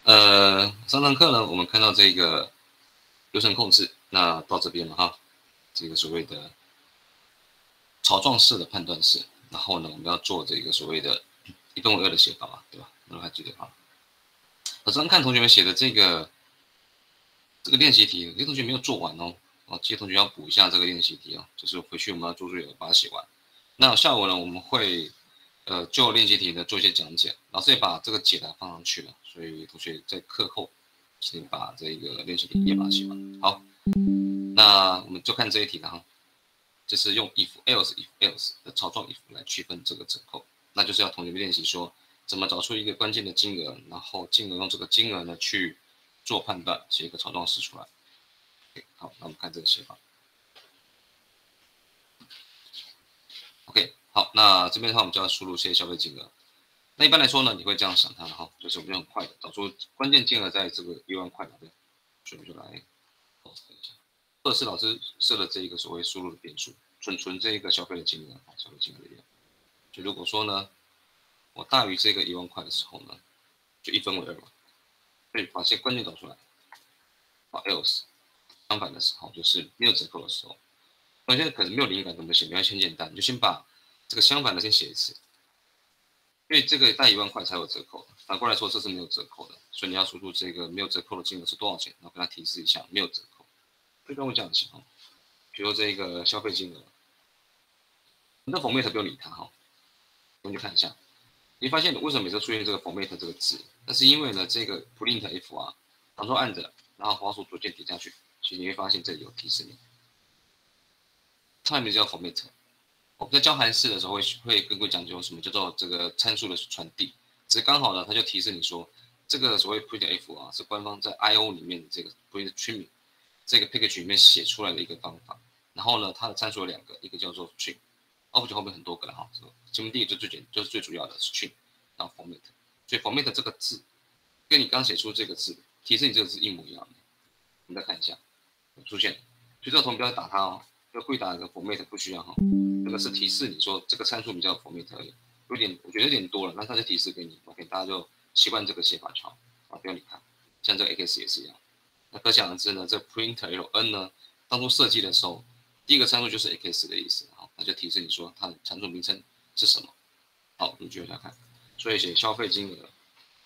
上堂课呢，我们看到这个流程控制，那到这边了哈，这个所谓的草状式的判断式，然后呢，我们要做这个所谓的1分为2的写法嘛，对吧？那还记得哈？我刚看同学们写的这个练习题，有些同学没有做完哦，这些同学要补一下这个练习题哦，就是回去我们要做作业把它写完。那下午呢，我们会就练习题呢做一些讲解，老师也把这个解答放上去了，所以同学在课后请把这个练习题也把它写完。好，那我们就看这一题了哈，就是用 if else 的草状 if 来区分这个折扣，那就是要同学们练习说怎么找出一个关键的金额，然后进而用这个金额呢去做判断，写一个草状式出来。好，那我们看这个写法。OK， 好，那这边的话我们就要输入一些消费金额。那一般来说呢，你会这样想它哈，就是我们就很快的找出关键金额在这个1万块那边，所以我们就来测试老师设的这一个所谓输入的变数，存这一个消费的金额，消费金额的量。就如果说呢，我大于这个1万块的时候呢，就1分为2嘛，所以把这些关键找出来。好 else 相反的时候就是没有折扣的时候，那现在可能没有灵感怎么写，没关系，很简单，你就先把这个相反的先写一次。因为这个大1万块才有折扣，反过来说这是没有折扣的，所以你要输出这个没有折扣的金额是多少钱，然后跟他提示一下没有折扣。这跟我讲的情况，比如这个消费金额，那 format 不用理它哈，我们去看一下，你发现为什么每次出现这个 format 这个字？那是因为呢这个 print f 啊，当做按着，然后滑鼠左键点下去，其实你会发现这里有提示你，它名字叫 format。我们在教函式的时候会跟各位讲究什么叫做这个参数的传递，只是刚好呢，它就提示你说，这个所谓 printf 啊，是官方在 IO 里面这个 print trim 这个 package 里面写出来的一个方法。然后呢，它的参数有2个，一个叫做 string，object 后面很多个了哈，前面第一个就是最主要的 string，然后 format， 所以 format 这个字跟你刚写出这个字提示你这个字一模一样的。我们再看一下，出现，所以这个同学不要打它哦，要故意打一个 format 不需要哈。这个是提示你说这个参数比较 format 而已，有点我觉得有点多了，那它就提示给你 ，OK， 大家就习惯这个写法就好，不要理它。像这个 x 也是一样，那可想而知呢，这 printer n 呢，当初设计的时候，第一个参数就是 x 的意思，好，那就提示你说它的参数名称是什么。好，我们继续来看，所以写消费金额，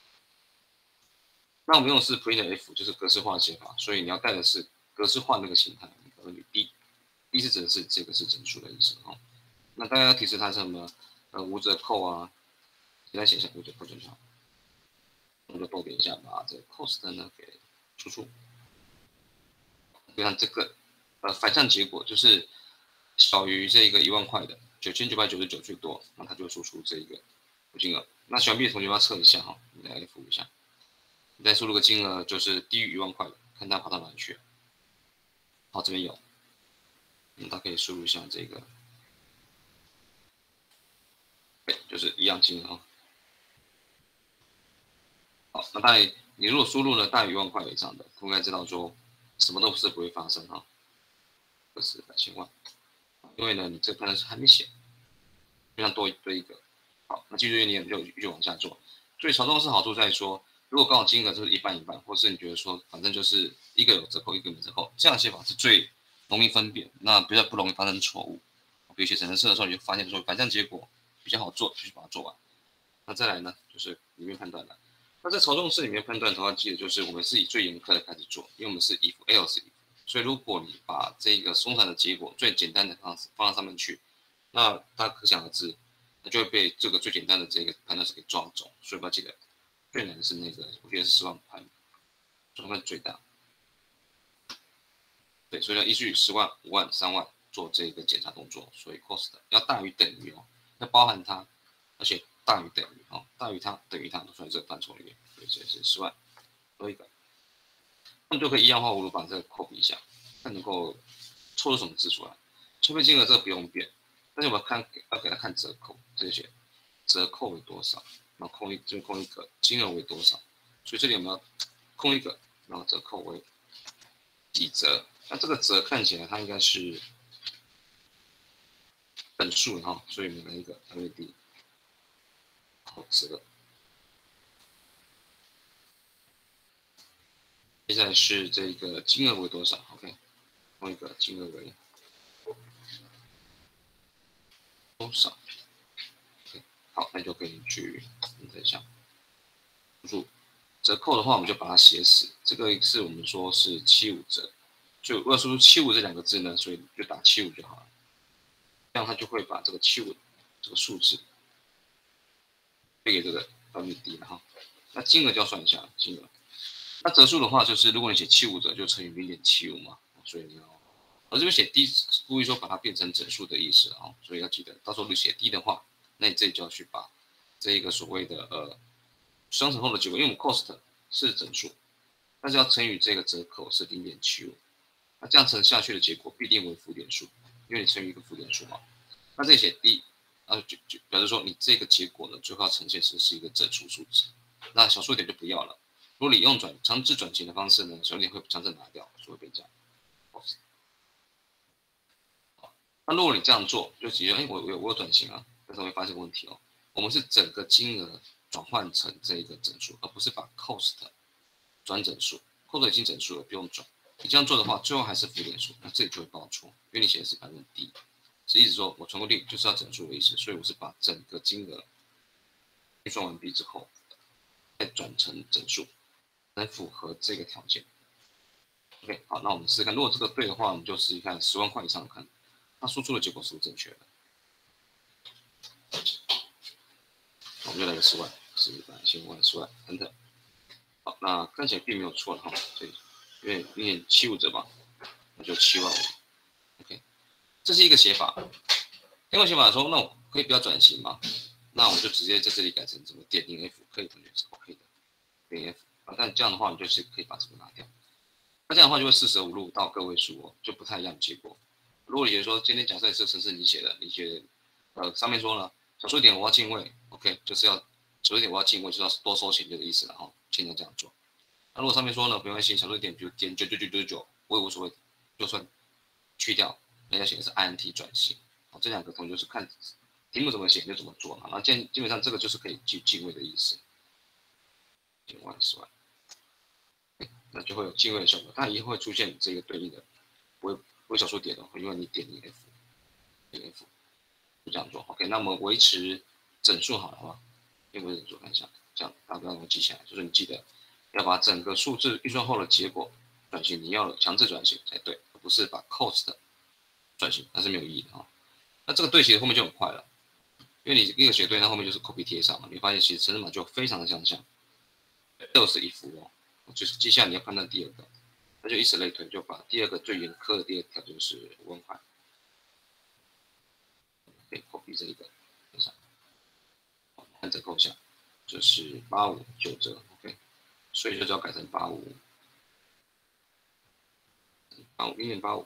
那我们用的是 printer f， 就是格式化的写法，所以你要带的是格式化那个形态，比如 d 是指的是这个是整数的意思哈。那大家要提示它是什么？无折扣啊，简单写一下无折扣就好。我们就多点一下，把这个 cost 呢给输出。你看这个反向结果就是小于这个1万块的9999最多，那它就会输出这一个金额。那小 B 的同学要测一下哈，你来服一下。你再输入个金额就是低于1万块的，看它跑到哪里去了。好，这边有，大家可以输入一下这个，对，就是一样金额哈。好，那当然，你如果输入了大于1万块以上的，应该知道说什么都是不会发生哈，不是1000万，因为呢，你这判断是还没写，就像多一个。好，那继续你也就继续往下做。所以草状式好处在说，如果刚好金额就是一半一半，或是你觉得说反正就是一个有折扣，一个没折扣，这样的写法是最容易分辨，那比较不容易发生错误。比如写程式的时候，你就发现说反向结果比较好做，就去把它做完。那再来呢，就是里面判断了。那在草状式里面判断的话，记得就是我们是以最严苛的开始做，因为我们是 if else， 所以如果你把这个松散的结果最简单的方式放到上面去，那大家可想而知，那就会被这个最简单的这个判断式给抓走。所以不要记得，最难的是那个，我觉得是10万判，总分最大。对，所以要依据10万、5万、3万做这个检查动作，所以 cost 要大于等于哦，要包含它，而且大于等于哦，大于它等于它都算在这个范畴里面，所以这是10万多一个，那么就可以一样画葫芦把这个 copy 一下，看能够抽出什么字出来。消费金额这个不用变，但是我们要给它看折扣，这些折扣为多少，然后空一个金额为多少，所以这里我们要空一个，然后折扣为几折。那这个折看起来它应该是等数哈，所以我们来一个 LED 好折， 现在是这个金额为多少 ？OK， 同一个金额为多少 ？OK， 好，那就可以去等一下，输折扣的话，我们就把它写死。这个是我们说是75折，就我要输出75这两个字呢，所以就打75就好了。这样它就会把这个75这个数字对给这个WD 了哈。那金额就要算一下金额。那折数的话，就是如果你写75折，就乘以0.75嘛，所以你要，我这边写低，故意说把它变成整数的意思啊，所以要记得，到时候你写低的话，那你这里就要去把这一个所谓的双乘后的结果，因为我们 cost 是整数，但是要乘以这个折扣是0.75，那这样乘下去的结果必定为负点数，因为你乘以一个负点数嘛。那这里写低，就表示说你这个结果呢，最后要呈现是一个整数数值，那小数点就不要了。如果你用强制转型的方式呢，小数点会强制拿掉，就会变这样。那如果你这样做，就直接我有转型啊，但是会发现问题哦。我们是整个金额转换成这个整数，而不是把 cost 转整数。cost 已经整数了，不用转。你这样做的话，最后还是负点数，那这里就会报错，因为你写的是D，是意思说我传过去就是要整数的意思，所以我是把整个金额运算完毕之后，再转成整数，能符合这个条件。OK， 好，那我们试试看，如果这个对的话，我们就试试看10万块以上看，它输出的结果是不是正确的？我们就来个10万、10万、10万、10万，等等。好，那看起来并没有错了哈，所以因为0.75折嘛，那就7万5。OK， 这是一个写法。另外写法说，那我可以不要转型吗？那我就直接在这里改成什么点零 F， 可以同学是 OK 的，点 F 啊。但这样的话，你就是可以把这个拿掉。那这样的话就会45路到个位数哦，就不太一样的结果。如果你说今天假设这程式你写的，你写上面说了小数点我要进位 ，OK， 就是要小数点我要进位，就是要多收钱这个意思了哈，尽量这样做。那如果上面说呢，没关系，小数点比如点99999，我也无所谓，就算去掉，人家写的是 INT 转型。好，这两个同学是看题目怎么写就怎么做嘛。那基本上这个就是可以进位的意思，进万10万。那就会有进位的效果，它一定会出现这个对应的，不会小数点的，因为你点零 F， 点 F 就这样做。OK， 那么维持整数好了吗？用维持整数看一下，这样大家不要记起来，就是你记得要把整个数字运算后的结果转型，你要强制转型才对，而不是把 cost 转型，那是没有意义的啊。那这个对写后面就很快了，因为你一个写对，那后面就是 copy 贴上嘛，你发现其实程式码就非常的相像，else if 哦。就是接下来你要判断第二个，那就以此类推，就把第二个最严苛的第二条就是5万块，可以 copy 这一个，看折扣下，就是859折 ，OK， 所以就要改成85，85 0.85，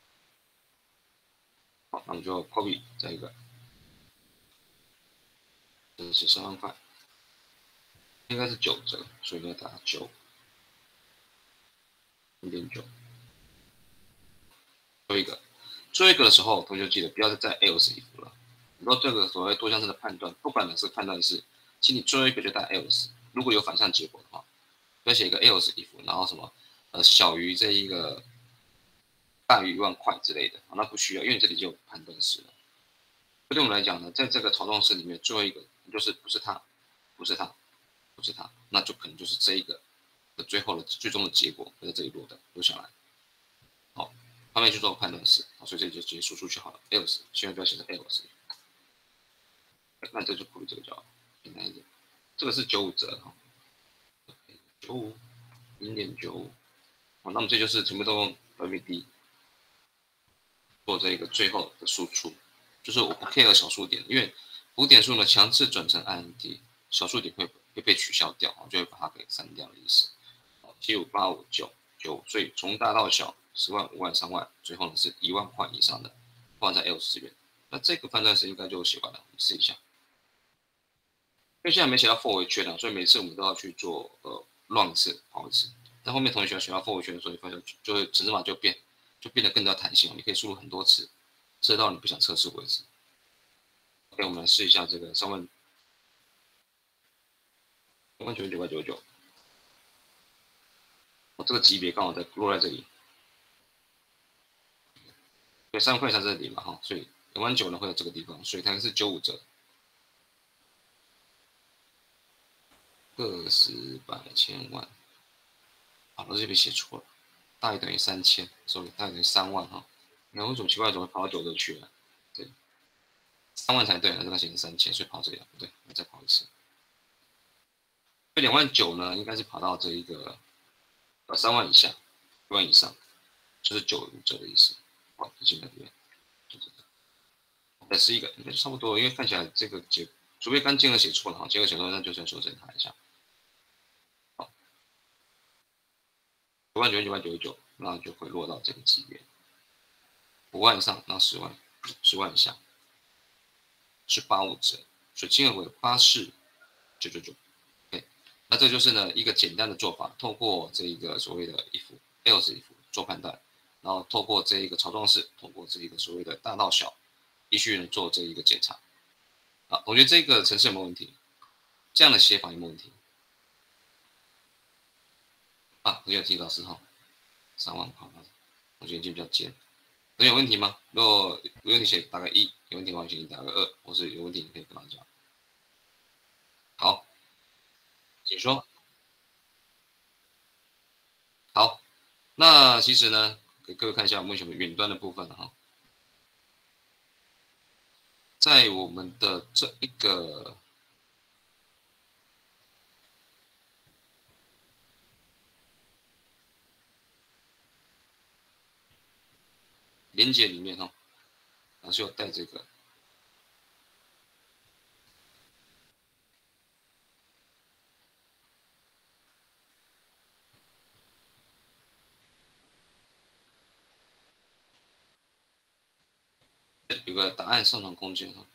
好，那我们就 copy 这一个，这是3万块，应该是9折，所以要打9。0.9，最后一个的时候，同学记得不要再 else if 了。你说这个所谓多项式的判断，不管哪是判断式，请你最后一个就带 else。如果有反向结果的话，要写一个 else if，然后什么小于这一个大于1万块之类的，那不需要，因为这里就有判断式了。对我们来讲呢，在这个操纵式里面，最后一个就是不是它，不是它，不是它，那就可能就是这一个的最后的最终的结果会在这里落下来。好，后面去做判断式，所以这里就直接输出就好了。else， 千万不要写成 else。那这就考虑这个就好，简单一点。这个是95折哈，95 0.95，好，那我们这就是全部都用 WD 做这个最后的输出，就是我不 care 小数点，因为浮点数呢强制转成 INT， 小数点会被取消掉，就会把它给删掉的意思。75859，所以从大到小，10万、5万、3万，最后呢是1万块以上的，放在 else 这边。那这个判断式应该就写完了，我们试一下。因为现在没写到 for 回圈了，所以每次我们都要去做run 一次，跑一次。但后面同学要写到 for 回圈的时候，你发现就会程式码就变得更加弹性，你可以输入很多次，测到你不想测试为止。OK， 我们来试一下这个3999999， 这个级别刚好在落在这里，对，3块在这里嘛哈，所以29000呢会在这个地方，所以它是95折。个十百千万，好了，这边写错了，大于等于3000，所以大于等于3万哈。你看为什么奇怪，怎么跑到9折去了？对，3万才对，那它写成3000，所以跑这里不对，我再跑一次。这29000呢，应该是跑到这一个3万以下，1万以上，就是95折的意思。好，进来这边，就这个，再试一个，应该就差不多，因为看起来这个除非刚金额写错了哈，金额写错那就算修正它一下。99999万999，那就会落到这个级别。5万以上，那10万，10万以下是85折，所以金额为84999。OK，那这就是呢一个简单的做法，透过这一个所谓的L 字衣服做判断，然后透过这一个草状式，透过这一个所谓的大到小，依序呢做这一个检查。好，同学这个程式有没有问题？这样的写法有没有问题？啊，同学有提老师哈，3万好，同学就比较尖。同学有问题吗？如果有问题写打个1，有问题的话请你打个2，或是有问题你可以跟他讲。好，请说。好，那其实呢，给各位看一下我们为什么远端的部分了哈，在我们的这一个连接里面哈，老师有带这个。有个答案上传空间哈，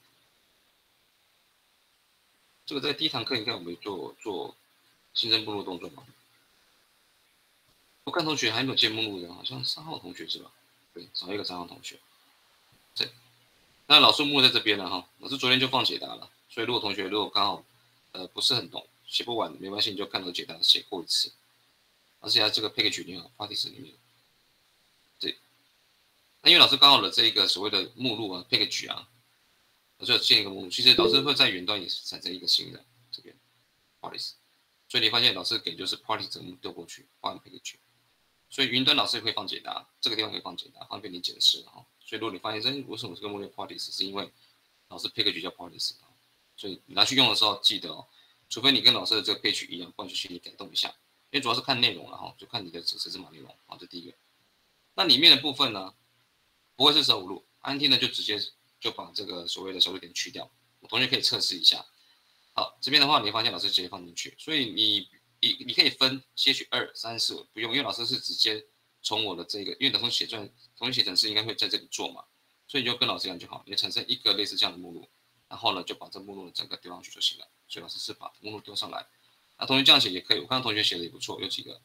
这个在第1堂课应该我们做新增目录动作嘛。我看同学还没有建目录的，好像3号同学是吧？对，少一个3号同学。对，那老师目录在这边了哈，老师昨天就放解答了，所以如果同学如果刚好不是很懂，写不完没关系，你就看到解答写过一次。而且它这个 package 里面 ，parties 里面，对，那因为老师刚好的这一个所谓的目录啊 package 啊，老师有建一个目录，其实老师会在远端也是产生一个新的这边 parties，所以你发现老师给就是 party 整目丢过去，换 package。所以云端老师也会放解答，这个地方可以放解答，方便你解释哈。所以如果你发现为什么这个目录 parties， 是因为老师 package 叫 parties， 所以你拿去用的时候记得哦，除非你跟老师的这个 page 一样，不然就请你改动一下，因为主要是看内容了哈，就看你的指码内容，好，这第一个。那里面的部分呢，不会是15路，安听呢就直接就把这个所谓的小数点去掉，我同学可以测试一下。好，这边的话你会发现老师直接放进去，所以你可以分些许2、3、4，不用，因为老师是直接从我的这个，因为等同学写程式应该会在这里做嘛，所以你就跟老师一样就好，你产生一个类似这样的目录，然后呢就把这目录整个丢上去就行了。所以老师是把目录丢上来，那同学这样写也可以，我看到同学写的也不错，有几个，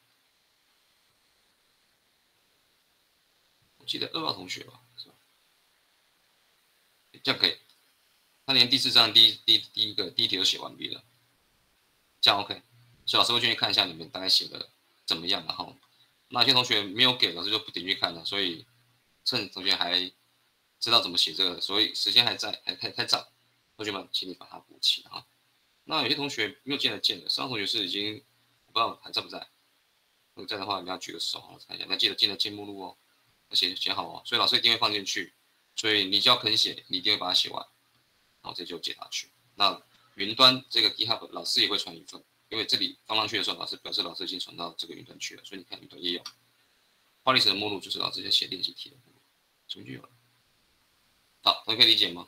我记得2号同学吧，是吧？这样可以，他连第4章第一题都写完毕了，这样 OK。所以老师会建议看一下你们大概写的怎么样，然后那些同学没有给，老师就不点去看了。所以趁同学还知道怎么写这个，所以时间还在，还开早，同学们请你把它补齐哈。那有些同学没有见的，3号同学是已经不知道还在不在，如果在的话，你要举个手，我看一下，你要记得进的进目录哦，要写好哦。所以老师一定会放进去，所以你只要肯写，你一定会把它写完，然后这就解答去。那云端这个 GitHub 老师也会传一份。因为这里放上去的时候，老师表示老师已经传到这个云端去了，所以你看云端也有。Parties 的目录就是老师在写练习题的目录，这边就有了。好，同学可以理解吗？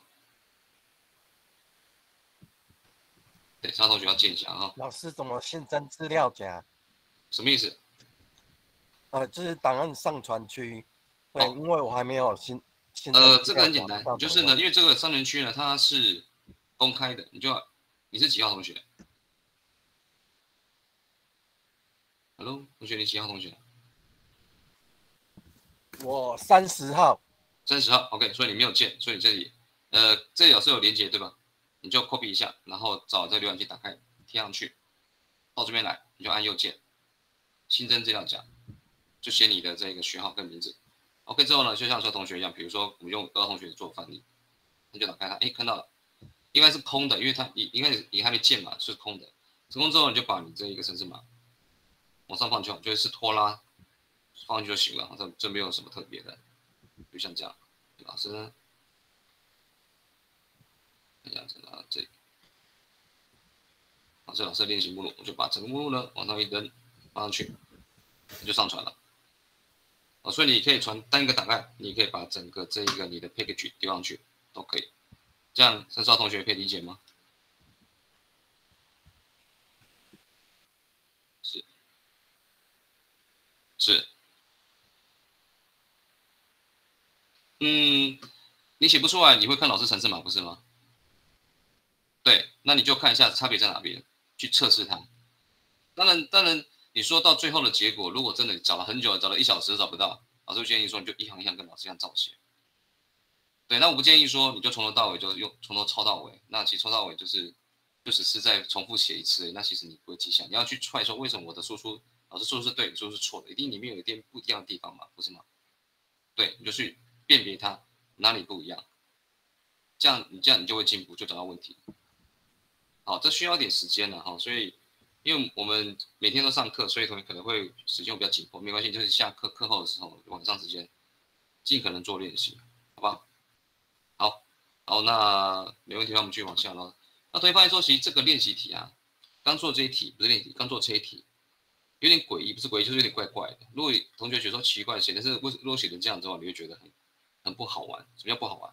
对，张同学要见一下啊。 老师怎么新增资料夹？ 什么意思？ 就是档案上传区。对，因为我还没有新增。 这个很简单，就是呢，因为这个商人区呢它是公开的，你是几号同学 ？Hello， 同学，你几号同学？ 我30号。 30号 ，OK， 所以你没有建，所以你这里，这里老师有连接对吧？你就 copy 一下，然后找这个浏览器打开，贴上去，到这边来，你就按右键，新增资料夹， 就写你的这个学号跟名字。OK 之后呢，就像说同学一样，比如说我们用2号同学做范例，那就打开它，哎，看到了，应该是空的，因为它应该你还没建嘛，是空的。成功之后，你就把你这一个程式码往上放就好，就是拖拉放上去就行了，这没有什么特别的，就像这样。老师呢，看一下这里，好，这老师的练习目录，我就把整个目录呢往上一扔，放上去，就上传了。所以你可以传单个档案，你可以把整个这一个你的 package 丢上去，都可以。这样陈少同学可以理解吗？是，你写不出来，你会看老师程式码不是吗？对，那你就看一下差别在哪边，去测试它。当然，你说到最后的结果，如果真的找了很久，找了1小时都找不到，老师建议说你就一行一行跟老师一样照写。对，那我不建议说你就从头到尾就从头抄到尾，那其实抄到尾就只是再重复写一次，那其实你不会记下，你要去揣说为什么我的输出老师说的是对，说是错的，一定里面有一点不一样的地方嘛，不是吗？对，你就去辨别它哪里不一样，这样你就会进步，就找到问题。好，这需要点时间了哈，所以因为我们每天都上课，所以同学可能会时间比较紧迫，没关系，就是下课后的时候，晚上时间尽可能做练习，好不好？好，那没问题，那我们继续往下喽。那同学发现说，其实这个练习题啊，刚做这一题不是练习题，刚做这一题有点诡异，不是诡异，就是有点怪怪的。如果同学觉得说奇怪，写的是如果写成这样之后，你会觉得很不好玩。什么叫不好玩？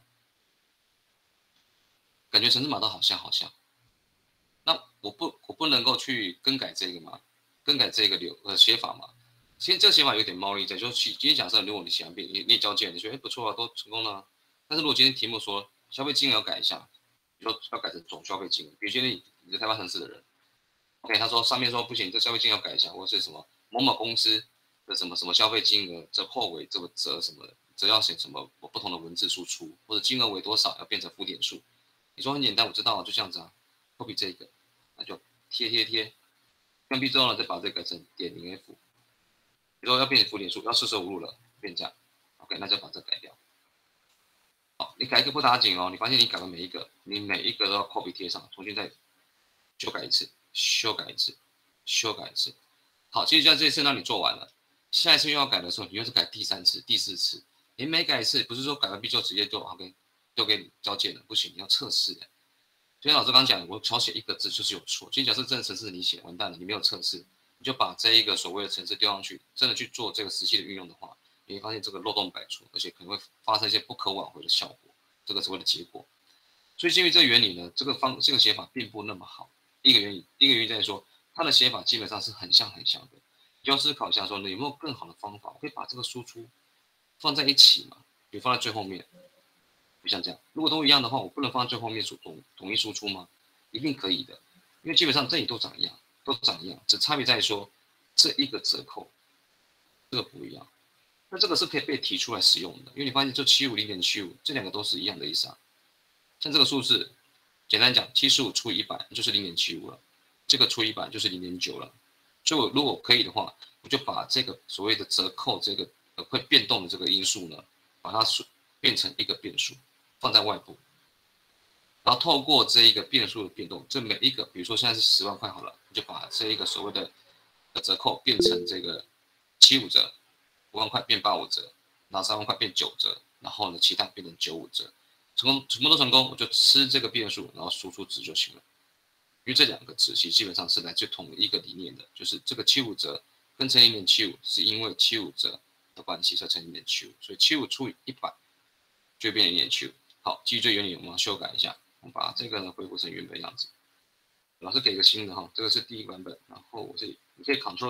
感觉程式码都好像。那我不能够去更改这个吗？更改这个写法吗？其实这个写法有点猫腻在，就是今天假设如果你写完遍，你也交件，你觉得不错啊，都成功了、啊。但是如果今天题目说消费金额要改一下，比如说要改成总消费金额，比如说你是开发城市的人 ，OK，他说上面说不行，这消费金额要改一下，或者是什么某某公司的什么什么消费金额，这后尾这个折什么的，则要写什么不同的文字输出，或者金额为多少要变成负点数。你说很简单，我知道，就这样子啊，copy 这个，那就贴，关闭之后呢，再把这个改成点0 f，比如说要变成负点数，要45路了，变这样 ，OK，那就把这改掉。好，你改一个不打紧哦，你发现你改的每一个，你每一个都要 copy 贴上，重新再修改一次，修改一次，修改一次。好，其实像这一次让你做完了，下一次又要改的时候，你又是改第3次、第4次。你每改一次，不是说改完毕就直接就 OK 丢给你交件了，不行，你要测试的。所以老师刚讲，我少写一个字就是有错。其实假设这个程式你写完蛋了，你没有测试，你就把这一个所谓的程式丢上去，真的去做这个实际的运用的话，你会发现这个漏洞百出，而且可能会发生一些不可挽回的效果，这个所谓的结果。所以基于这个原理呢，这个写法并不那么好。第一个原因在说，它的写法基本上是很像的。你要思考一下说，你有没有更好的方法，我可以把这个输出放在一起嘛？比如放在最后面，就像这样。如果都一样的话，我不能放在最后面统一输出吗？一定可以的，因为基本上这里都长一样，只差别在说这一个折扣，这个不一样。那这个是可以被提出来使用的，因为你发现就75、0.75这两个都是一样的意思啊。像这个数字，简单讲，75除以100就是0.75了，这个除以100就是0.9了。所以我如果可以的话，我就把这个所谓的折扣这个会变动的这个因素呢，把它变成一个变数，放在外部，然后透过这一个变数的变动，这每一个，比如说现在是10万块好了，就把这一个所谓的折扣变成这个75折，5万块变85折，然后3万块变9折，然后呢其他变成95折，成功都成功，我就吃这个变数，然后输出值就行了。因为这两个值其实基本上是来自同一个理念的，就是这个75折跟乘0.75是因为75折的关系才乘0.75，所以75除以100就变成0.75。好，基于这原理我们要修改一下，我们把这个呢恢复成原本样子。老师给个新的哈，这个是第一个版本，然后我这里你可以 Ctrl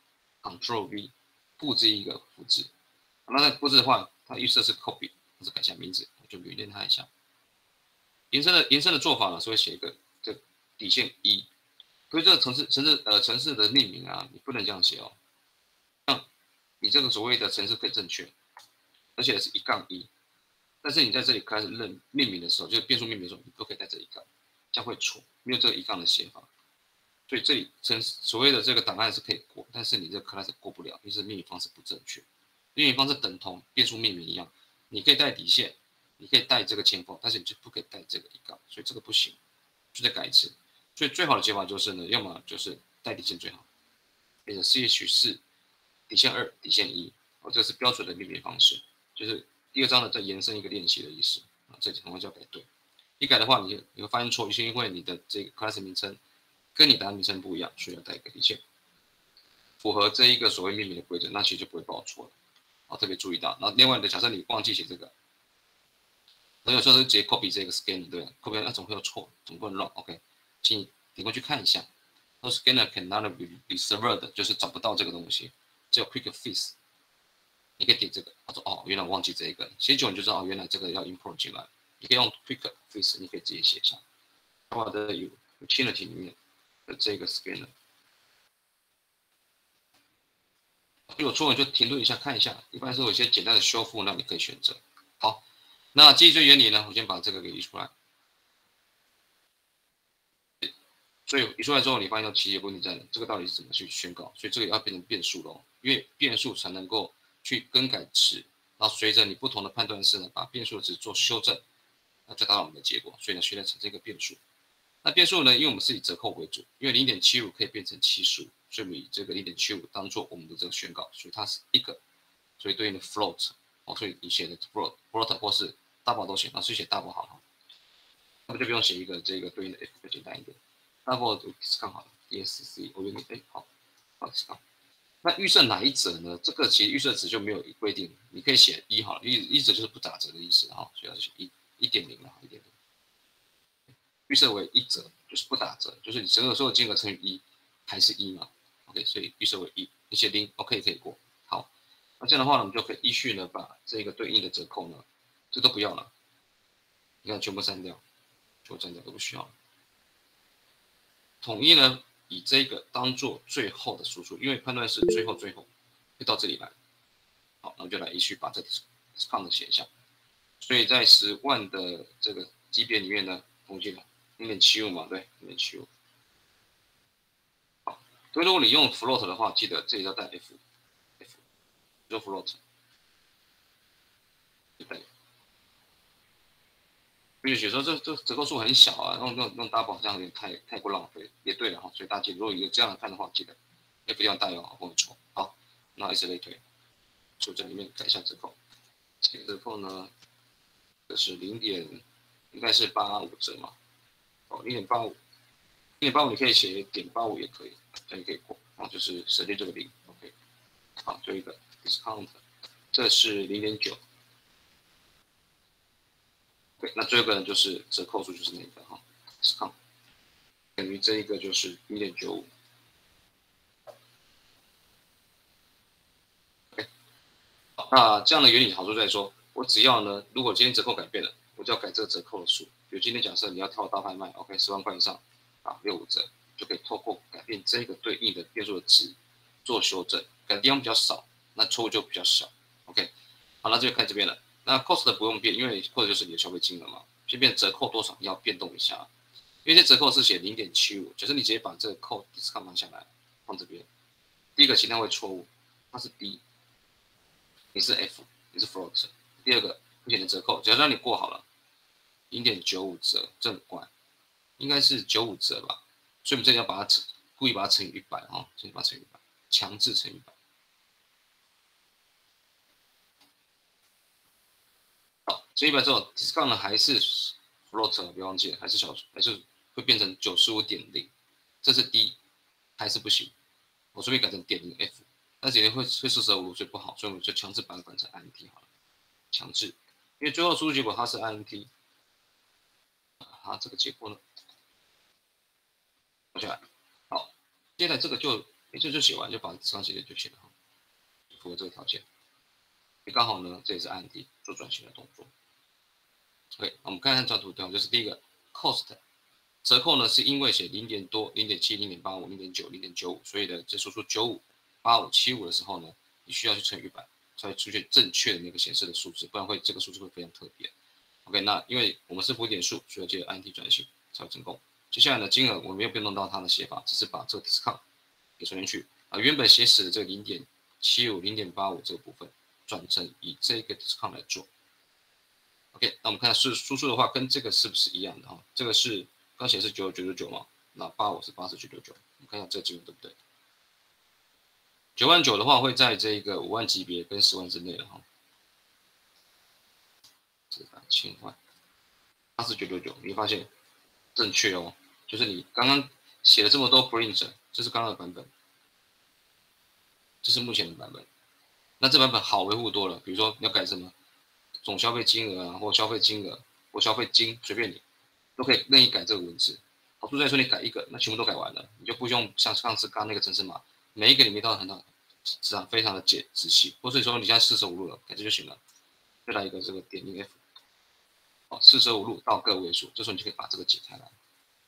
C，Ctrl V 复制一个复制。那复制的话，它预设是 copy， 或者改一下名字，我就捋练它一下。延伸的做法呢，是会写一个这底线1，所以这个城市的命名啊，你不能这样写哦。像你这个所谓的城市可以正确，而且是1-1，但是你在这里开始命名的时候，就是变数命名的时候，你不可以在这里杠，这样会错，没有这个1杠的写法。 所以这里所谓的这个档案是可以过，但是你这个 class 过不了，因为是命名方式不正确。命名方式等同变数命名一样，你可以带底线，你可以带这个前锋，但是你就不可以带这个一杠，所以这个不行，就再改一次。所以最好的解法就是呢，要么就是带底线最好，变成 ch4底线2底线1，这是标准的命名方式，就是第二章呢再延伸一个练习的意思啊，这几条就要改对。一改的话，你会发现错，是因为你的这个 class 名称跟你的名称不一样，所以要带一个底线，符合这一个所谓命名的规则，那其实就不会报错了。啊，特别注意到。那另外的，假设你忘记写这个，那有时候是直接 copy 这个 scanner， 对吧 ？copy 那总会有错，总不能乱。OK， 请你点过去看一下。那 scanner cannot be served， 就是找不到这个东西，只有 quick fix。你可以点这个，他说哦，原来我忘记这一个，写久你就知道哦，原来这个要 import 进来。你可以用 quick fix， 你可以直接写上。我的utility 里面的这个 scanner。有错你就停顿一下看一下，一般是有一些简单的修复，那你可以选择。好，那记忆追原理呢？我先把这个给移出来。所以移出来之后，你发现到其实有问题在哪？这个到底是怎么去宣告？所以这个要变成变数咯，因为变数才能够去更改值，然后随着你不同的判断式呢，把变数的值做修正，那就达到我们的结果。所以呢，训练成这个变数。那变数呢，因为我们是以折扣为主，因为0.75可以变成75，所以我们以这个0.75当做我们的这个宣告，所以它是一个，所以对应的 float， 所以你写的 float 或是 double 都行，老师写 double 好了，那么就不用写一个这个对应的 f， 就简单一点 ，double 就 discount 好了 ，ESC 我觉得好 discount。那预设哪一则呢？这个其实预设值就没有规定，你可以写1好了，一则就是不打折的意思哈，所以要写1.0了，1.0。预设为1折，就是不打折，就是你所有金额乘以1还是1嘛 ？OK， 所以预设为1，你写0 OK 可以过。好，那这样的话呢，我们就可以依序呢把这个对应的折扣呢，这都不要了，你看全部删掉，全部删掉都不需要了。统一呢以这个当做最后的输出，因为判断是最后会到这里来。好，那我们就来依序把这 discount 写一下。所以在10万的这个级别里面呢，统计了。0.75嘛，对，0.75。好，所以如果你用 float 的话，记得这里要带 f， 做 float， 就带。并且说这折扣数很小啊，用 double 好像有点太过浪费，也对了哈。所以大家如果有这样看的话，记得 f 一定要带哦，不能错。好，那 S 类推，就这里面改一下折扣，这个折扣呢，这是应该是85折嘛，哦，0.85。0.85你可以写0.85也可以，这样可以过，然后就是省略这个0 ，OK。好，最后一个 discount， 这是0.9，对，那最后一个呢就是折扣数就是那个哈 ，discount 等于这一个就是0.95。OK， 好，那这样的原理好处在说，我只要呢，如果今天折扣改变了，我就要改这个折扣的数。比如今天假设你要跳大拍卖 ，OK， 10万块以上啊，65折。就可以透过改变这个对应的变数的值做修正，改的地方比较少，那错误就比较小。OK， 好，那这就看这边了。那 cost 不用变，因为 cost 就是你的消费金额嘛，这边折扣多少你要变动一下，因为这折扣是写0.75，假设你直接把这个扣 discount 拿下来放这边，第一个形态会错误，它是 D， 你是 F， 你是 float。第二个目前的折扣，只要让你过好了，0.95折，这很怪，应该是95折吧。所以我们这里要把它故意把它乘以100哈，这里把它乘以100，强制乘以100。好，乘以100之后 ，discount 呢还是 float， 别忘记了，还是会变成95.0，这是 D， 还是不行。我顺便改成0 F， 但是也会45度，所以不好，所以我们就强制把它改成 INT 好了，强制，因为最后输出结果它是 INT， 它这个结果呢，留下来。好，接下来这个就写完，就把刚写的就写了，符合这个条件。也刚好呢，这也是 INT 做转型的动作。OK， 我们看看这张图条，就是第一个 cost 折扣呢，是因为写0.多、0.7、0.85、0.9、0.95，所以呢，这输出95、85、75的时候呢，你需要去乘以100，才会出现正确的那个显示的数字，不然这个数字会非常特别。OK， 那因为我们是浮点数，所以记得 INT 转型才会成功。 接下来的金额我没有变动到它的写法，只是把这个 discount 给存进去啊。原本写死的这个0.75、0.85这个部分，转成以这个 discount 来做。OK， 那我们看是输出的话，跟这个是不是一样的哈？这个是刚写是9999嘛，那85是84999，我们看一下这个金额对不对？99000的话会在这个5万级别跟10万之内了哈。1000万，84999，你会发现正确哦，就是你刚刚写了这么多 print， 这是刚刚的版本，这是目前的版本。那这版本好维护多了，比如说你要改什么总消费金额啊，或消费金额或消费金，随便你都可以任意改这个文字。好处在说你改一个，那全部都改完了，你就不用像上次刚那个程式码，每一个里面都很大，非常的仔细。或者说你现在45路了，改这就行了，再来一个这个点令 F， 哦，45路到个位数，这时候你就可以把这个解开来。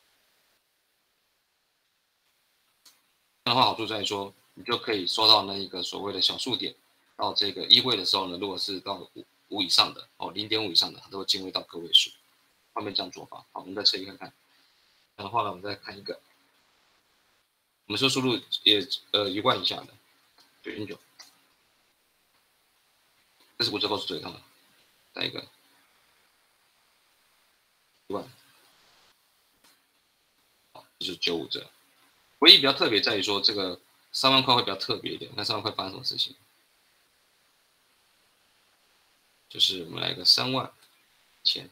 这样的话好处在于说，你就可以收到那一个所谓的小数点，到这个一位的时候呢，如果是到5以上的哦，0.5以上的，它都会进位到个位数。方便这样做法。好，我们再测一看看。然后呢，我们再看一个，我们说输入也1万以下的999，这是5折扣是最高的，再一个1万，好，这就是95折。唯一比较特别在于说这个3万块会比较特别一点，看3万块发生什么事情。就是我们来一个3万钱，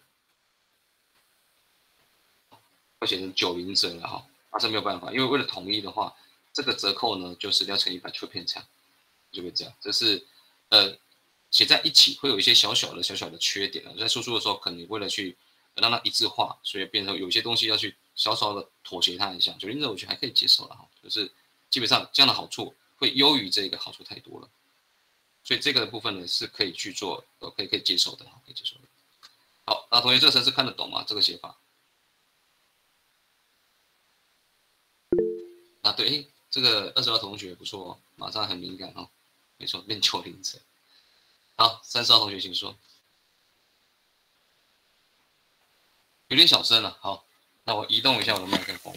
会写成90折了哈，但是没有办法，因为为了统一的话，这个折扣呢就是要乘100就会变这样，就会这样，这是写在一起会有一些小小的缺点啊，在输出的时候可能为了去让它一致化，所以变成有些东西要去稍稍的妥协它一下，90折我觉得还可以接受了哈，就是基本上这样的好处会优于这个好处太多了。所以这个的部分呢是可以去做，可以接受的，可以接受的。好，那同学这个程式看得懂吗？这个写法？啊，对，这个22同学不错哦，马上很敏感哦，没错，变90折。好，30号同学请说。有点小声了，好，那我移动一下我的麦克风。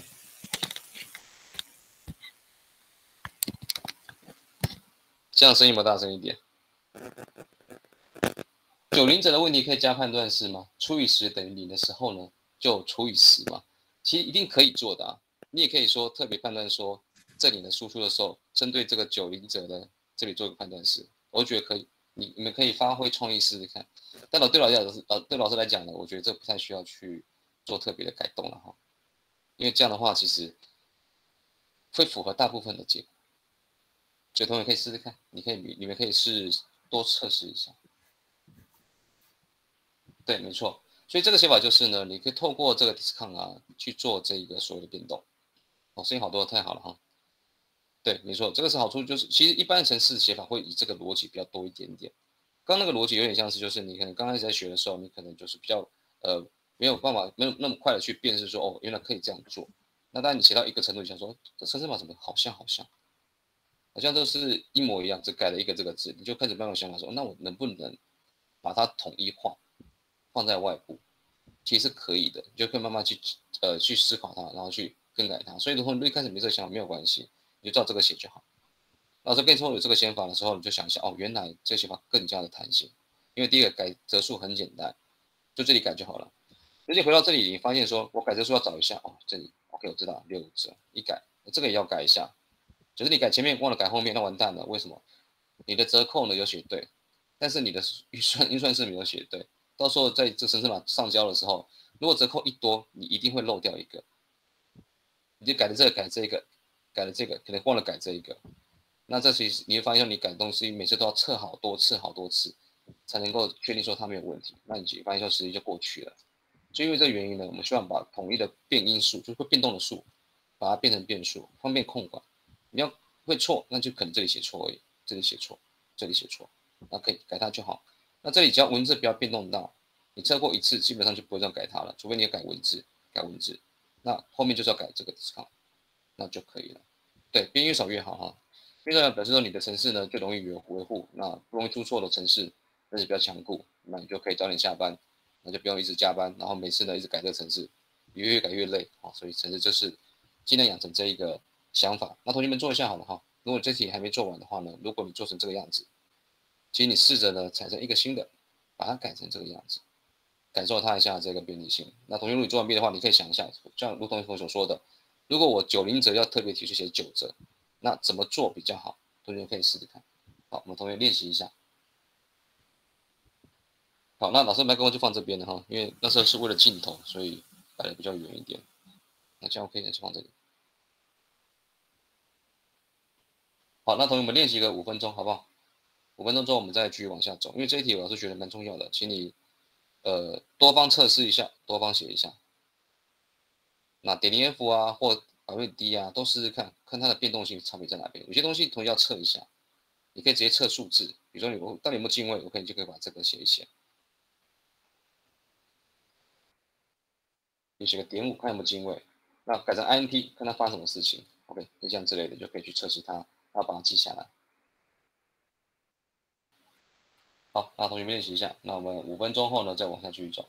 这样声音比较大声一点。90折的问题可以加判断式吗？除以10等于0的时候呢，就除以10嘛。其实一定可以做的啊。你也可以说特别判断说，这里的输出的时候，针对这个90折的这里做一个判断式，我觉得可以。你们可以发挥创意试试看。但对老师来讲呢，我觉得这不太需要去做特别的改动了哈，因为这样的话其实会符合大部分的结果。所以同学可以试试看，你们可以多测试一下。对，没错。所以这个写法就是呢，你可以透过这个 discount 啊去做这个所谓的变动。哦，声音好多，太好了哈。对，没错，这个是好处，就是其实一般的程式写法会以这个逻辑比较多一点点。刚那个逻辑有点像是，就是你可能刚开始在学的时候，你可能就是比较没有办法没有那么快的去辨识说哦，原来可以这样做。那当然你写到一个程度，你想说这程式码怎么好像都是一模一样，只改了一个这个字，你就开始慢慢想法说，那我能不能把它统一化，放在外部？其实是可以的，你就可以慢慢去思考它，然后去更改它。所以如果你一开始没这个想法，没有关系，你就照这个写就好。老师跟你说有这个写法的时候，你就想一下，哦，原来这个写法更加的弹性，因为第一个改折数很简单，就这里改就好了。而且回到这里，你发现说我改折数要找一下，哦，这里 OK 我知道6折，一改这个也要改一下，就是你改前面忘了改后面，那完蛋了。为什么？你的折扣呢有写对，但是你的运算是没有写对。到时候在这程式码上交的时候，如果折扣一多，你一定会漏掉一个。你就改了这个，改这个，改了这个，可能忘了改这一个。那这其实你会发现，你改东西每次都要测好多次，才能够确定说它没有问题。那你发现说时间就过去了。就因为这个原因呢，我们希望把统一的变因数，就是会变动的数，把它变成变数，方便控管。你要会错，那就可能这里写错而已，这里写错，这里写错，那可以改它就好。那这里只要文字不要变动到，你测过一次，基本上就不会再改它了，除非你要改文字，那后面就是要改这个 discount， 那就可以了。对，边越少越好哈。越少表示说你的程式呢就容易维护，那不容易出错的程式，那是比较强固，那你就可以早点下班，那就不用一直加班，然后每次呢一直改这个程式， 越改越累啊，所以甚至就是尽量养成这一个想法。那同学们做一下好了哈，如果这题还没做完的话呢，如果你做成这个样子，其实你试着呢产生一个新的，把它改成这个样子，感受它一下这个便利性。那同学，如果你做完毕的话，你可以想一下，像如同所说的，如果我90折要特别提出写9折，那怎么做比较好？同学可以试试看。好，我们同学练习一下。好，那老师麦克风就放这边了哈，因为那时候是为了镜头，所以摆的比较远一点。那这样 OK，那就放这里。好，那同学们练习个5分钟，好不好？5分钟之后我们再继续往下走，因为这一题我是觉得蛮重要的，请你多方测试一下，多方写一下。那点零 F 啊或百位 D 啊都试试看，看它的变动性差别在哪边。有些东西同学要测一下，你可以直接测数字，比如说到底有没有进位，你就可以把这个写一写。你写个点5看有没有进位，那改成 INT 看它发生什么事情。OK，就这样之类的就可以去测试它，然后把它记下来。好，那同学们练习一下，那我们5分钟后呢再往下继续走。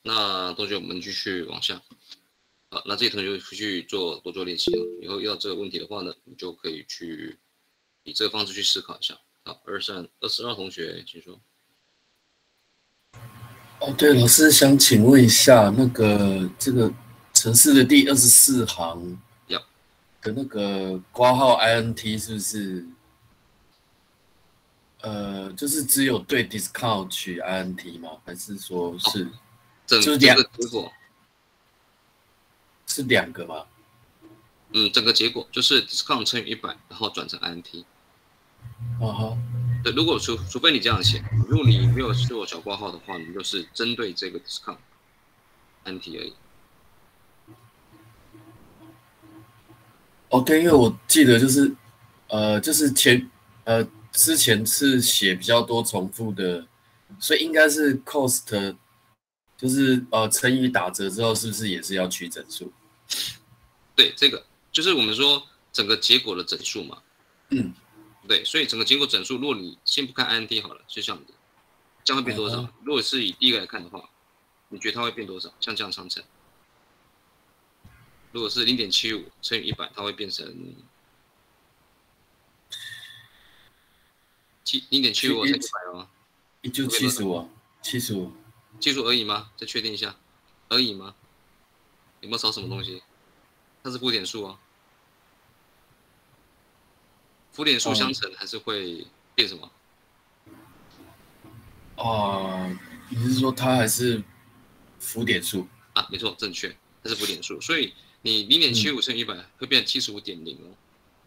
那同学我们继续往下。好，那这些同学去多做练习啊。以后遇到这个问题的话呢，你就可以去以这个方式去思考一下。好，22同学，请说。 哦，对，老师想请问一下，这个程式的第24行的那个括号 int 是不是就是只有对 discount 取 int 吗？还是说是整个结果是2个吗？ 整个结果就是 discount 乘以100，然后转成 int。对，如果除非你这样写，如果你没有做小括号的话，你就是针对这个 discount int 而已。 哦，对，因为我记得就是就是之前是写比较多重复的，所以应该是 cost 就是乘以打折之后，是不是也是要取整数？ 对，这个就是我们说整个结果的整数嘛。对，所以整个结果整数，如果你先不看 int 好了，就像这样会变多少？如果是以第一个来看的话，你觉得它会变多少？像这样长乘，如果是0.75乘以100，它会变成0.75乘以100哦 ，75，75 而已吗？再确定一下，而已吗？有没有少什么东西？它是负点数啊，负点数相乘还是会变什么？ 你是说它还是浮点数啊？没错，正确，它是浮点数，所以你0.75乘以100会变成75.0哦。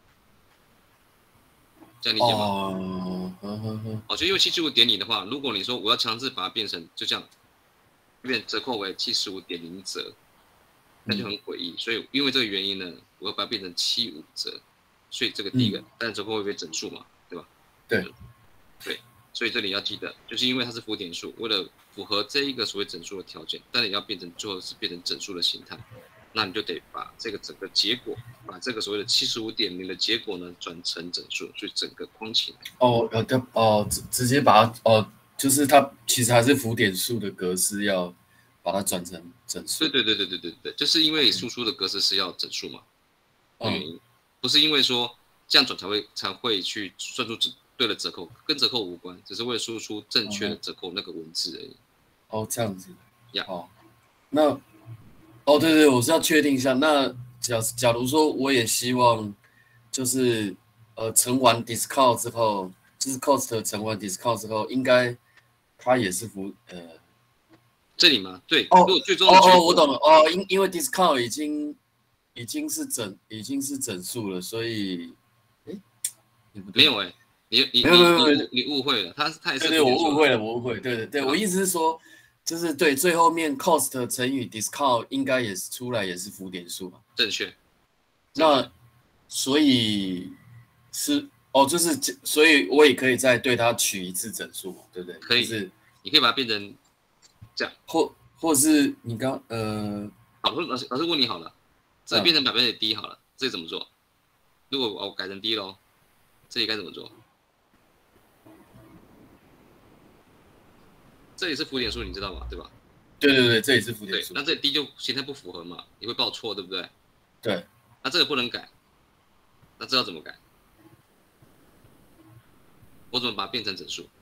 这样理解吗？就因为75.0的话，如果你说我要强制把它变成就这样，变折扣为75.0折，那就很诡异。所以因为这个原因呢，我要把它变成75折，所以这个第一个，但折扣会变整数嘛，对吧？ 对， 所以这里要记得，就是因为它是浮点数，为了符合这一个所谓整数的条件，但你要变成最后是变成整数的形态。那你就得把这个整个结果，把这个所谓的75.0的结果呢转成整数，所以整个框起来。 直接把它就是它其实还是浮点数的格式，要把它转成整数。 对，就是因为输出的格式是要整数嘛，原因不是因为说这样转才会去算出对的折扣，跟折扣无关，只是为了输出正确的折扣那个文字而已。 这样子。 那。 对，我是要确定一下。那假如说我也希望，就是乘完 discount 之后，就是 cost 乘完 discount 之后，应该它也是这里吗？对。最终的我懂了。因为 discount 已经是整数了，所以没有你误会了，它也是对，我误会。对，我意思是说。就是对，最后面 cost 乘以 discount 应该也是出来也是浮点数嘛？ 正确。 那所以是就是所以我也可以再对它取一次整数嘛，对不对？ 可以，就是你可以把它变成这样， 或是你好，老师问你好了，这个变成100%D 好了，这里怎么做？如果我改成 D 咯，这里该怎么做？这里是浮点数，你知道吗？对吧？ 对，这里是浮点数。 那这里 D 就形态不符合嘛，你会报错，对不对？ 对。 那这个不能改，那这要怎么改？我怎么把它变成整数？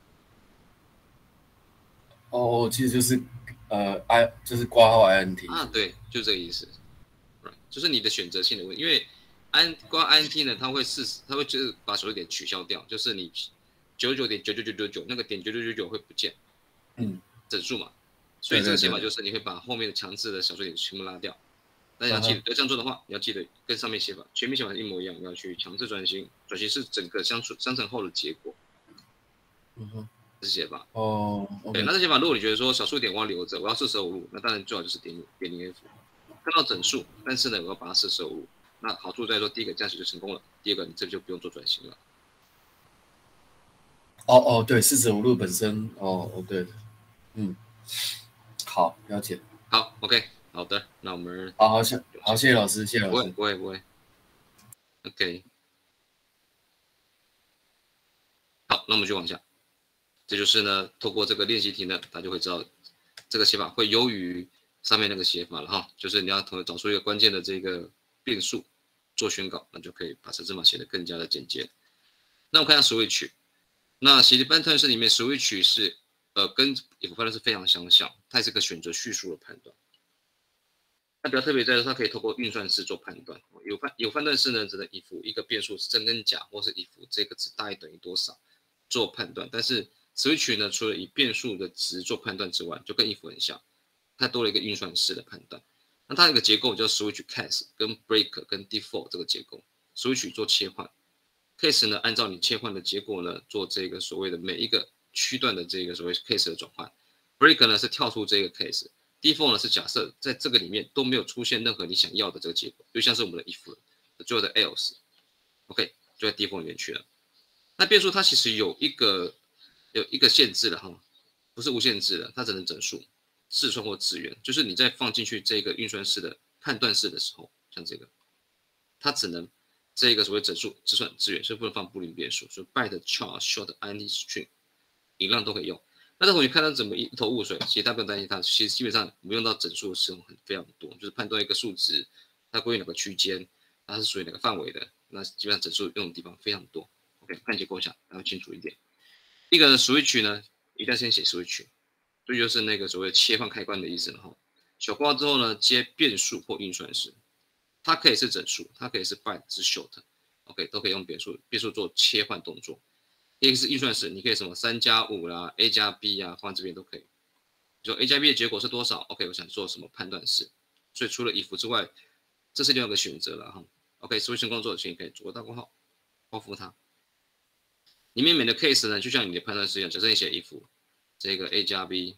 其实就是就是括号 int 啊，对，就这个意思，就是你的选择性的问题，因为括号 int 呢，它会就是把所有点取消掉，就是你99.99999那个点9999会不见。整数嘛，所以这个写法就是你会把后面的强制的小数点全部拉掉。大家记得这样做的话，你要记得跟上面写法全面写法一模一样，你要去强制转型，转型是整个相乘后的结果。这是写法。对，那这写法如果你觉得说小数点我要留着，我要45路，那当然最好就是点0f，看到整数，但是呢我要把它45路。那好处在说，第一个这样写就成功了，第二个你这就不用做转型了。 对，45路本身对。好，了解。 好 ，OK， 好的，那我们好，谢谢老师，谢谢老师。 不会。OK， 好，那我们就往下。这就是呢，透过这个练习题呢，大家就会知道这个写法会优于上面那个写法了哈，就是你要找出一个关键的这个变数做宣告，那就可以把程式码写得更加的简洁。那我们看一下 switch， 那其实判断式里面 switch 是跟 if 判断式非常相像，它也是个选择叙述的判断。那比较特别在于它可以透过运算式做判断，有判断式呢，只能 if 一个变数是真跟假，或是 if 这个值大于等于多少做判断。但是 switch 呢，除了以变数的值做判断之外，就跟 if 很像，它多了一个运算式的判断。那它有一个结构叫 switch case 跟 break 跟 default 这个结构 ，switch 做切换 ，case 呢按照你切换的结果呢做这个所谓的每一个区段的这个所谓 case 的转换 ，break 呢是跳出这个 case。default 呢是假设在这个里面都没有出现任何你想要的这个结果，就像是我们的 if 最后的 else，OK， 就在 default 里面去了。那变数它其实有一个限制的哈，不是无限制的，它只能整数、自算或自圆。就是你在放进去这个运算式的判断式的时候，像这个，它只能这个所谓整数、自算、自圆，所以不能放布林变数，所以 byte、char、short、any string 引量都可以用。那这同学看到怎么一头雾水，其实大家不用担心它，其实基本上我们用到整数的时候非常多，就是判断一个数值它归于哪个区间，它是属于哪个范围的，那基本上整数用的地方非常多。OK， 看结构一下，然后清楚一点。一个 switch 呢，一旦先写 switch， 这就是那个所谓切换开关的意思了哈。小括号之后呢，接变数或运算式，它可以是整数，它可以是 byte 是 short，OK， 都可以用变数做切换动作。也是运算式，你可以什么3加5啦 ，a 加 b 啊，放在这边都可以。比如说 a 加 b 的结果是多少 ？OK， 我想做什么判断式？所以除了 if 之外，这是另外一个选择了哈。OK，switch 工作请可以做大括号，包覆它。里面每个 case 呢，就像你的判断式一样，假设你写 if 这个 a 加 b，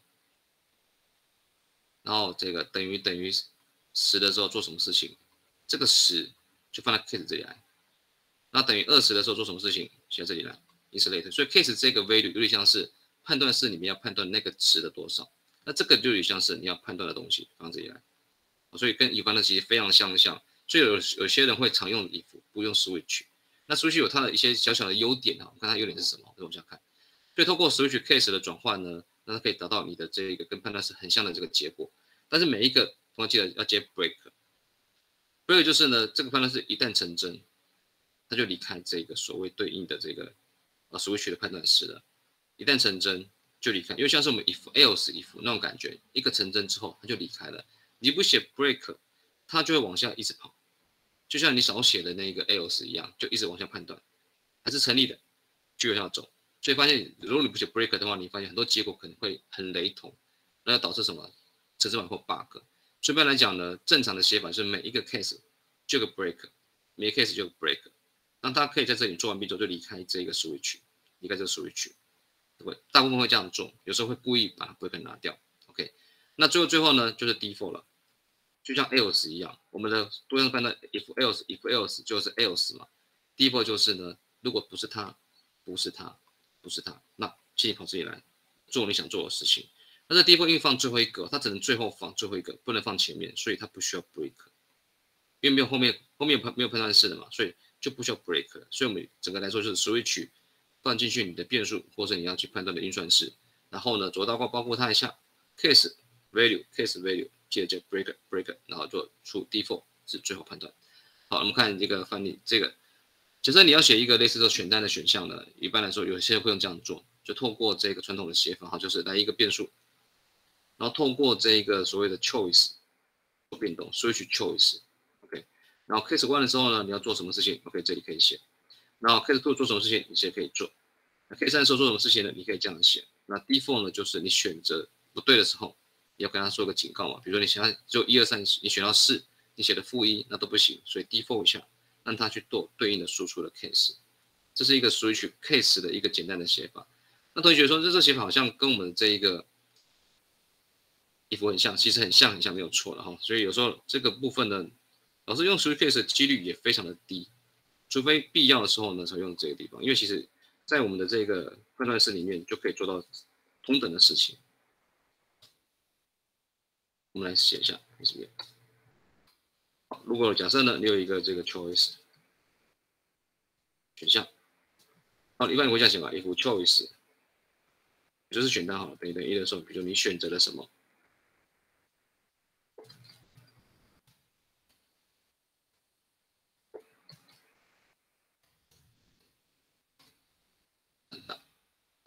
然后这个等于10的时候做什么事情？这个10就放在 case 这里来。那等于20的时候做什么事情？写在这里来。以此类推，所以 case 这个 value 有点像是判断式里面要判断那个值的多少，那这个就有点像是你要判断的东西放这里来，所以跟 if 呢其实非常相像，所以有些人会常用 if 不用 switch， 那 switch 有它的一些小小的优点啊，我看它优点是什么，我往下看，所以透过 switch case 的转换呢，那它可以达到你的这个跟判断式很像的这个结果，但是每一个同学记得要接 break 就是呢这个判断式一旦成真，它就离开这个所谓对应的这个switch 的判断式了，一旦成真就离开，因为像是我们 if else if 那种感觉，一个成真之后它就离开了。你不写 break， 它就会往下一直跑，就像你少写的那个 else 一样，就一直往下判断，还是成立的，就往下走。所以发现如果你不写 break 的话，你发现很多结果可能会很雷同，那要导致什么？程式码或 bug。所以一般来讲呢，正常的写法是每一个 case 就有个 break， 每个 case 就有个 break。那它可以在这里做完毕之后就离开这个 switch， 离开这个 switch， 对，大部分会这样做，有时候会故意把 break 拿掉。OK， 那最后呢就是 default 了，就像 else 一样，我们的多样判断 if else 就是 else 嘛 ，default 就是呢，如果不是它，那请你跑这里来做你想做的事情。但是 default 因为放最后一个，它只能最后放最后一个，不能放前面，所以它不需要 break， 因为没有后面没有判断式的嘛，所以就不需要 break 了，所以我们整个来说就是 switch 放进去你的变数或者你要去判断的运算式，然后呢左刀包括它一下 case value， 接着 break， 然后做出 default 是最后判断。好，我们看这个范例，这个假设你要写一个类似这种选单的选项呢，一般来说有些人会用这样做，就透过这个传统的写法，就是来一个变数，然后透过这个所谓的 choice 做变动 switch choice。然后 case 1的时候呢，你要做什么事情 ？OK， 这里可以写。然后 case 2做什么事情，你也可以做。case 3的时候做什么事情呢？你可以这样写。那 default 呢，就是你选择不对的时候，你要跟他说个警告嘛。比如说你想要只有1、2、3，你选到4，你写的-1那都不行，所以 default 一下，让他去做对应的输出的 case。这是一个switch case 的一个简单的写法。那同学说这写法好像跟我们这一个 if 很像，其实很像没有错了哈。所以有时候这个部分呢。老师用 switch case 的几率也非常的低，除非必要的时候呢才用这个地方，因为其实在我们的这个判断式里面就可以做到同等的事情。我们来写一下，好，如果假设呢你有一个这个 choice 选项，好，一般你会这样写嘛 ，if choice 就是选单好了，等于1的时候，比如说你选择了什么，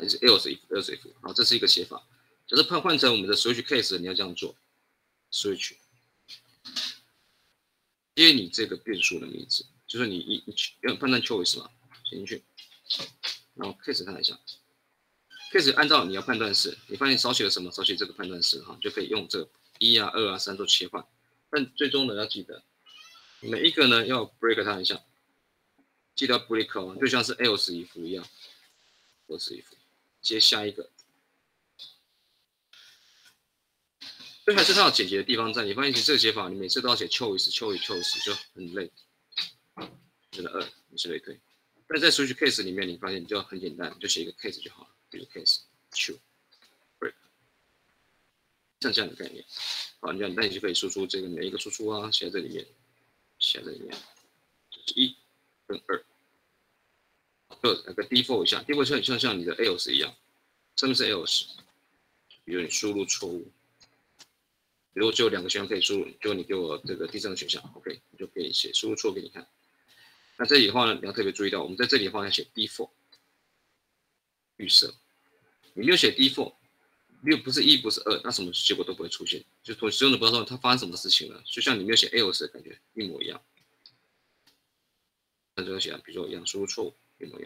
还是 else if，好，这是一个写法。假设换成我们的 switch case， 你要这样做 ，switch 接你这个变数的名字，就是你要判断 choice 嘛，写进去，然后 case 看一下 ，case 按照你要判断式，你发现少写了什么，少写这个判断式哈，就可以用这个1啊、2啊、3做切换。但最终呢，要记得每一个呢要 break 它一下，记得要 break 哦，就像是 else if 一样 ，else if 接下一个。这还是它有简洁的地方在。你发现其实这个写法，你每次都要写 choice 就很累，真的你是累赘。但在 switch case 里面，你发现你就很简单，就写一个 case 就好了，比如 case choose break， 像这样的概念。好，那你就可以输出这个每一个输出啊，写在这里面，就是1跟2。那个 default 一下 ，default 像你的 else 一样，上面是 else， 比如你输入错误。如果只有2个选项可以输入，就你给我这个第3个选项 ，OK， 你就可以写输入错给你看。那这里的话呢，你要特别注意到，我们在这里的话要写 default 预设，你没有写 default， 不是1不是2，那什么结果都不会出现，就从使用者不知道它发生什么事情了，就像你没有写 else 的感觉一模一样。那就要写，比如说一样输入错误一模一样。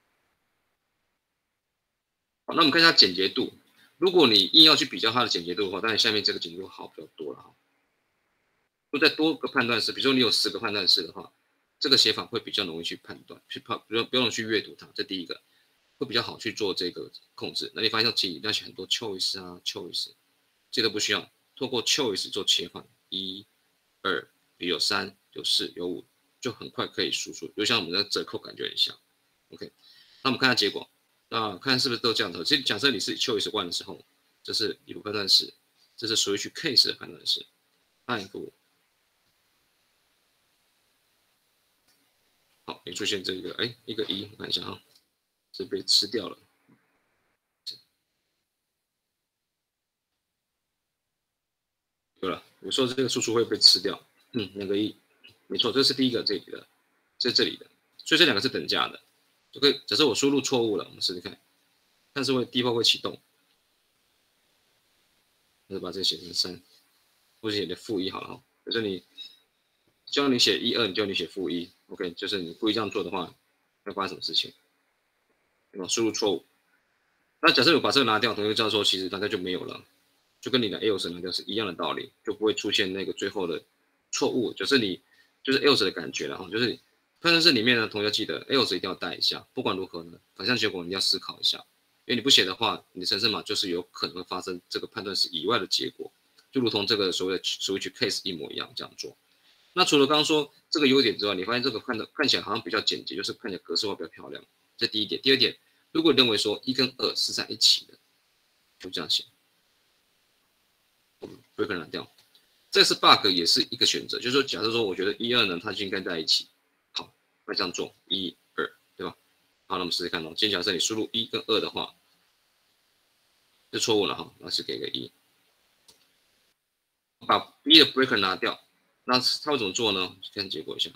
好，那我们看一下简洁度。如果你硬要去比较它的简洁度的话，当然下面这个简洁度好比较多了哈。如果再多个判断式，比如说你有10个判断式的话，这个写法会比较容易去判断，不用去阅读它，这第一个会比较好去做这个控制。那你发现其实要写很多 choice 啊 choice， 这都不需要，透过 choice 做切换，1、2，有3、有4、有5，就很快可以输出，就像我们的折扣感觉很像。OK， 那我们看下结果。那看是不是都这样的？其实假设你是 choice 1的时候，这是if判断式，这是switch case 的判断式，按一个5，好，也出现这个，一个1，我看一下哈，是被吃掉了。有了，有时候这个输出会被吃掉，那个1，没错，这是第一个这里的，这里的，所以这2个是等价的。OK， 假设我输入错误了，我们试试看，但是default会启动。那就把这个写成3，或者写的-1好了哈。可是你叫你写1、2，你叫你写-1 ，OK， 就是你故意这样做的话，会发生什么事情？对吧？输入错误。那假设我把这个拿掉，同学知道说，其实大概就没有了，就跟你的 else 拿掉是一样的道理，就不会出现那个最后的错误，就是你就是 else 的感觉了哈。就是判断式里面呢，同学记得 else 一定要带一下，不管如何呢，反向结果你要思考一下。因为你不写的话，你的程式码就是有可能会发生这个判断式以外的结果，就如同这个所谓的 switch case 一模一样这样做。那除了刚刚说这个优点之外，你发现这个看起来好像比较简洁，就是看起来格式化比较漂亮，这第一点。第二点，如果认为说1跟2是在一起的，就这样写，不会拿掉。这是 bug 也是一个选择，就是说假设说我觉得1、2呢它就应该在一起，好，那这样做1、2，对吧？好，那我们试试看哦。今天假设你输入1跟2的话，是错误了哈，那是给个1，把 B 的 breaker 拿掉，那它会怎么做呢？看结果一下，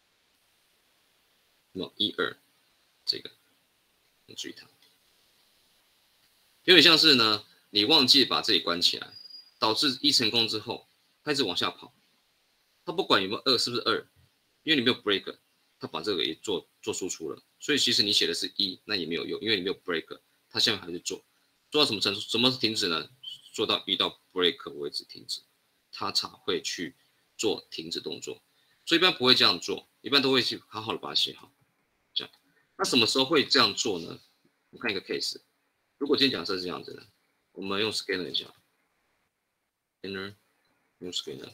那么1、2这个，你注意它，有点像是呢，你忘记把这里关起来，导致1成功之后，它一直往下跑，它不管有没有2是不是2，因为你没有 breaker， 它把这个也做输出了，所以其实你写的是1，那也没有用，因为你没有 breaker， 它下面还是做到什么程度？什么停止呢？做到遇到 breaker 为止停止，它才会去做停止动作。所以一般不会这样做，一般都会去好好的把它写好。这样，那什么时候会这样做呢？我们看一个 case， 如果今天假设是这样子的，我们用 scanner 一下 ，scanner 用 scanner。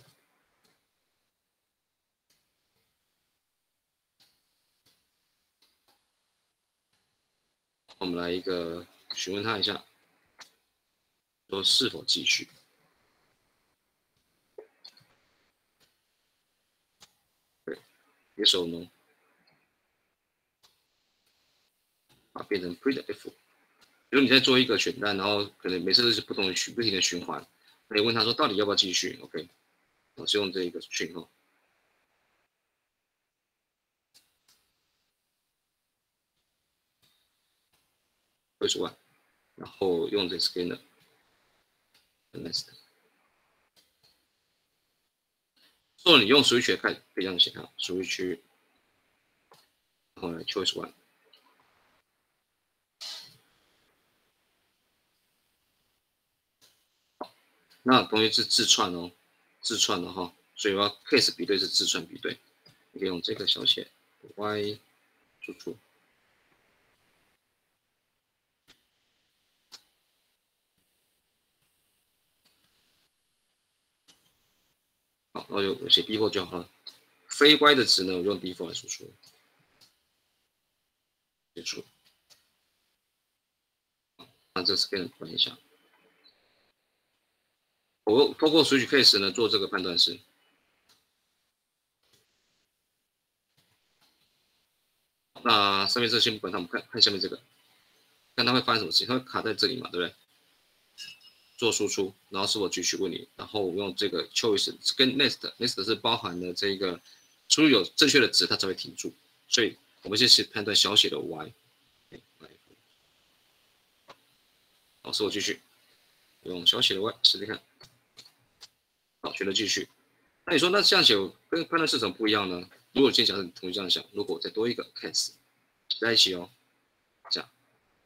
我们来一个询问他一下，说是否继续。对 ，yes or no， 把它变成 printf。比如你在做一个选单，然后可能每次都是不停的循环，那你问他说到底要不要继续 ？OK， 我是用这一个讯号。21， 然后用这个 scanner nest。做你用 switch 看，可以这样写哈 ，switch， 然后来 choice one。那东西是自串哦，自串的哈，所以我要 case 比对是自串比对，你可以用这个小写 y 输出。好，然后我写 default 就好了。非 y 的值呢，我用 default 来输出。结束。那这 scan 关一下。我通过 switch case 呢做这个判断式。那上面这些不管它，我们看下面这个，看它会发生什么事情，它会卡在这里嘛，对不对？做输出，然后是否继续问你，然后我用这个 choice 跟 nest 是包含了这个输入有正确的值，它才会停住。所以我们先是判断小写的 y。好，是否继续？用小写的 y 试试看。好，选择继续。那你说那这样写跟判断式怎么不一样呢？如果今天假设你同意这样想，如果我再多一个 case 在一起哦，这样。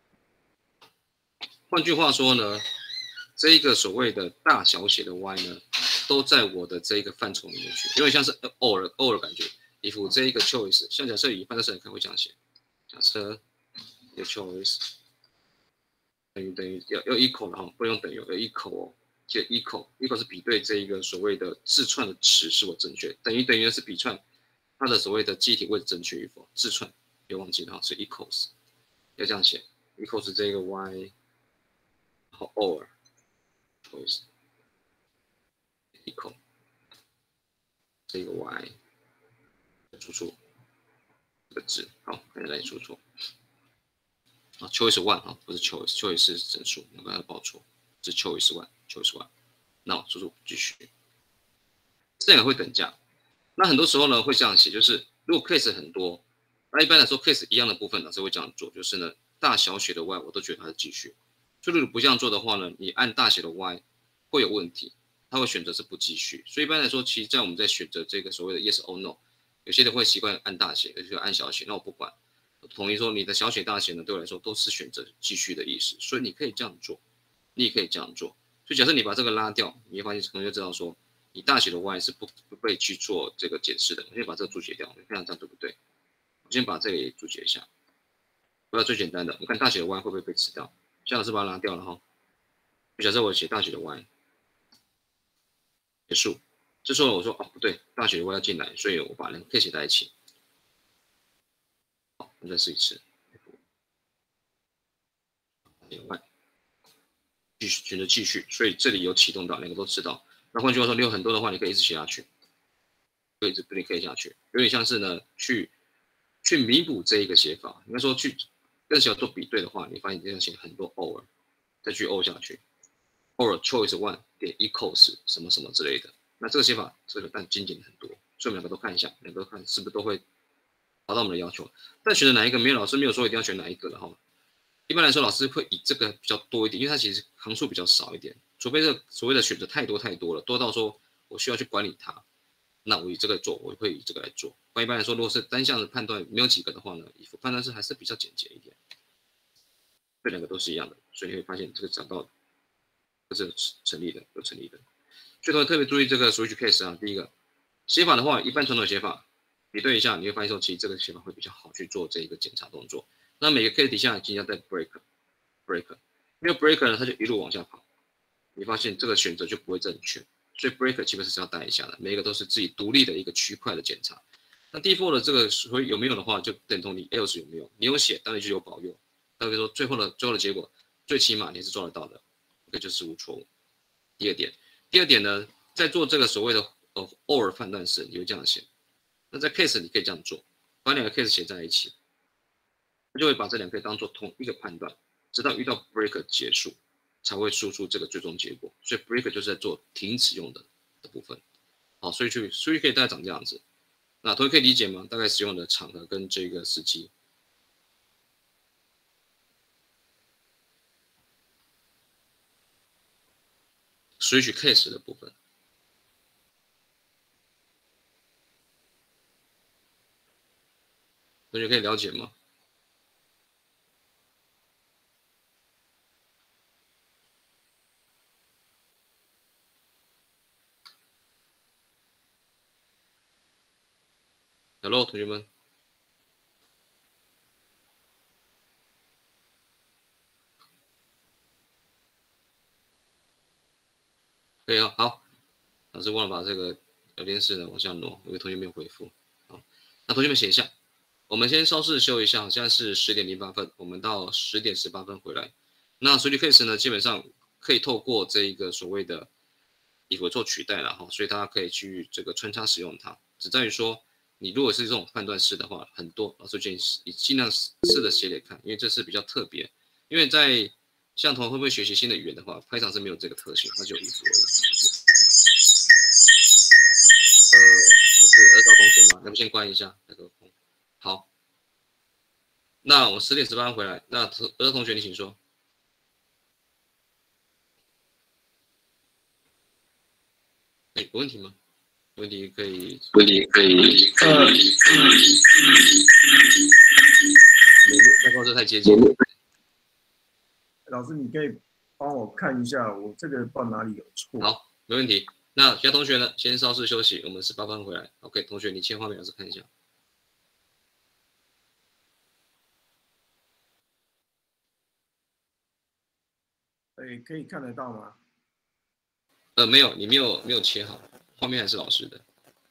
换句话说呢，这一个所谓的大小写的 y 呢，都在我的这一个范畴里面去，有点像是 or 的感觉。if 这一个 choice， 像假设以判断式来看会这样写，假设一个 choice 等于要 equal 哈，不能用等于，要 equal 哦。记得 equal 是比对这一个所谓的字串的值是否正确，等于的是比串它的所谓的记忆体位置正确与否，字串别忘记了哈，是 equals， 要这样写 equals 这个 y， 然后 or choice equal 这个 y 输出这个字，好，看下来输出啊 choice one 啊，不是 choice 是整数，你把它报错，是 choice one。那我输出继续，这两个会等价。那很多时候呢会这样写，就是如果 case 很多，那一般来说 case 一样的部分老师会这样做，就是呢大小写的 y 我都觉得它是继续。所以如果不这样做的话呢，你按大写的 y 会有问题，它会选择是不继续。所以一般来说，其实在我们在选择这个所谓的 yes or no， 有些人会习惯按大写，有些人按小写，那我不管，我统一说你的小写大写呢对我来说都是选择继续的意思，所以你可以这样做，你也可以这样做。所以假设你把这个拉掉，你会发现可能就知道说，你大写的 y 是不被去做这个解释的。我先把这个注解掉，你看看这样对不对？我先把这个也注解一下。我要最简单的，我看大写的 y 会不会被吃掉？现在老师把它拉掉了哈。假设我写大写的 y， 结束。这时候我说哦不对，大写的 y 要进来，所以我把两个 k 写在一起。好，我们再试一次。y 继续选择继续，所以这里有启动到，两个都知道。那换句话说，你有很多的话，你可以一直写下去，可以一直可以下去，有点像是呢去弥补这一个写法。应该说去跟小做比对的话，你发现你这样写很多 or， 再去 or 下去 ，or choice one 点 equals 什么什么之类的。那这个写法这个但精简很多，所以我们两个都看一下，两个都看是不是都会达到我们的要求。但选择哪一个，没有老师没有说一定要选哪一个的哈。一般来说，老师会以这个比较多一点，因为它其实行数比较少一点。除非这所谓的选择太多了，多到说我需要去管理它，那我以这个做，我会以这个来做。一般来说，如果是单项的判断没有几个的话呢，判断式还是比较简洁一点。这两个都是一样的，所以你会发现这个找到这是成立的，有成立的。所以特别注意这个 switch case 啊，第一个写法的话，一般传统写法比对一下，你会发现说其实这个写法会比较好去做这一个检查动作。那每个 case 底下尽量带 break， 因为 break 呢，它就一路往下跑，你发现这个选择就不会正确，所以 break 基本上是要带一下的，每一个都是自己独立的一个区块的检查。那 default 的这个所以有没有的话，就等同你 else 有没有，你有写当然就有保佑，大概说最后的结果，最起码你是做得到的，这个就是无错误。第二点呢，在做这个所谓的or 判断时，你会这样写。那在 case 你可以这样做，把两个 case 写在一起。就会把这两个当做同一个判断，直到遇到 break 结束，才会输出这个最终结果。所以 break 就是在做停止用的部分。好，所以可以大概长这样子。那同学可以理解吗？大概使用的场合跟这个时机。 switch case 的部分。同学可以了解吗？Hello， 同学们。可以啊，好。老师忘了把这个聊天室呢往下挪，有个同学没有回复。好，那同学们写一下。我们先稍事休一下，现在是10:08，我们到10:18回来。那switch case 呢，基本上可以透过这一个所谓的if 做取代了哈，所以大家可以去这个穿插使用它。只在于说，你如果是这种判断式的话，很多老师建议你尽量试着写给看，因为这是比较特别。因为在像同学会不会学习新的语言的话，Python 是没有这个特性，它就有if而已。是二道同学吗？要不先关一下那个。好，那我10:18回来。那二同学你请说。有问题吗？问题可以。太高，这太接近了。 老师，你可以帮我看一下，我这个不知道哪里有错。 好，没问题。那其他同学呢？先稍事休息，我们18分回来。OK， 同学你切画面，老师看一下。 可以看得到吗？ 没有，你没有切好，画面还是老师的。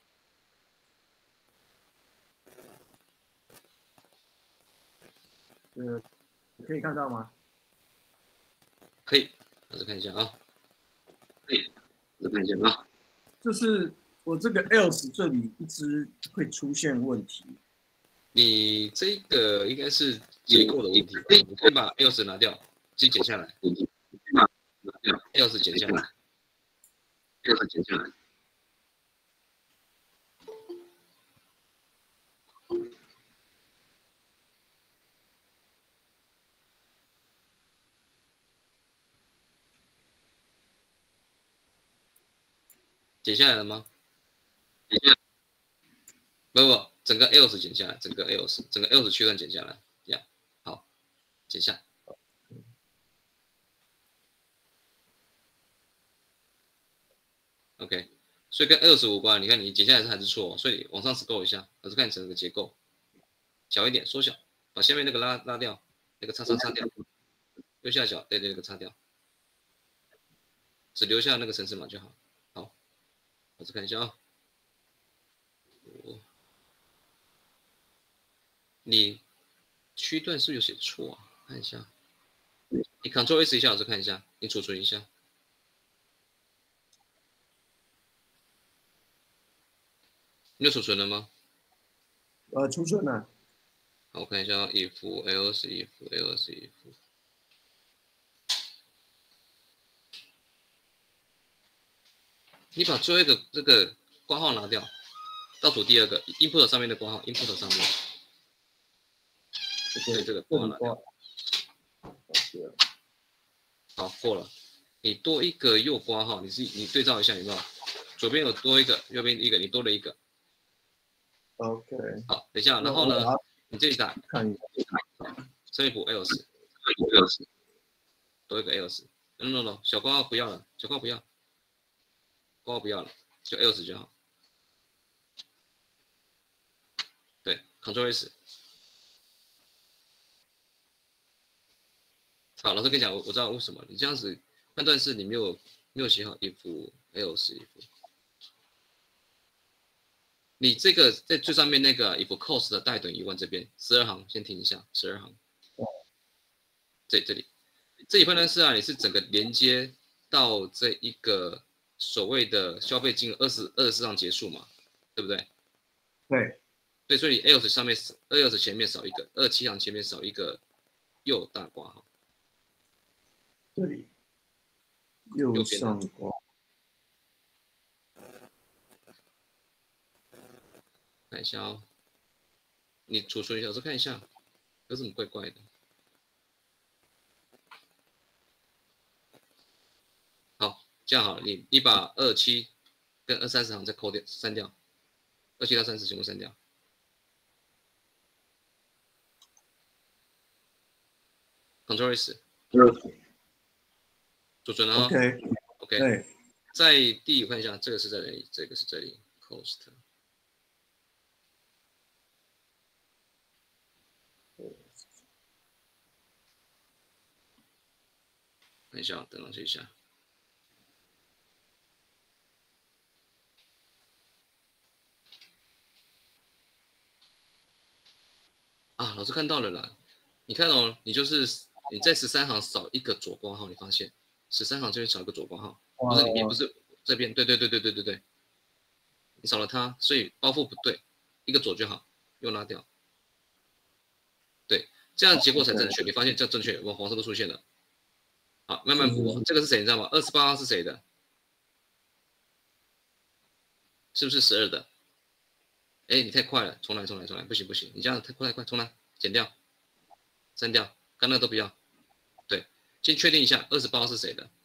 可以看到吗？ 可以，老师看一下啊。可以，老师看一下啊。 就是我这个 else 这里一直会出现问题。 你这个应该是结构的问题，你可以把 else 拿掉，自己剪下来。else 剪下来。else 剪下来。剪下来了吗？剪下来。不，整个 else 剪下来，整个 else 区段剪下来，这样好，剪下。OK， 所以跟 else 无关。你看你剪下来还是错，所以往上 scroll 一下，老师看整个结构小一点，缩小，把下面那个拉掉，那个叉擦掉，右下角对那个擦掉，只留下那个程式码就好。好，老师看一下啊。你区段是不是有写错啊？看一下，你 Ctrl S 一下，老师看一下，你储存一下。你有储存了吗？ 储存了。 好，我看一下 if else。你把最后一个这个括号拿掉，倒数第二个 input 上面的括号 input 上面。对，这个括号拿掉。好，过了。你多一个右括号，你对照一下有没有？左边有多一个，右边一个，你多了一个。 OK。 好，等一下，然后呢，你这里打看一下， 这一步 else， 多一个 else。No， 小括号不要了，小括号不要，括号不要了，就 else 就好。对 ，Ctrl S。好，老师跟你讲，我知道为什么你这样子判断是你没有写好 if else。你这个在最上面那个 if cost 的大等于1万这边12行，先停一下，12行。这里判断是啊，你是整个连接到这一个所谓的消费金额24上结束嘛，对不对？ 对。 对，所以你 else 上面else前面少一个，27行前面少一个右大括号。 这里右上括。 看一下哦，你储存一下，我再看一下，有什么怪怪的？好， 这样好了，你把27跟30行再扣掉删掉，27到30全部删掉。Ctrl S， 储存了哈。 OK， OK， 对， 在第我看一下，这个是在这里，这个是这里 ，cost。看一下，等上去一下。啊，老师看到了啦。你看哦，你就是你在13行少一个左括号，你发现13行这边少一个左括号，不是里面，不是这边，对，你少了它，所以包覆不对，一个左就好，又拉掉。对，这样结果才正确。你发现这样正确，哇，黄色都出现了。好，慢慢补哦。这个是谁？你知道吗？28号是谁的？是不是12的？哎，你太快了，重来，不行，你这样太快，重来，剪掉，删掉，刚那个都不要。对，先确定一下28号是谁的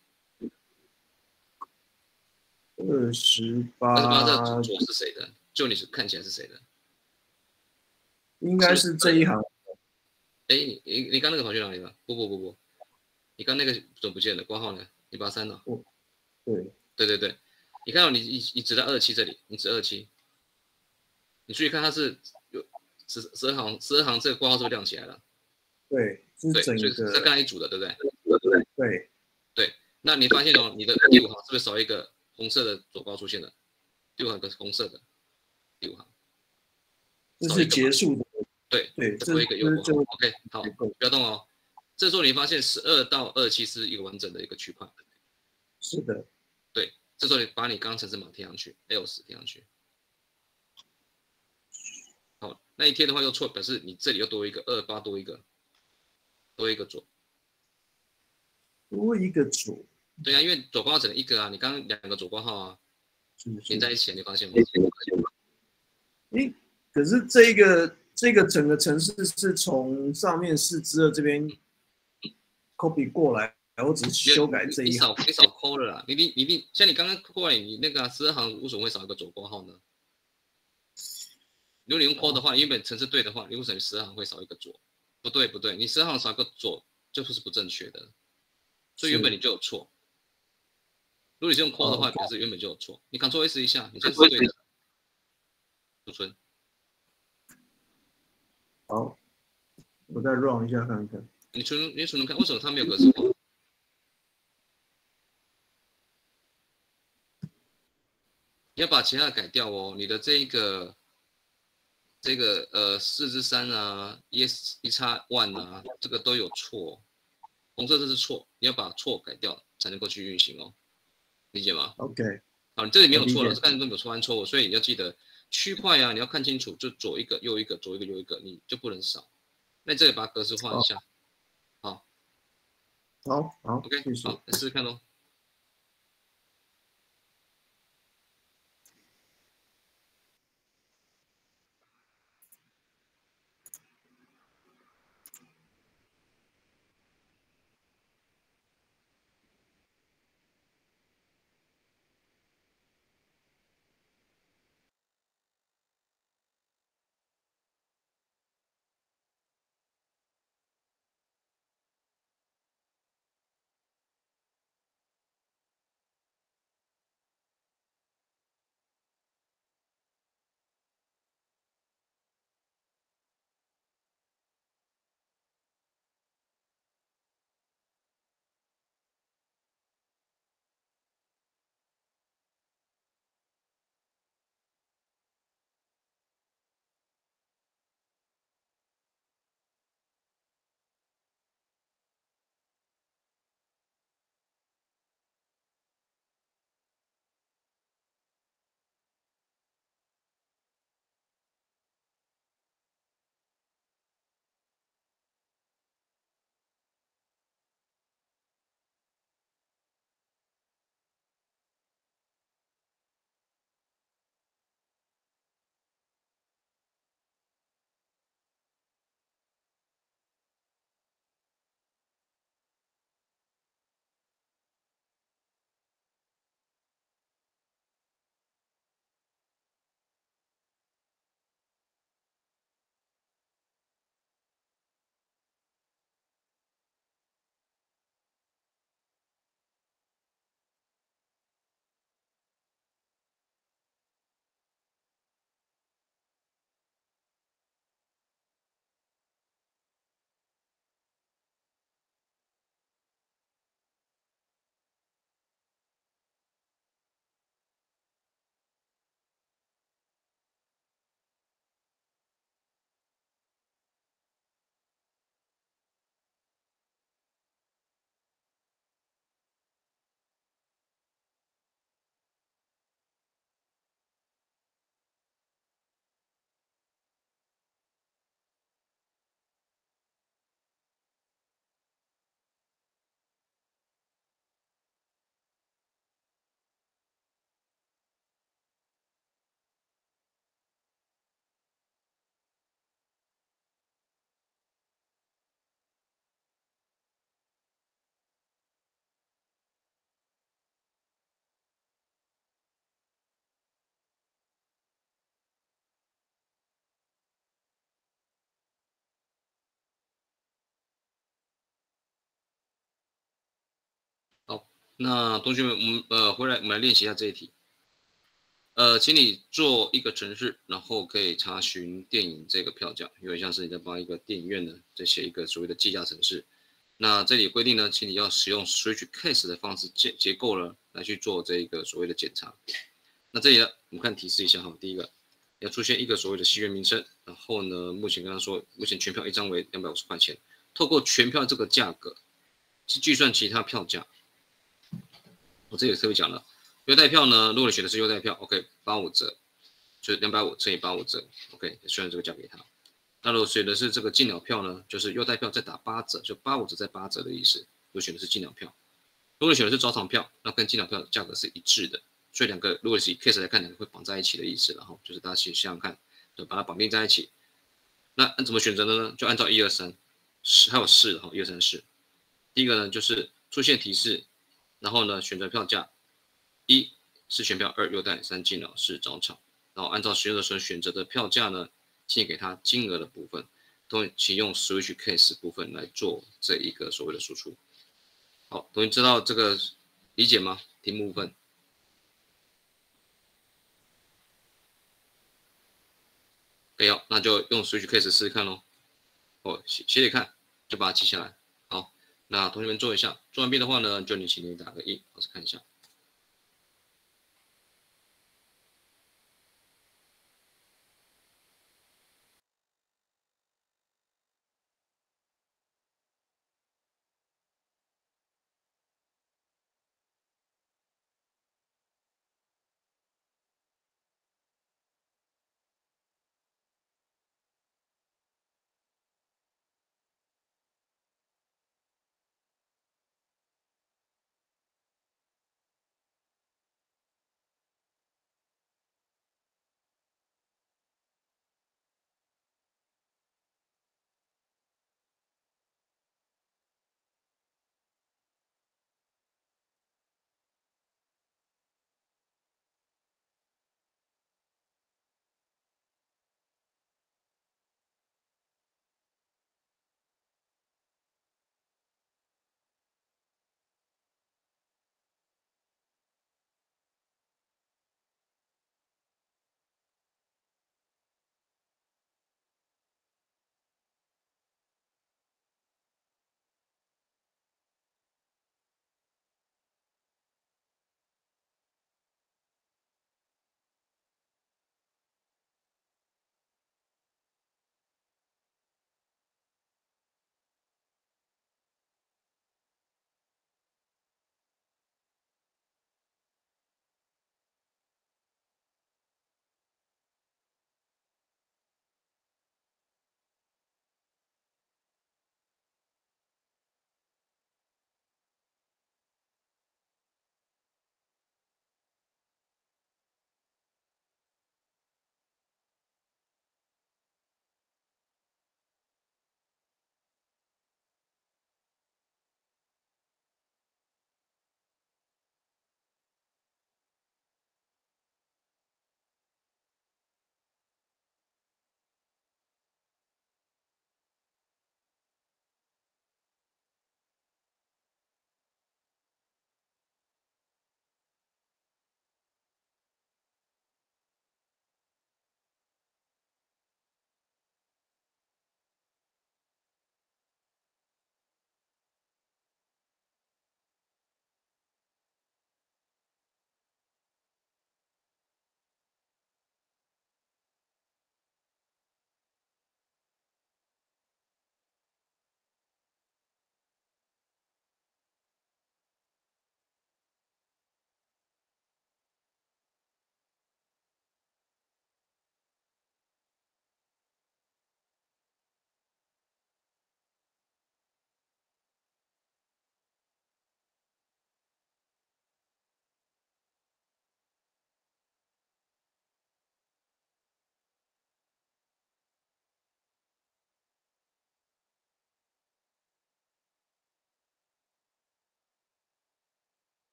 ？28这左是谁的？就你是看起来是谁的？ 应该是这一行。 哎，你刚那个跑去哪里了？不，你刚那个怎么不见了？挂号呢？你把它删了。对，你看到你指在27这里，你指27，你注意看它是有12行这个挂号是不是亮起来了？ 对，是整个。 个。 这刚才一组的，对不对？ 对。 那你发现哦，你的第5行是不是少一个红色的左括出现了？第5行有个红色的第5行， 这是结束的。 对，多一个右括号。OK， 好，不要动哦。这时候你发现12到27是一个完整的一个区块。 是的。 对，这时候你把你刚刚程式码贴上去 ，else 贴上去。好，那一贴的话又错，表示你这里又多一个28，多一个左。 多一个左。 对啊，因为左括号只能一个啊，你刚刚2个左括号啊，连在一起，你发现吗？ 可是这个整个程式是从上面4之2这边 copy 过来，然后只是修改这一行。 你少抠了啦，你像你刚刚过来，你那个12行为什么会少一个左括号呢？如果你用抠的话，原本程式对的话，你为什么12行会少一个左？不对，你12行少一个左就是不正确的，所以原本你就有错。如果你是用抠的话，表示原本就有错。你 Ctrl S 一下，你这是对的。储存。 好，我再 run 一下看看。 你存看，为什么它没有格式化？你要把其他的改掉哦。你的这个4之3啊，1x1啊，这个都有错。红色这是错，你要把错改掉才能够去运行哦，理解吗 ？OK。 好，你这里没有错了，这看都没有错误，所以你要记得区块啊，你要看清楚，就左一个右一个，左一个右一个，你就不能少。那这里把它格式化一下。好。 好 ，OK， 好，来试试看喽。 那同学们，我们来练习一下这一题。请你做一个程式，然后可以查询电影这个票价，有点像是你在帮一个电影院呢在写一个所谓的计价程式。那这里规定呢，请你要使用 switch case 的方式结构呢来去做这一个所谓的检查。那这里呢，我们看提示一下哈，第一个要出现一个所谓的戏院名称，然后呢，目前刚刚说目前全票一张为250块钱，透过全票这个价格去计算其他票价。我这里特别讲了。优待票呢，如果你选的是优待票 ，OK，85折，就是250乘以85折 ，OK， 算这个价给他。那如果选的是这个进鸟票呢，就是优待票再打8折，就85折再8折的意思。如果选的是进鸟票，如果你选的是早场票，那跟进鸟票的价格是一致的。所以两个如果是以 case 来看，两个会绑在一起的意思，然后就是大家去想想看，就把它绑定在一起。那按怎么选择的呢？就按照1、2、3，还有4，哈，1、2、3、4。第一个呢，就是出现提示，然后呢选择票价。1是全票，2优待，3进鸟，4早场。然后按照使用的时候选择的票价呢，请给它金额的部分，都请用 switch case 部分来做这一个所谓的输出。好，同学知道这个理解吗？题目部分。可以哦，那就用 switch case 试试看咯。写看，就把它记下来。好，那同学们做一下，做完毕的话呢，就请你打个1，老师看一下。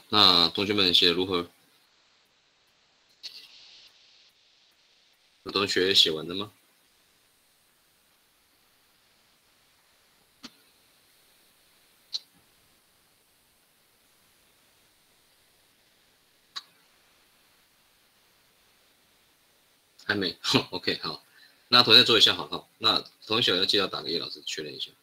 那同学们写得如何？有同学写完了吗？还没，OK，好，那同学做一下好哈。那同学要记得打给叶老师确认一下。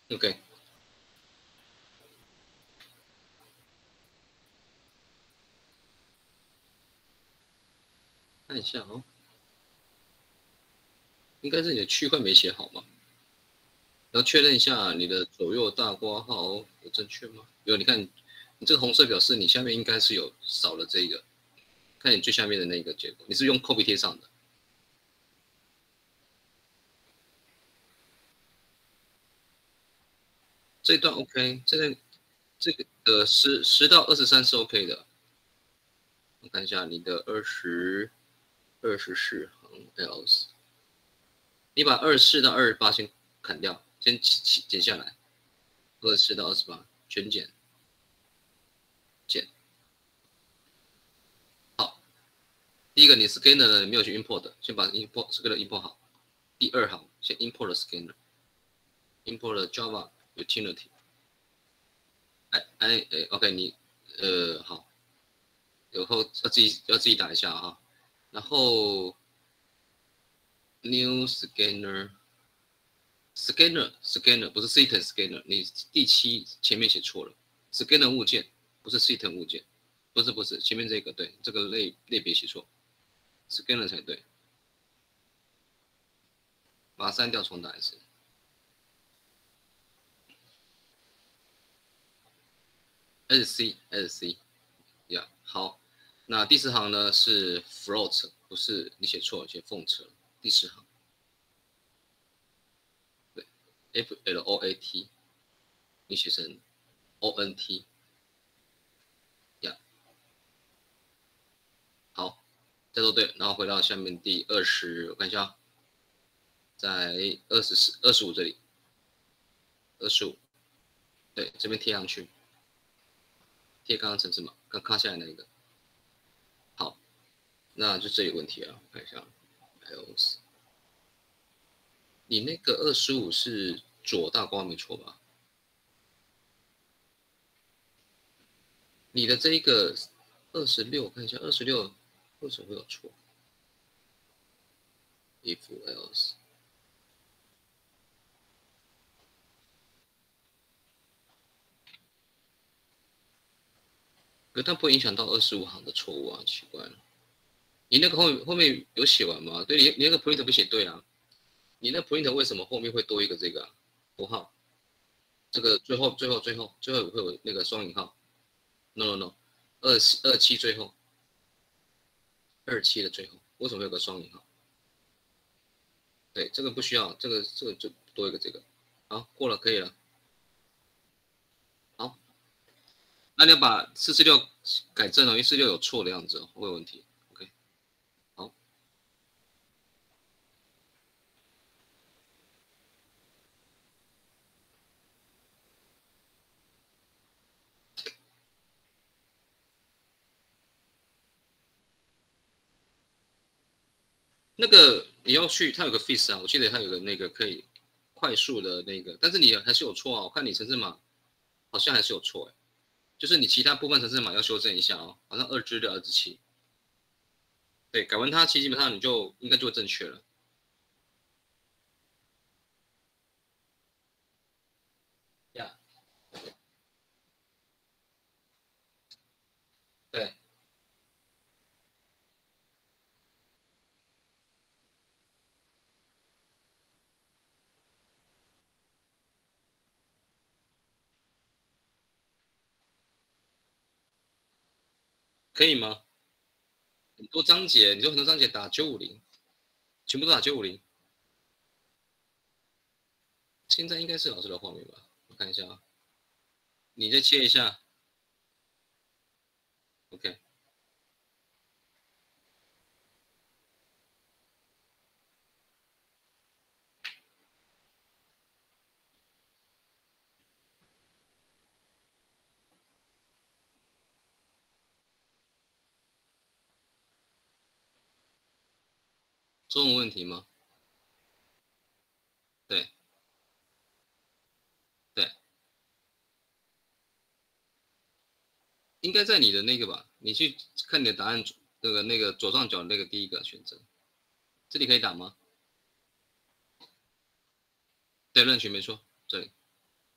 OK，看一下哦，应该是你的区块没写好嘛？然后确认一下你的左右大括号有正确吗？有，你看你这个红色表示你下面应该是有少了这个，看你最下面的那个结果，你是用 copy 贴上的。这一段 OK，这个的10到23是 OK 的。我看一下你的24行 else， 你把24到28先砍掉，先剪下来，24到28全剪。好，第一个你 scanner 呢你没有去 import， 先把 import scanner import 好。第二行先 import scanner，import Java utility。OK， 你好，以后要自己打一下哈。然后 new scanner 不是 Citon scanner， 你第7前面写错了 ，scanner 物件不是 Citon 物件，不是前面这个对，这个类别写错 ，scanner 才对，把它删掉重打一次。SC 呀、好，那第4行呢是 float， 不是你写错，写凤车。第10行，对 ，float， 你写成 ont， 呀、好，这都对，然后回到下面第20，我看一下，在25这里，25，对，这边贴上去，贴刚刚程式码，刚卡下来那个。好，那就这里有问题啊，我看一下 else， 你那个25是左大括没错吧？你的这一个26，我看一下26为什么会有错 ？if else， 可它不会影响到25行的错误啊，奇怪了。你那个后面有写完吗？对，你那个 print 不写对啊？你那 print 为什么后面会多一个这个符号？这个最后会有那个双引号 ？No， 27最后，27的最后为什么会有个双引号？对，这个不需要，这个就多一个这个。好，过了可以了。好，那你要把446改正哦，因为46有错的样子，会有问题。OK， 好。那个你要去，它有个 fix 啊，我记得它有个那个可以快速的那个，但是你还是有错啊，我看你程式码好像还是有错哎，就是你其他部分程式码要修正一下哦，好像2至6、2至7，对，改完它其实基本上你就应该就会正确了。呀，对，可以吗？很多章节，你说很多章节打950，全部都打950，现在应该是老师的画面吧？我看一下啊，你再切一下 ，OK。中文问题吗？对对，应该在你的那个吧？你去看你的答案，那个左上角那个第一个选择，这里可以打吗？对，任群没错，这里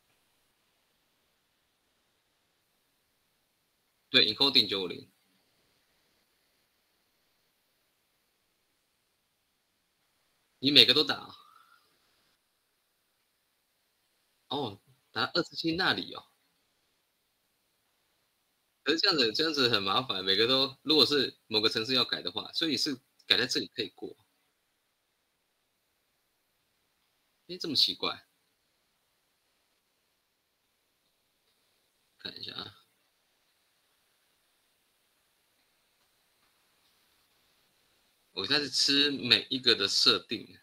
对 ，encoding 950。你每个都打啊？哦，打247那里哦。可是这样子很麻烦，每个都如果是某个城市要改的话，所以是改在这里可以过。哎，这么奇怪，看一下啊。我开始吃每一个的设定。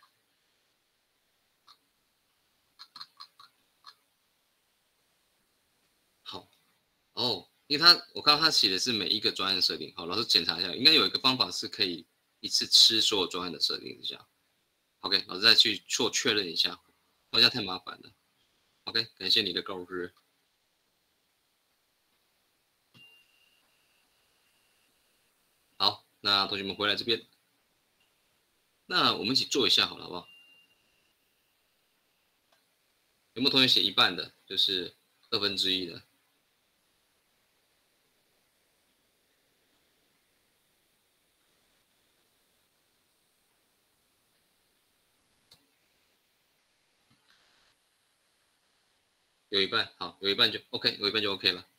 好，哦，因为我刚刚他写的是每一个专案设定。好，老师检查一下，应该有一个方法是可以一次吃所有专案的设定一下。OK， 老师再去做确认一下，好像太麻烦了。OK， 感谢你的告知。好，那同学们回来这边，那我们一起做一下好了，好不好？有没有同学写一半的，就是1/2的？有一半，好，有一半就 OK， 有一半就 OK 了。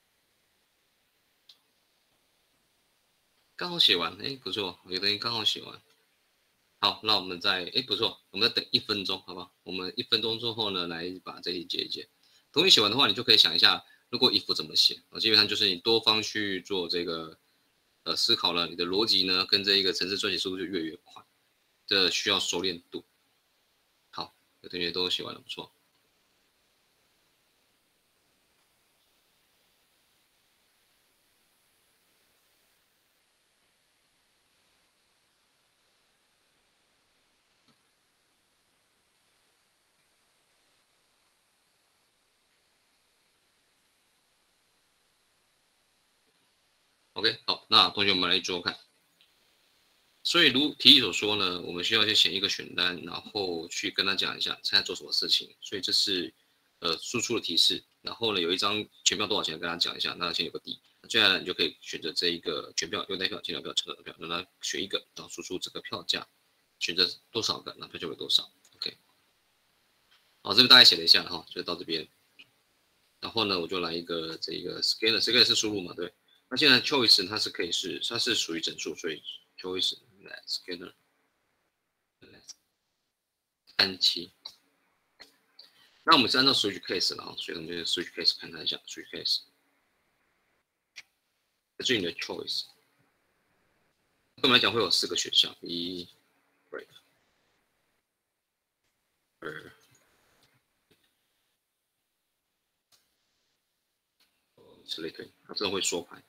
刚好写完，哎，不错，有的人刚好写完。好，那我们不错，我们再等1分钟，好不好？我们1分钟之后呢，来把这题解一解。同学写完的话，你就可以想一下，如果 if 怎么写基本上就是你多方去做这个思考了，你的逻辑呢跟这一个程式撰写速度就越快，这需要熟练度。好，有同学都写完了，不错。OK， 好，那同学们来做看。所以如题意所说呢，我们需要先写一个选单，然后去跟他讲一下现在做什么事情。所以这是输出的提示。然后呢，有一张全票多少钱，跟他讲一下，那先有个底。接下来你就可以选择这一个全票、优待票、清聊票、车票，让他选一个，然后输出这个票价，选择多少个，那票就为多少。OK， 好，这边大概写了一下哈，就到这边。然后呢，我就来一个这个 scanner， 这个是输入嘛，对。那现在 choice 它是属于整数，所以 choice scanner 37。那我们是按照 switch case 了，所以我们就 switch case 看它一下 switch case。这是你的 choice。对我们来讲会有4个选项：1 break， 2 select， 它真的会缩排。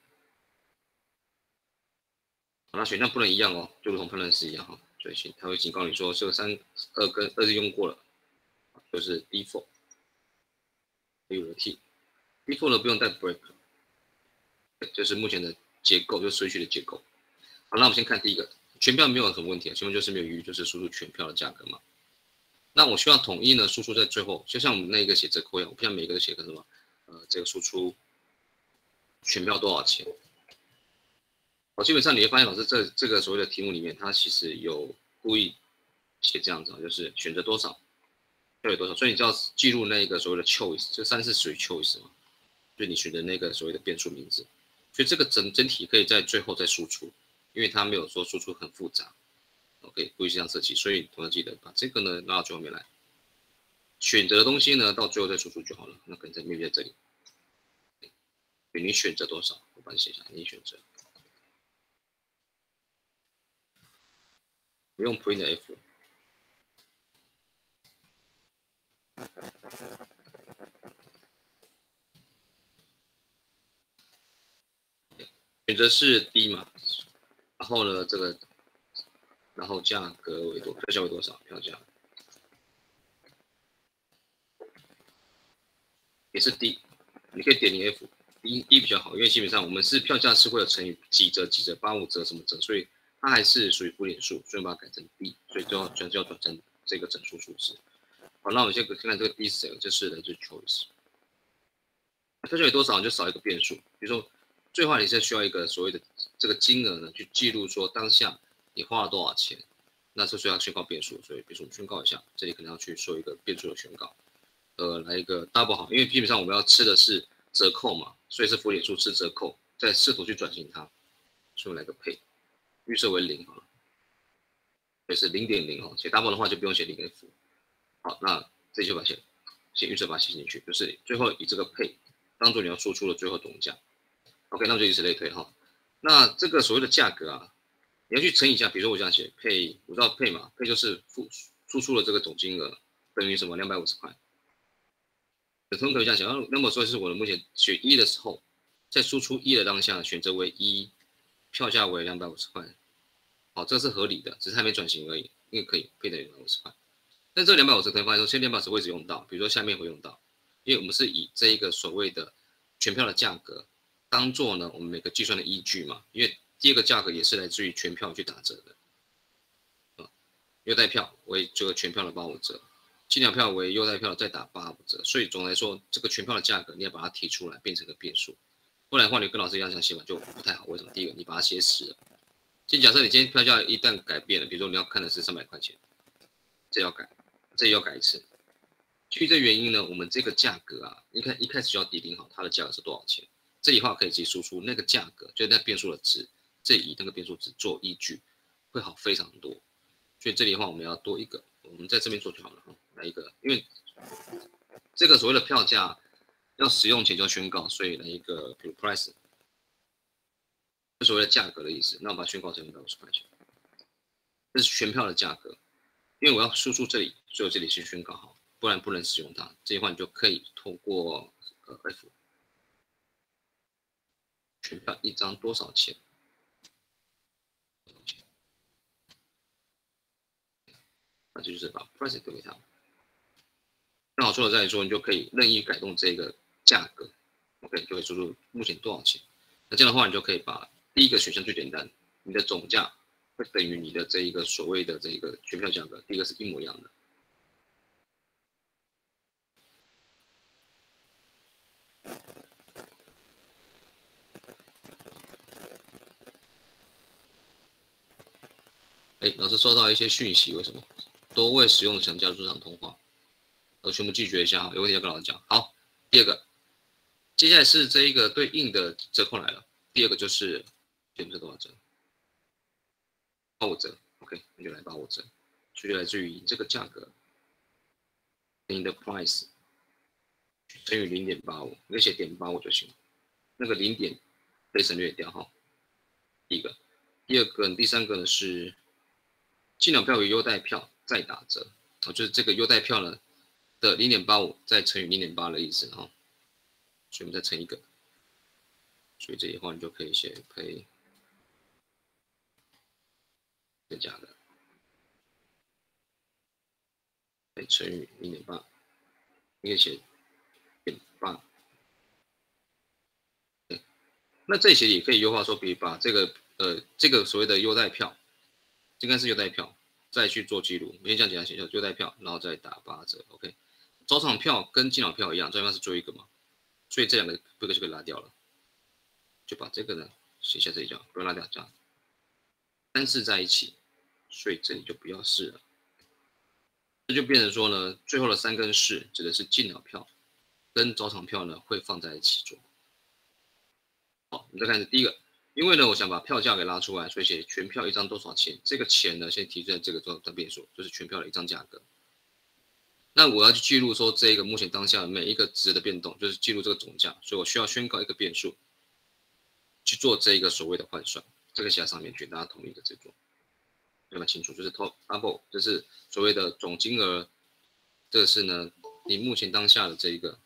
好，那选项不能一样哦，就如同判断式一样哈。所以它会警告你说，这个2跟2是用过了，就是 default。有了 T，default 呢不用带 break， 就是目前的结构，就是switch的结构。好，那我们先看第一个，全票没有什么问题，全部就是没有余裕，就是输出全票的价格嘛。那我希望统一呢输出在最后，就像我们那个写折扣一样，我不想每个都写个什么，这个输出全票多少钱。基本上你会发现，老师这个所谓的题目里面，它其实有故意写这样子，就是选择多少，票有多少，所以你就要记录那个所谓的 choice， 这3是属于 choice 嘛，就是你选的那个所谓的变数名字，所以这个整体可以在最后再输出，因为它没有说输出很复杂。OK， 故意这样设计，所以同样记得把这个呢拉到最后面来，选择的东西呢到最后再输出就好了。那可能在面在这里，你选择多少，我帮你写一下，你选择。不用 print F。选择是 D 嘛，然后呢然后价格为多，票价为多少？票价也是 D， 你可以点你 F，D 比较好，因为基本上我们是票价是会有乘以几折、85折什么折，所以它还是属于负点数，所以把它改成 D， 所以就要转成这个整数数字。好，那我们先看看这个 D 是谁，这是来自 choice。票价有多少，你就少一个变数，比如说最后你是需要一个所谓的这个金额呢，去记录说当下你花了多少钱，那这需要宣告变数，所以比如说我们宣告一下，这里可能要去说一个变数的宣告，来一个 double 好，因为基本上我们要吃的是折扣嘛，所以是浮点数吃折扣，再试图去转型它，所以我们来个配，预设为0好了，也是0.0哦，写 double 的话就不用写0 f， 好，那这就把先预设把它写进去，就是最后以这个配当做你要输出的最后总价。OK， 那我就以此类推哈。那这个所谓的价格啊，你要去乘以一下，比如说我这样写配，我知道配嘛，配就是输出的这个总金额等于什么250块。有同学可以这样想，那么说是我的目前选1的时候，在输出1的当下选择为1，票价为250块。好，这是合理的，只是还没转型而已，因为可以配等于250块。但这250可能发现说，现在250位置用到，比如说下面会用到，因为我们是以这一个所谓的全票的价格当做呢我们每个计算的依据嘛，因为第二个价格也是来自于全票去打折的，优待票为这个全票的85折，计量票为优待票再打85折，所以总的来说，这个全票的价格你要把它提出来变成个变数，不然的话你跟老师一样这样写法就不太好。为什么？第一个你把它写死了，先假设你今天票价一旦改变了，比如说你要看的是300块钱，这要改，这要改一次。基于这原因呢，我们这个价格啊，你看一开始就要拟定好它的价格是多少钱。这里的话可以直接输出那个价格，就是那变数的值，这以那个变数值做依据，会好非常多。所以这里的话我们要多一个，我们在这边做就好了。来一个，因为这个所谓的票价要使用前就宣告，所以来一个，比如 price， 所谓的价格的意思，那我把它宣告成250块钱，这是全票的价格。因为我要输出这里，所以我这里先宣告好，不然不能使用它。这一块你就可以透过F。全票一张多少钱？那就是把 price 丢给他。那好处的在于说，你就可以任意改动这个价格 ，OK， 就会输入目前多少钱。那这样的话，你就可以把第一个选项最简单，你的总价会等于你的这一个所谓的这个全票价格，第一个是一模一样的。老师收到一些讯息，为什么？多位使用想加入这场通话，我全部拒绝一下，有问题要跟老师讲。好，第二个，接下来是这一个对应的折扣来了。第二个就是减是多少折？85折 ，OK， 那就来85折，所以就来自于这个价格，你的 price 乘以0.85，你可以写0.85就行，那个0点可以省略掉哈。第一个，第二个，第三个呢是。进场票与优待票再打折，就是这个优待票呢的0.85再乘以0.8的意思哈，所以我们再乘一个，所以这里的话你就可以写配这价格，乘以0.8，你可以写0.8。那这些也可以优化说，比如把这个所谓的优待票。应该是优待票，再去做记录。我先这样简单写，优待票，然后再打8折。OK， 早场票跟进场票一样，早场票是最后一个嘛，所以这两个不就可以拉掉了，就把这个呢写下这一项，不用拉掉，这样3次在一起，所以这里就不要试了。这就变成说呢，最后的3跟4指的是进场票跟早场票呢会放在一起做。好，我们再看第一个。因为呢，我想把票价给拉出来，所以写全票一张多少钱？这个钱呢，先提出来这个做变数，就是全票的一张价格。那我要去记录说这个目前当下每一个值的变动，就是记录这个总价，所以我需要宣告一个变数，去做这一个所谓的换算。这个写在上面去，大家同意的这种，要蛮清楚，就是 double， 就是所谓的总金额，这个是呢你目前当下的这一个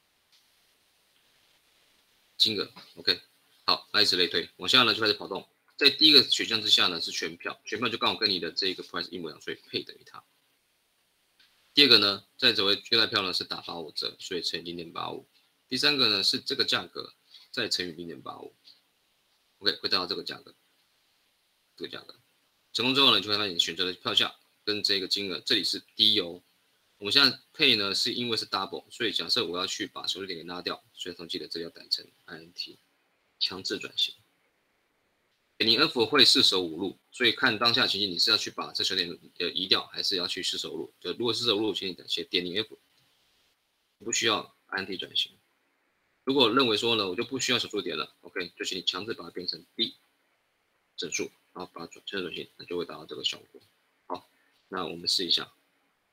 金额 ，OK。好，那以此类推，往下呢就开始跑动。在第一个选项之下呢是全票，全票就刚好跟你的这个 price 一模一样，所以配等于它。第二个呢，在这位优待票呢是打85折，所以乘以0.85。第三个呢是这个价格再乘以0.85。OK， 会得到这个价格，这个价格。成功之后呢，就会发现选择的票价跟这个金额，这里是低哦。我们现在配呢是因为是 double， 所以假设我要去把手续点给拉掉，所以记得这里要改成 int。 强制转型。点零 F 会四舍五入，所以看当下情形，你是要去把这小点移掉，还是要去四舍五入？就如果四舍五入，请你写点零 F， 不需要 INT 转型。如果认为说呢，我就不需要小数点了 ，OK， 就请你强制把它变成 B 整数，然后把它强制转型，那就会达到这个效果。好，那我们试一下。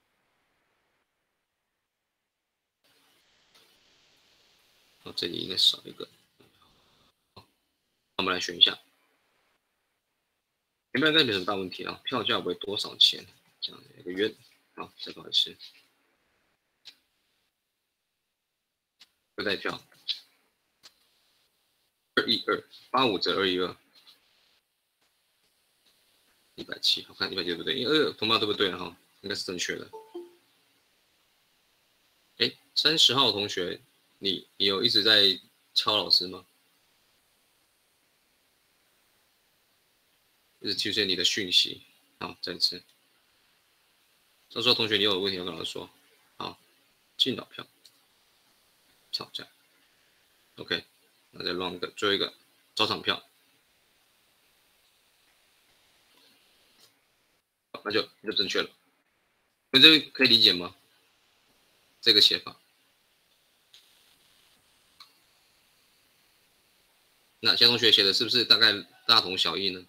哦，这里应该少一个。好，我们来选一下。前面应该没什么大问题啊，票价为多少钱？这样的一个约。好，再搞一次。不带票。21285折212。170，我看170对不对？因为同胞对不对哈？应该是正确的。哎，30号同学，你有一直在敲老师吗？一直出现你的讯息。好，再一次。30号同学，你有问题要跟老师说。好，进导票，票价。OK， 那再 run 一个，最后一个招场票。好，那就正确了。你这个可以理解吗？这个写法。那其他同学写的是不是大概大同小异呢？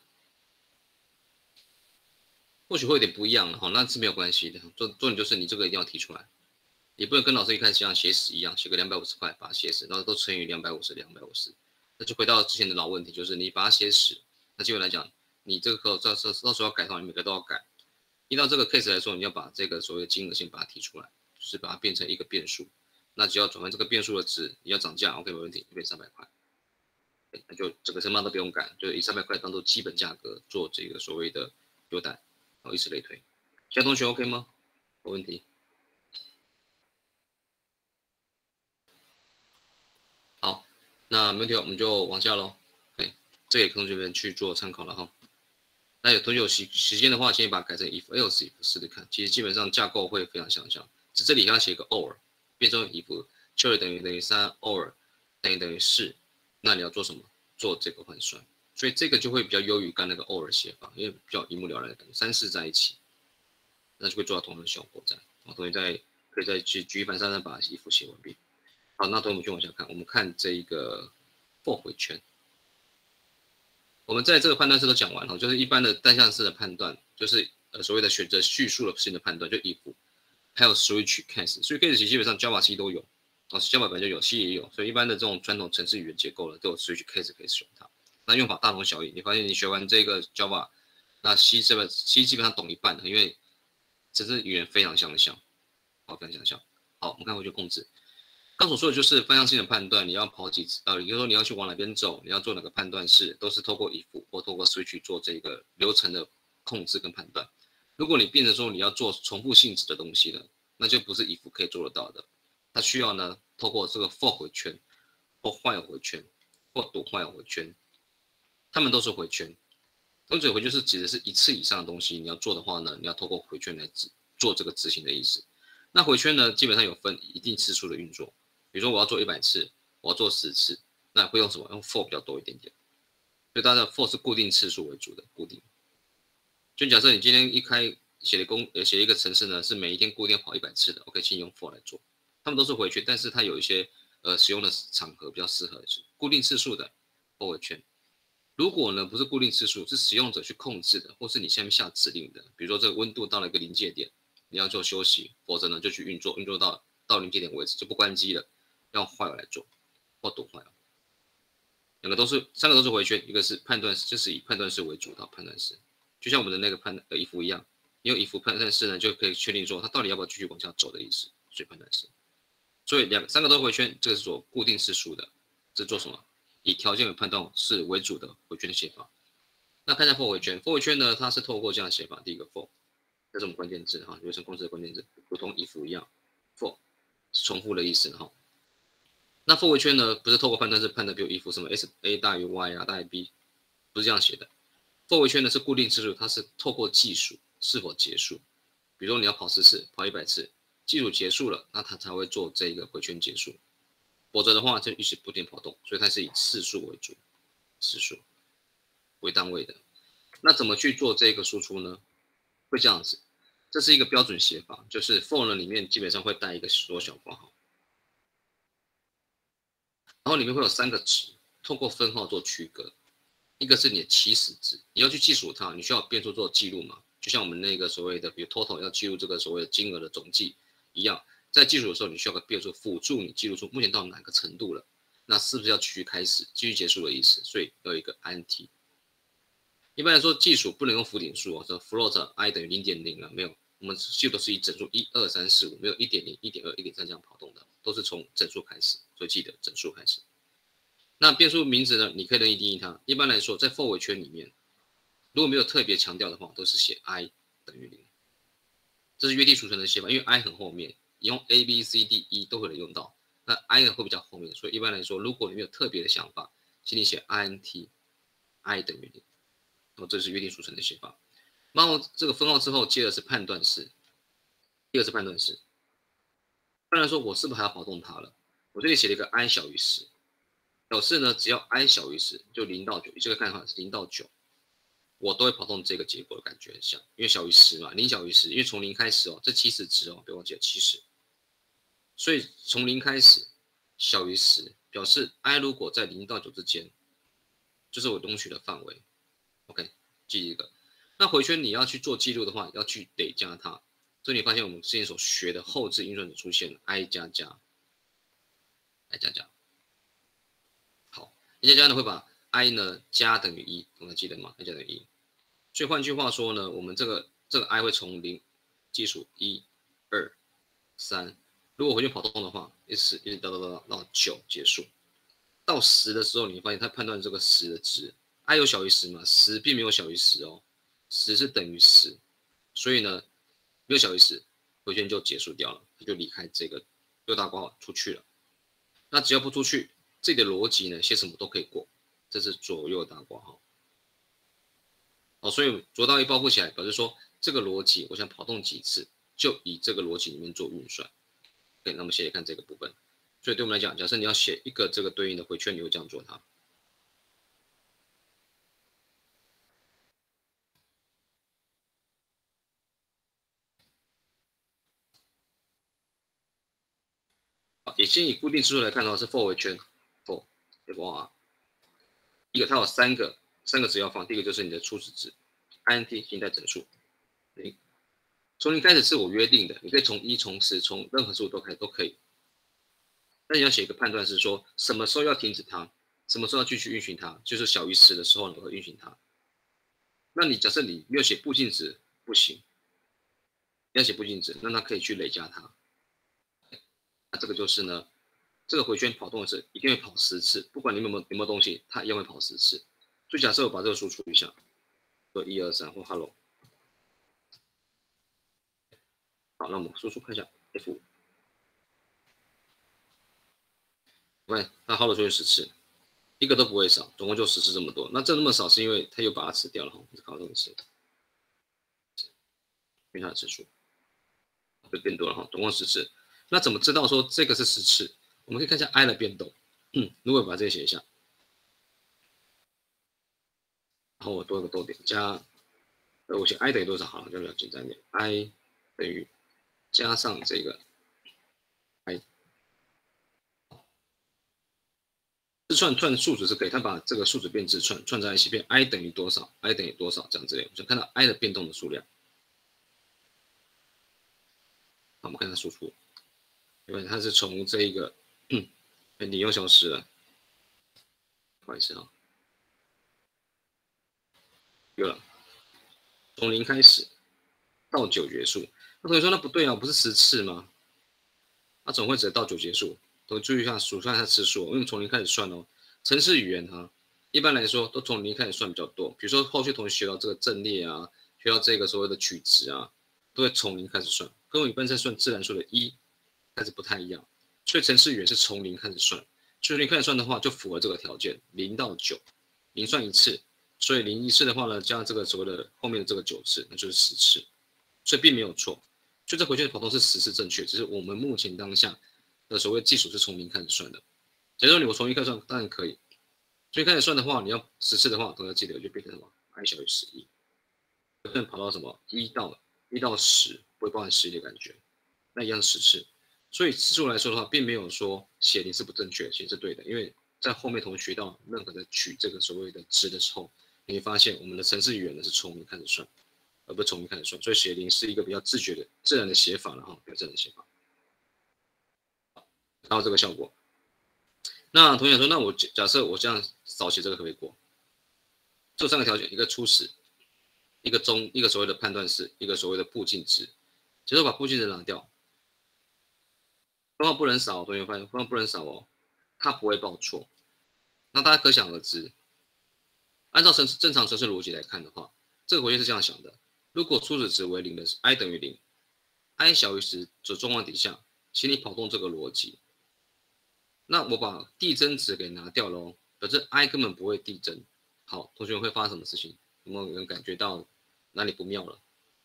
或许会有点不一样了哈，那是没有关系的。重点就是你这个一定要提出来，你不能跟老师一开始像写死一样，写个250块把它写死，然后都乘以250，那就回到之前的老问题，就是你把它写死，那基本来讲，你这个到时候要改的话，你每个都要改。依照这个 case 来说，你要把这个所谓的金额先把它提出来，就是把它变成一个变数。那只要转换这个变数的值，你要涨价 ，OK 没问题，就变300块。那就整个成本都不用改，就以300块当做基本价格做这个所谓的优待，然后以此类推。其他同学 OK 吗？没问题。好，那没问题，我们就往下喽。这个也同学们去做参考了哈。那有同学有时间的话，先把它改成 if else if 试试看，其实基本上架构会非常相像。只这里要写一个 or， 变成 if char 等于3 or 等于4，那你要做什么？做这个换算。所以这个就会比较优于刚那个 or 写法，因为比较一目了然的感觉，3、4在一起，那就会做到同样的效果在。同学可以再去举一反三，把 if 写完毕。好，那同学们去往下看，我们看这一个 for 回圈。我们在这个判断式都讲完了，就是一般的单项式的判断，就是所谓的选择叙述的性的判断，就 if， 还有 switch case， 所以 case 基本上 Java C 都有，Java 本来就有 ，C 也有，所以一般的这种传统程式语言结构了都有 switch case 可以使用它。那用法大同小异，你发现你学完这个 Java， 那 C 基本上懂一半了，因为程式语言非常相像，好，非常相像。好，我们看回去控制。刚所说的就是方向性的判断，你要跑几次也就是说你要去往哪边走，你要做哪个判断式，都是透过 if 或透过 switch 做这个流程的控制跟判断。如果你变成说你要做重复性质的东西了，那就不是 if 可以做得到的，它需要呢透过这个 for 回圈，或while回圈，或读while回圈，它们都是回圈。同嘴回圈是指的是一次以上的东西，你要做的话呢，你要透过回圈来做这个执行的意思。那回圈呢，基本上有分一定次数的运作。比如说我要做100次，我要做10次，那会用什么？用 for 比较多一点点。所以大家的 for 是固定次数为主的，固定。就假设你今天一开写一个程式呢，是每一天固定跑100次的 ，OK， 请用 for 来做。他们都是回圈，但是它有一些使用的场合比较适合是固定次数的 for 回圈。如果呢不是固定次数，是使用者去控制的，或是你下面下指令的，比如说这个温度到了一个临界点，你要做休息，否则呢就去运作到临界点为止就不关机了。用while来做，或读while，三个都是回圈，一个是判断式，就是以判断式为主的判断式，就像我们的那个if 一样，用 if 判断式呢，就可以确定说它到底要不要继续往下走的意思，所以判断式。所以三个都回圈，这个是做固定次数的，这是做什么？以条件为判断式为主的回圈的写法。那看一下 for 回圈 ，for 回圈呢，它是透过这样的写法，第一个 for， 这是我们关键字哈，流程控制的关键字，如同 if 一样 ，for 是重复的意思哈。那for回圈呢，不是透过判断式判断，比如 if 什么 a 大于 y 啊，大于 b， 不是这样写的。for回圈呢是固定次数，它是透过计数是否结束。比如说你要跑10次，跑100次，计数结束了，那它才会做这个回圈结束。否则的话就一直不停跑动，所以它是以次数为主。 时数为单位的。那怎么去做这个输出呢？会这样子，这是一个标准写法，就是 for 呢里面基本上会带一个缩小括号，然后里面会有3个值，透过分号做区隔。一个是你的起始值，你要去计数它，你需要变数做记录嘛？就像我们那个所谓的，比如 total 要记录这个所谓的金额的总计一样，在计数的时候，你需要个变数辅助你记录出目前到哪个程度了，那是不是要继续开始、继续结束的意思？所以要有一个 int。一般来说，计数不能用符点数哦，说 float i 等于0.0啊，没有，我们记录都是以整数1、2、3、4、5，没有1.0、1.2、1.3这样跑动的，都是从整数开始，所以记得整数开始。那变数名字呢？你可以任意定义它。一般来说，在 for 尾圈里面，如果没有特别强调的话，都是写 i 等于0。这是约定俗成的写法，因为 i 很后面，你用 a b c d e 都会能用到。那 i 呢会比较后面，所以一般来说，如果你没有特别的想法，请你写 int i 等于0。然后这是约定俗成的写法。然后这个分号之后，接的是判断式。第二是判断式。判断说，我是不是还要跑动它了？我这里写了一个 i 小于10。表示呢，只要 i 小于10，就0到9，这个看法是0到9，我都会跑动这个结果的感觉很像，因为小于10嘛，0小于10，因为从0开始哦，这起始值哦，别忘记了70，所以从0开始小于10，表示 i 如果在0到9之间，就是我容许的范围。OK， 记一个。那回圈你要去做记录的话，要去得加它，所以你发现我们之前所学的后置运算的出现了 i 加加，i 加加。一加加呢会把 i 呢加等于1，同学记得吗 ？i 加等于1。所以换句话说呢，我们这个 i 会从0计数1、2、3，如果回去跑动的话，一直到9结束。到10的时候，你会发现它判断这个10的值 ，i 有小于10嘛？10并没有小于10哦，10是等于10，所以呢没有小于10，回圈就结束掉了，它就离开这个右大括号出去了。那只要不出去，这里的逻辑呢，写什么都可以过，这是左右大括号。好，所以左到一包括起来，表示说这个逻辑我想跑动几次，就以这个逻辑里面做运算。OK， 那我们写写看这个部分。所以对我们来讲，假设你要写一个这个对应的回圈，你会这样做它。好，也先以固定次数来看的话，是 for 回圈 for for 一个它有三个值要放，第一个就是你的初始值 int 现在整数0，从0开始是我约定的，你可以从1、从10、从任何数都可以。那你要写一个判断是说，什么时候要停止它，什么时候要继续运行它，就是小于10的时候你会运行它。那你假设你没有写步进值不行，要写步进值，那它可以去累加它。那这个就是呢，这个回圈跑动的是一定会跑10次，不管你有没有东西，它一样会跑10次。所以假设我把这个输出一下，说1、2、3或 hello。好，那我们输出看一下 F5。OK， 那 hello 出现10次，一个都不会少，总共就10次这么多。那这么少是因为它又把它吃掉了哈，是考这个词，因为它的次数会变多了哈，总共10次。那怎么知道说这个是10次？我们可以看一下 i 的变动。如果把这个写一下，然后我多一个逗点加，我写 i 等于多少好了，就比较简单一点 ，i 等于加上这个 i。自串数值是可以，它把这个数值变自串在一起，变 i 等于多少 ，i 等于多少这样之类，我们就看到 i 的变动的数量。好，我们看它输出，因为它是从这一个，你又消失了，不好意思啊，有了，从0开始到9结束。那同学说那不对啊，不是10次吗？那总会只到9结束。都注意一下数算一下次数，因为从0开始算哦。程式语言哈，一般来说都从0开始算比较多。比如说后续同学学到这个阵列啊，学到这个所谓的取值啊，都会从0开始算。跟我一般在算自然数的1开始不太一样，所以程式语言是从0开始算。所以0开始算的话，就符合这个条件，0到9，0算1次，所以01次的话呢，加上这个所谓的后面的这个9次，那就是10次，所以并没有错。所以这回圈的跑动是10次正确，只是我们目前当下的所谓计数是从0开始算的。假如说我从1开始算，当然可以， 所以开始算的话，你要10次的话，同样记得就变成什么 i 小于11，不能跑到什么1到10，不会包含11的感觉，那一样是10次。所以次数来说的话，并没有说写0是不正确，写是对的，因为在后面同学学到任何的取这个所谓的值的时候，你会发现我们的程式语言呢是从0开始算，而不是从1开始算，所以写0是一个比较自觉的自然的写法了哈，比较自然的写法。达到这个效果。那同学说，那我假设我这样少写这个可不可以过？这3个条件，一个初始，一个中，一个所谓的判断式，一个所谓的步进值。其实把步进值拿掉，分号不能少，同学发现分号不能少哦，它不会报错。那大家可想而知，按照正常程式逻辑来看的话，这个回圈是这样想的：如果初始值为0的 i 等于0，i 小于10的状况底下，请你跑动这个逻辑。那我把递增值给拿掉了哦，表示 i 根本不会递增。好，同学们会发生什么事情？有没有人感觉到哪里不妙了？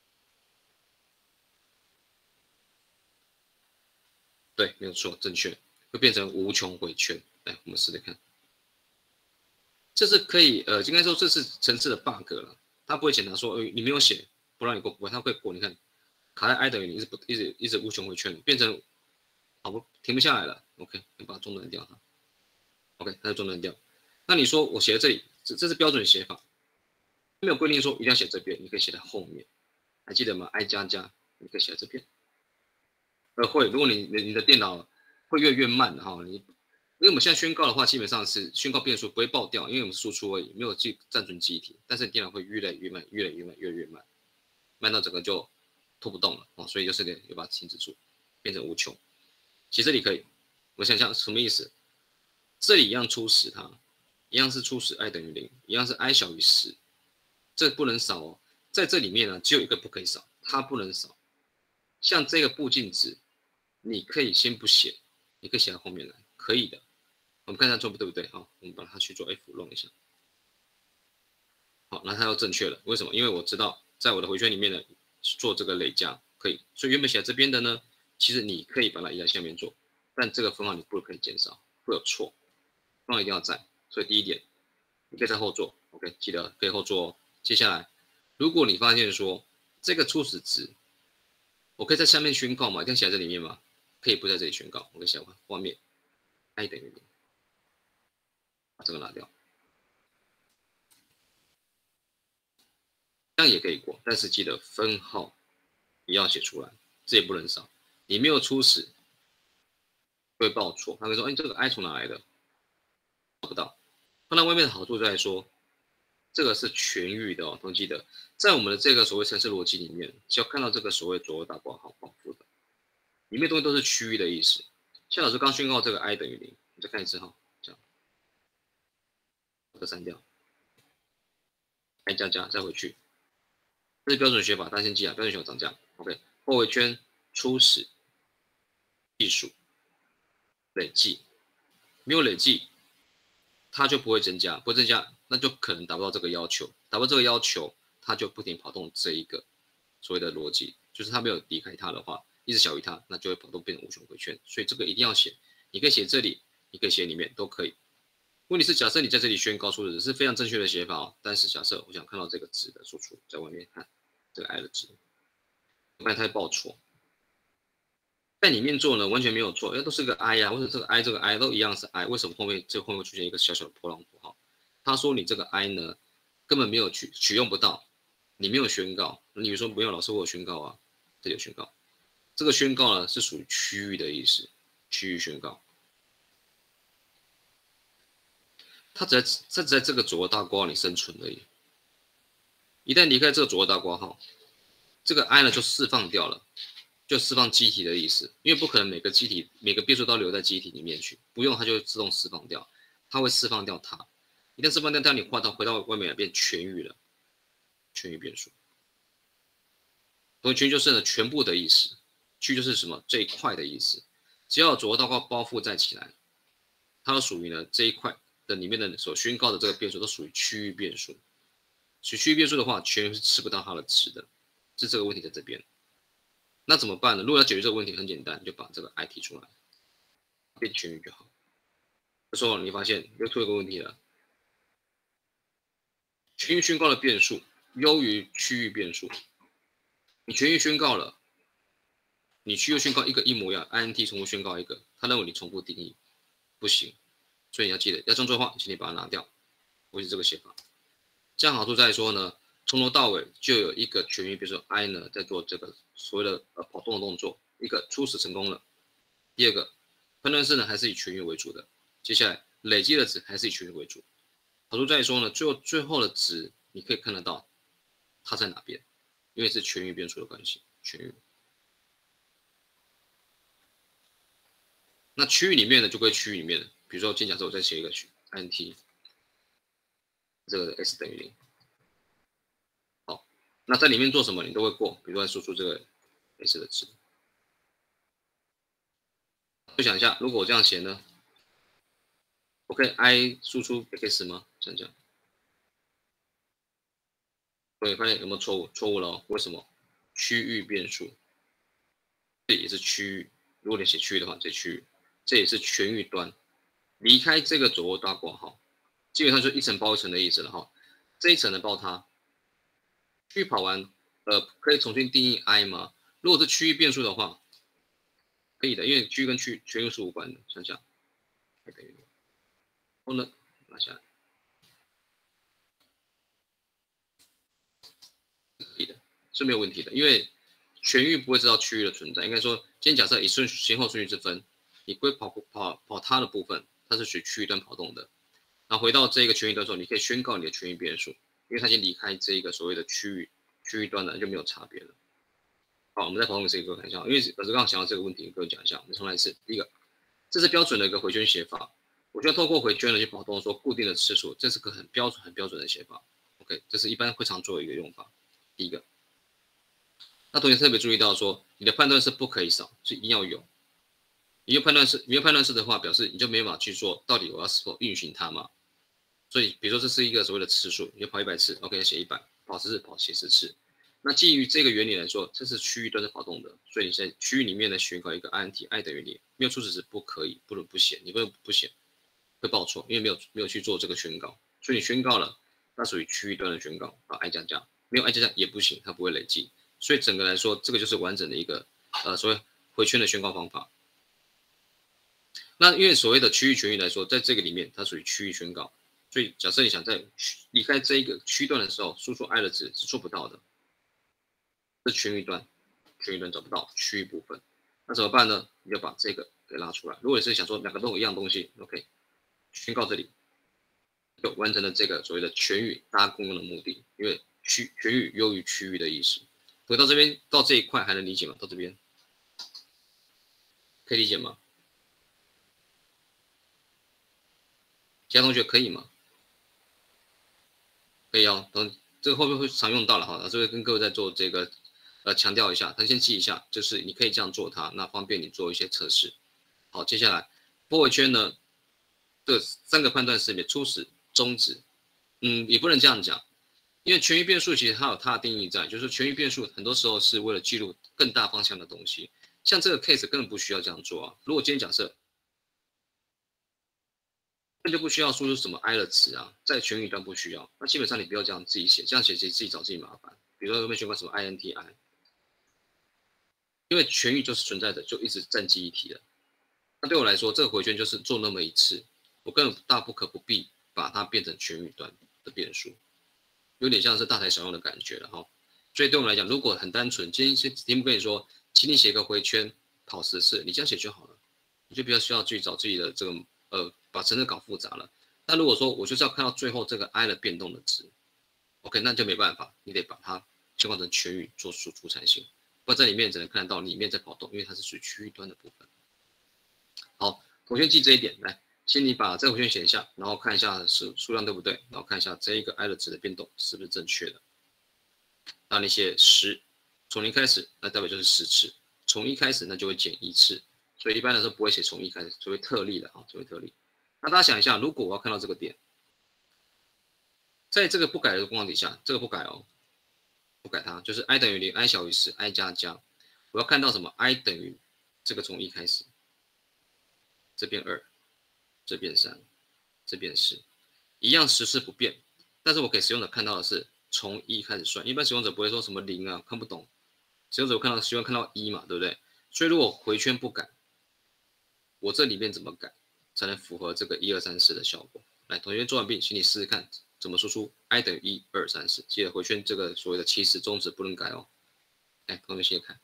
对，没有错，正确，会变成无穷回圈。来，我们试试看。这是可以，应该说这是程式的 bug 了，他不会检查说，你没有写，不让你过，不会，他会过。你看，卡在 i 等于0，一直无穷回圈，变成好不停不下来了。OK， 你把它中断掉它。OK， 它就中断掉。那你说我写在这里，这是标准写法，没有规定说一定要写这边，你可以写在后面，还记得吗 ？i 加加，你可以写在这边。会，如果你的电脑会越来越慢哈，因为我们现在宣告的话，基本上是宣告变数不会爆掉，因为我们是输出而已，没有暂存记忆体，但是你电脑会越来越慢，越来越慢，慢到整个就拖不动了哦，所以就是得把它停止住，变成无穷。其实这里可以，我想想什么意思？这里一样初始它，一样是初始 i 等于0，一样是 i 小于10，这不能少哦。在这里面呢，只有一个不可以少，它不能少。像这个步进值，你可以先不写，你可以写到后面来，可以的。我们看一下错不对不对？好，我们把它去做 F 弄一下。好，那它要正确了，为什么？因为我知道在我的回圈里面呢，做这个累加可以，所以原本写在这边的呢，其实你可以把它移到下面做，但这个分号你不可以减少，会有错。分号一定要在，所以第一点，你可以在后做 ，OK， 记得可以后做哦。接下来，如果你发现说这个初始值，我可以在下面宣告嘛，一定要写在这里面吗？可以不在这里宣告，我可以写画面 i 等于0，把这个拿掉，这样也可以过，但是记得分号也要写出来，这也不能少。你没有初始会报错，他会说，这个 i 从哪来的？找不到。放在外面的好处在说，这个是全域的哦，同记得，在我们的这个所谓程式逻辑里面，只要看到这个所谓左右大括号保护的，里面东西都是区域的意思。像老师刚宣告这个 i 等于0，你再看一次哈，这样，把它删掉 ，i 加加再回去，这是标准写法，大家先记啊，标准写法长这样 ，OK， 后回圈初始计数累计，没有累计。它就不会增加，不会增加，那就可能达不到这个要求，达不到这个要求，它就不停跑动这一个所谓的逻辑，就是它没有离开它的话，一直小于它，那就会跑动变成无穷回圈，所以这个一定要写，你可以写这里，你可以写里面都可以。问题是假设你在这里宣告出的是非常正确的写法哦，但是假设我想看到这个值的输出在外面看这个 i 的值，我看它会报错。在里面做呢，完全没有错，都是个 i 呀，或者这个 i 这个 i 都一样是 i， 为什么后面会出现一个小小的波浪符号？他说你这个 i 呢，根本没有取用不到，你没有宣告。你比如说没有老师我有宣告啊，这里有宣告，这个宣告呢是属于区域的意思，区域宣告。它只在这个左右大括号里生存而已，一旦离开这个左右大括号，这个 i 呢就释放掉了。就释放机体的意思，因为不可能每个变数都留在机体里面去，不用它就自动释放掉，它会释放掉它。一旦释放掉它，你回到外面来变全域了，全域变数。所以全域就是呢全部的意思，区就是什么这一块的意思。只要左右大括号包覆在起来，它都属于呢这一块的里面的所宣告的这个变数都属于区域变数。所以区域变数的话，全域是吃不到它的值的，是这个问题在这边。那怎么办呢？如果要解决这个问题，很简单，就把这个 i 提出来，变全域就好。这时候你发现又出了个问题了， 全域宣告的变数优于区域变数。你全域宣告了，你区域宣告一个一模一样 ，int 重复宣告一个，他认为你重复定义，不行。所以你要记得，要这样做的话，请你把它拿掉，会是这个写法。这样好处在说呢，从头到尾就有一个全域，比如说 i 呢在做这个所谓的跑动的动作，一个初始成功了。第二个判断式呢还是以全域为主的，接下来累积的值还是以全域为主。好处在说呢，最后的值你可以看得到它在哪边，因为是全域变数的关系，全域。那区域里面呢就归区域里面的，比如说今天假设我再写一个int， 这个 s 等于0。好，那在里面做什么你都会过，比如说输出这个 s 的值。就想一下，如果我这样写呢，我可以 i 输出 x 吗？想想，所以发现有没有错误？错误了哦，为什么？区域变数，这也是区域。如果你写区域的话，这区域，这也是全域端。离开这个左右大括号，基本上就一层包一层的意思了哈。这一层的包它，区域跑完，可以重新定义 i 吗？如果是区域变数的话，可以的，因为区域跟全域是无关的。想想，等于0，然后呢，拿下来，可以的，是没有问题的，因为全域不会知道区域的存在。应该说，今天假设以先后顺序之分，你不会跑它的部分，它是属于区域端跑动的。然后回到这个全域端的时候，你可以宣告你的全域变数，因为它已经离开这个所谓的区域端了，就没有差别了。好，我们再跑动这个给各位看一下，因为老师刚刚想到这个问题，跟各位讲一下。我们重来一次，第一个，这是标准的一个回圈写法，我需要透过回圈呢去跑动说固定的次数，这是个很标准的写法。OK， 这是一般会常做的一个用法。第一个，那同学特别注意到说，你的判断式不可以少，是一定要有。没有判断式的话，表示你就没办法去做到底我要是否运行它嘛。所以，比如说这是一个所谓的次数，你就跑100次 ，OK， 写100，跑10次，跑写10次。那基于这个原理来说，这是区域端是跑动的，所以你在区域里面呢宣告一个 int i 等于0，没有初始值不可以，不能不写，你不能不写会报错，因为没有去做这个宣告，所以你宣告了，那属于区域端的宣告啊 i 加加，没有 i 加加也不行，它不会累积，所以整个来说，这个就是完整的一个所谓回圈的宣告方法。那因为所谓的区域全域来说，在这个里面它属于区域宣告，所以假设你想在离开这一个区段的时候，输出 i 的值是做不到的。是全域端找不到区域部分，那怎么办呢？你就把这个给拉出来。如果你是想说两个都有一样东西 ，OK， 宣告这里就完成了这个所谓的全域大家共用的目的，因为全域优于区域的意思。回到这边到这一块还能理解吗？到这边可以理解吗？其他同学可以吗？可以哦，等这个后面会常用到了哈，老师会跟各位在做这个。强调一下，他先记一下，就是你可以这样做它，那方便你做一些测试。好，接下来波回圈呢，这3个判断式里面，初始、终止，也不能这样讲，因为全域变数其实它有它的定义在，就是说全域变数很多时候是为了记录更大方向的东西，像这个 case 根本不需要这样做啊。如果今天假设，那就不需要输出什么 i 的词啊，在全域端不需要，那基本上你不要这样自己写，这样写自己找自己麻烦。比如说后面宣告什么 int i。因为全域就是存在的，就一直占记忆体了。那对我来说，这个回圈就是做那么一次，我根本大不必把它变成全域端的变数，有点像是大材小用的感觉了哈。所以对我们来讲，如果很单纯，今天题目跟你说，请你写个回圈跑10次，你这样写就好了，你就不要需要去找自己的这个把程式搞复杂了。那如果说我就是要看到最后这个 i 的变动的值 ，OK， 那就没办法，你得把它切换成全域做输出才行。不然在里面只能看得到里面在跑动，因为它是属于区域端的部分。好，同学记这一点，来，请你把这个回圈写一下，然后看一下数量对不对，然后看一下这一个 i 的值的变动是不是正确的。那你写10，从0开始，那代表就是10次；从1开始，那就会减1次。所以一般来说不会写从1开始，作为特例的啊，作为特例。那大家想一下，如果我要看到这个点，在这个不改的状况底下，这个不改哦。不改它，就是 i 等于0 ，i 小于10 ，i 加加。我要看到什么 ？i 等于这个从1开始，这边2，这边3，这边4，一样10次不变。 但是我给使用者看到的是从一开始算，一般使用者不会说什么0啊，看不懂。使用者喜欢看到1嘛，对不对？所以如果回圈不改，我这里面怎么改才能符合这个1、2、3、4的效果？来，同学做完毕，请你试试看怎么输出 i 等于1、2、3、4。记得回圈这个所谓的起始终止不能改哦。来，同学先看。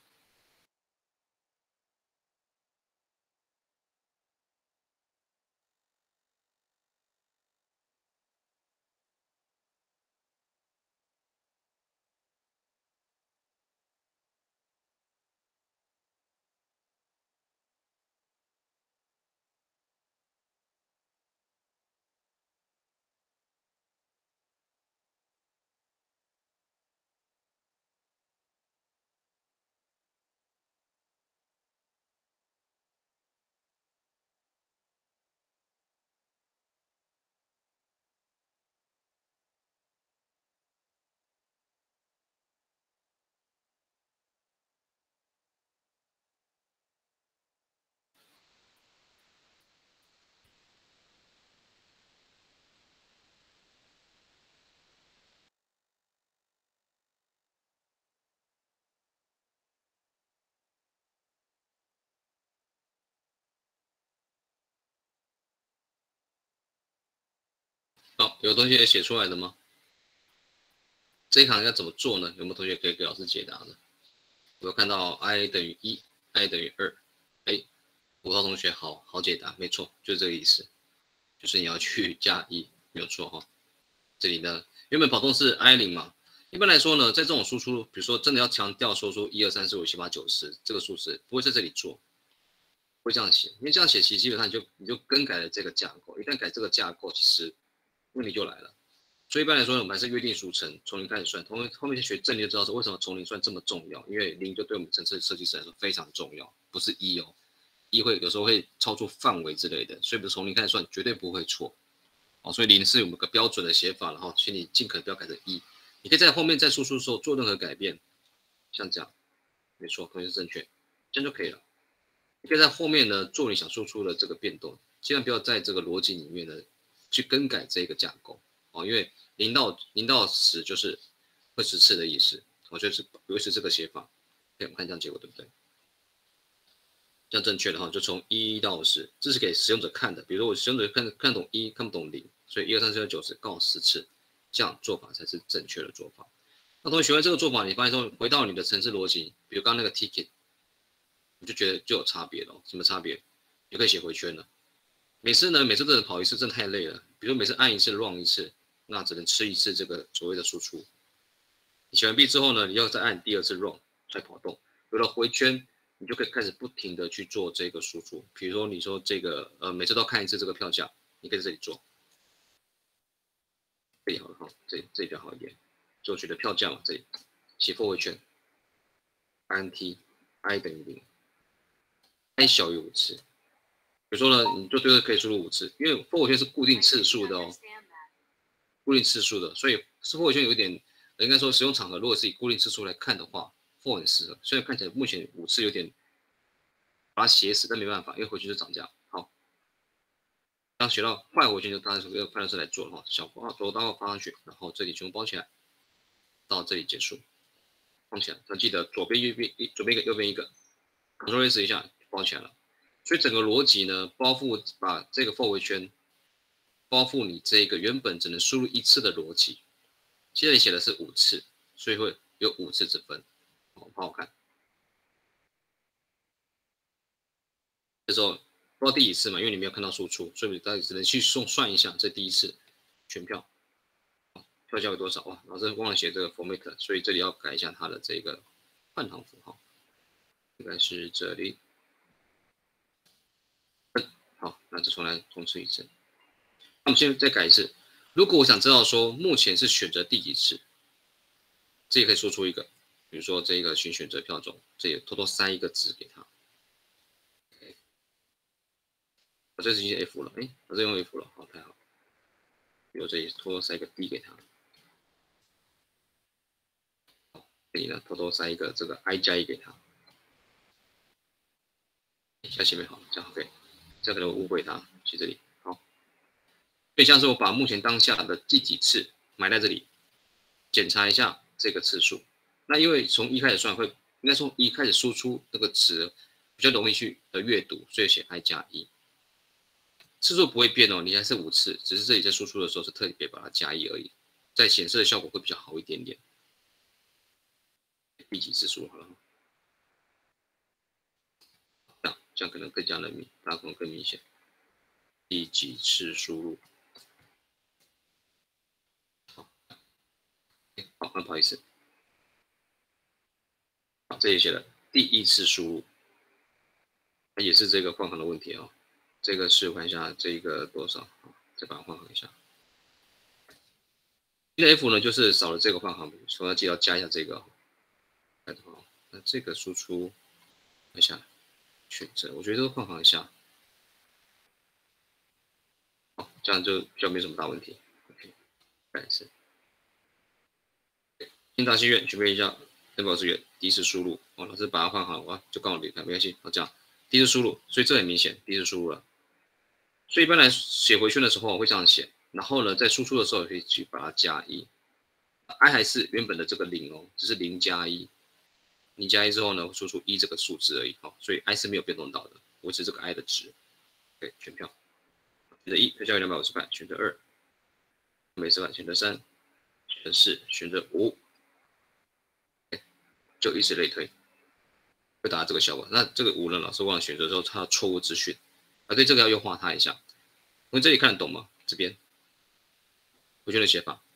好，有同学写出来的吗？这一行要怎么做呢？有没有同学可以给老师解答的？我看到 i 等于1 ，i 等于2，哎，5号同学好解答，没错，就是这个意思，就是你要去加1，没有错哈。这里呢，原本跑动是 i 0嘛，一般来说呢，在这种输出，比如说真的要强调说出1、2、3、4、5、6、7、8、9、10这个数字，不会在这里做，不会这样写，因为这样写其实基本上你就更改了这个架构，一旦改这个架构，其实问题就来了。所以一般来说，我们还是约定俗成，从0开始算。后面学正，你就知道说为什么从0算这么重要，因为0就对我们程式设计师来说非常重要，不是1哦，1会有时候会超出范围之类的，所以从0开始算绝对不会错。哦，所以0是我们个标准的写法，然后请你尽可能不要改成1，你可以在后面在输出的时候做任何改变，像这样，没错，同学是正确，这样就可以了。你可以在后面呢做你想输出的这个变动，千万不要在这个逻辑里面呢去更改这个架构哦，因为0到10就是会10次的意思，我觉得是维持这个写法。我们看这样结果对不对？这样正确的哈，就从1到10，这是给使用者看的。比如说我使用者看懂1，看不懂0，所以1、2、3、4、5、6、90刚好10次，这样做法才是正确的做法。那同学学完这个做法，你发现说回到你的程式逻辑，比如刚刚那个 ticket， 你就觉得就有差别了。什么差别？就可以写回圈了。每次真的跑一次，真的太累了。比如每次按一次 run 一次，那只能吃一次这个所谓的输出。你写完毕之后呢，你要再按第2次 run 再跑动，有了回圈，你就可以开始不停的去做这个输出。比如说你说这个每次都看一次这个票价，你可以在这里做，这里好了哈，这里比较好一点。就我觉得票价嘛，这里写 for 回圈 ，int i 等于0，i 小于5次。比如说呢，你就对这可以输入5次，因为 for 回圈是固定次数的哦，固定次数的，所以 for 回圈有一点，应该说使用场合如果是以固定次数来看的话 ，for 很适合。虽然看起来目前5次有点把它写死，但没办法，因为回圈就涨价。好，当学到坏回圈就当然用判断式来做了哈，小括号左刀放上去，然后这里全部包起来，到这里结束，放起来。那记得左边一个，右边一个 ，Ctrl S 一下包起来了。所以整个逻辑呢，把这个 for 回圈包覆你这个原本只能输入1次的逻辑，现在你写的是5次，所以会有5次之分，好不好看？这时候不知道第几次嘛，因为你没有看到输出，所以你到底只能去算一下，这第1次全票，票价为多少？哇，老师忘了写这个 format， 所以这里要改一下它的这个换行符号，应该是这里。好，那就重试一次。那我们现在再改一次。如果我想知道说目前是选择第几次，这也可以说出一个，比如说这个选择票种，这里偷偷塞一个值给他。我这是已经 F 了，我这用 F 了，好，太好。比如这里偷偷塞一个 D 给他。这里呢，偷偷塞一个这个 I+1给他。下前面好，这样 OK， 这样可能误会他，去这里好。所以像是我把目前当下的第几次， 埋在这里，检查一下这个次数。那因为从1开始算会，应该从1开始输出那个值比较容易去阅读，所以写 i 加1。次数不会变哦，你还是5次，只是这里在输出的时候是特别把它加1而已，在显示的效果会比较好一点点。第几次输入好了？这样可能更加的大家可能更明显。第几次输入？好，那不好意思，好，这里写了第1次输入，也是这个换行的问题哦。这个是我看一下这个多少，再把它换行一下。新的 F 呢，就是少了这个换行，所以要记得加一下这个。那这个输出，看一下选择，我觉得这个换行一下，好，这样就比较没什么大问题。OK， 再来一次。新大戏院准备一下，登报志愿第1次输入，哦，老师把它换好，哇，就刚好离开，没关系，好这样，第1次输入，所以这很明显，第1次输入了。所以一般来写回圈的时候会这样写，然后呢，在输出的时候可以去把它加1。i 还是原本的这个0哦，只是0加1。0加1之后呢，会输出1这个数字而已，好，所以 i 是没有变动到的，维持这个 i 的值。对，选票，选择1，票价为250块，选择2，每4块，选择3，选择4，选择5，就以此类推，会达到这个效果。那这个5呢，老师忘了选择之后，它的错误资讯，对这个要优化它一下。我们这里看得懂吗？这边回圈的写法，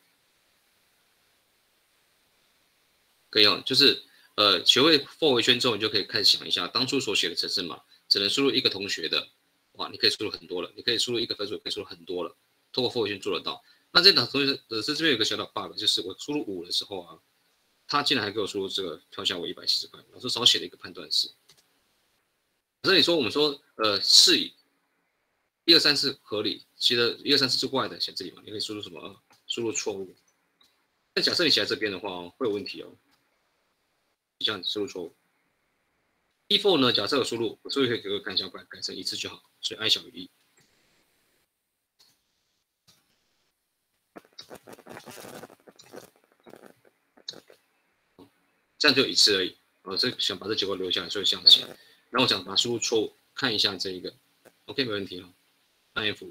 可以哦，就是学会 for 回圈之后，你就可以开始想一下，当初所写的程式码只能输入1个同学的，哇，你可以输入很多了，你可以输入1个分数，也可以输入很多了，通过 for 回圈做得到。那这档同学这边有个小小 bug， 就是我输入5的时候啊，他竟然还给我输入这个票价为170块，老师少写了一个判断式。可是你说我们说是以1、2、3是合理，写的1、2、3是怪的，写这里嘛，你可以输入什么？输入错误。但假设你写在这边的话，会有问题哦。你这样输入错误。default 呢？假设有输入，所以可以给我看一下，改成1次就好，所以 i 小于1。这样就1次而已。这想把这结果留下来，所以这样写。然后我想把输入错误看一下这一个 ，OK 没问题哦。按 F。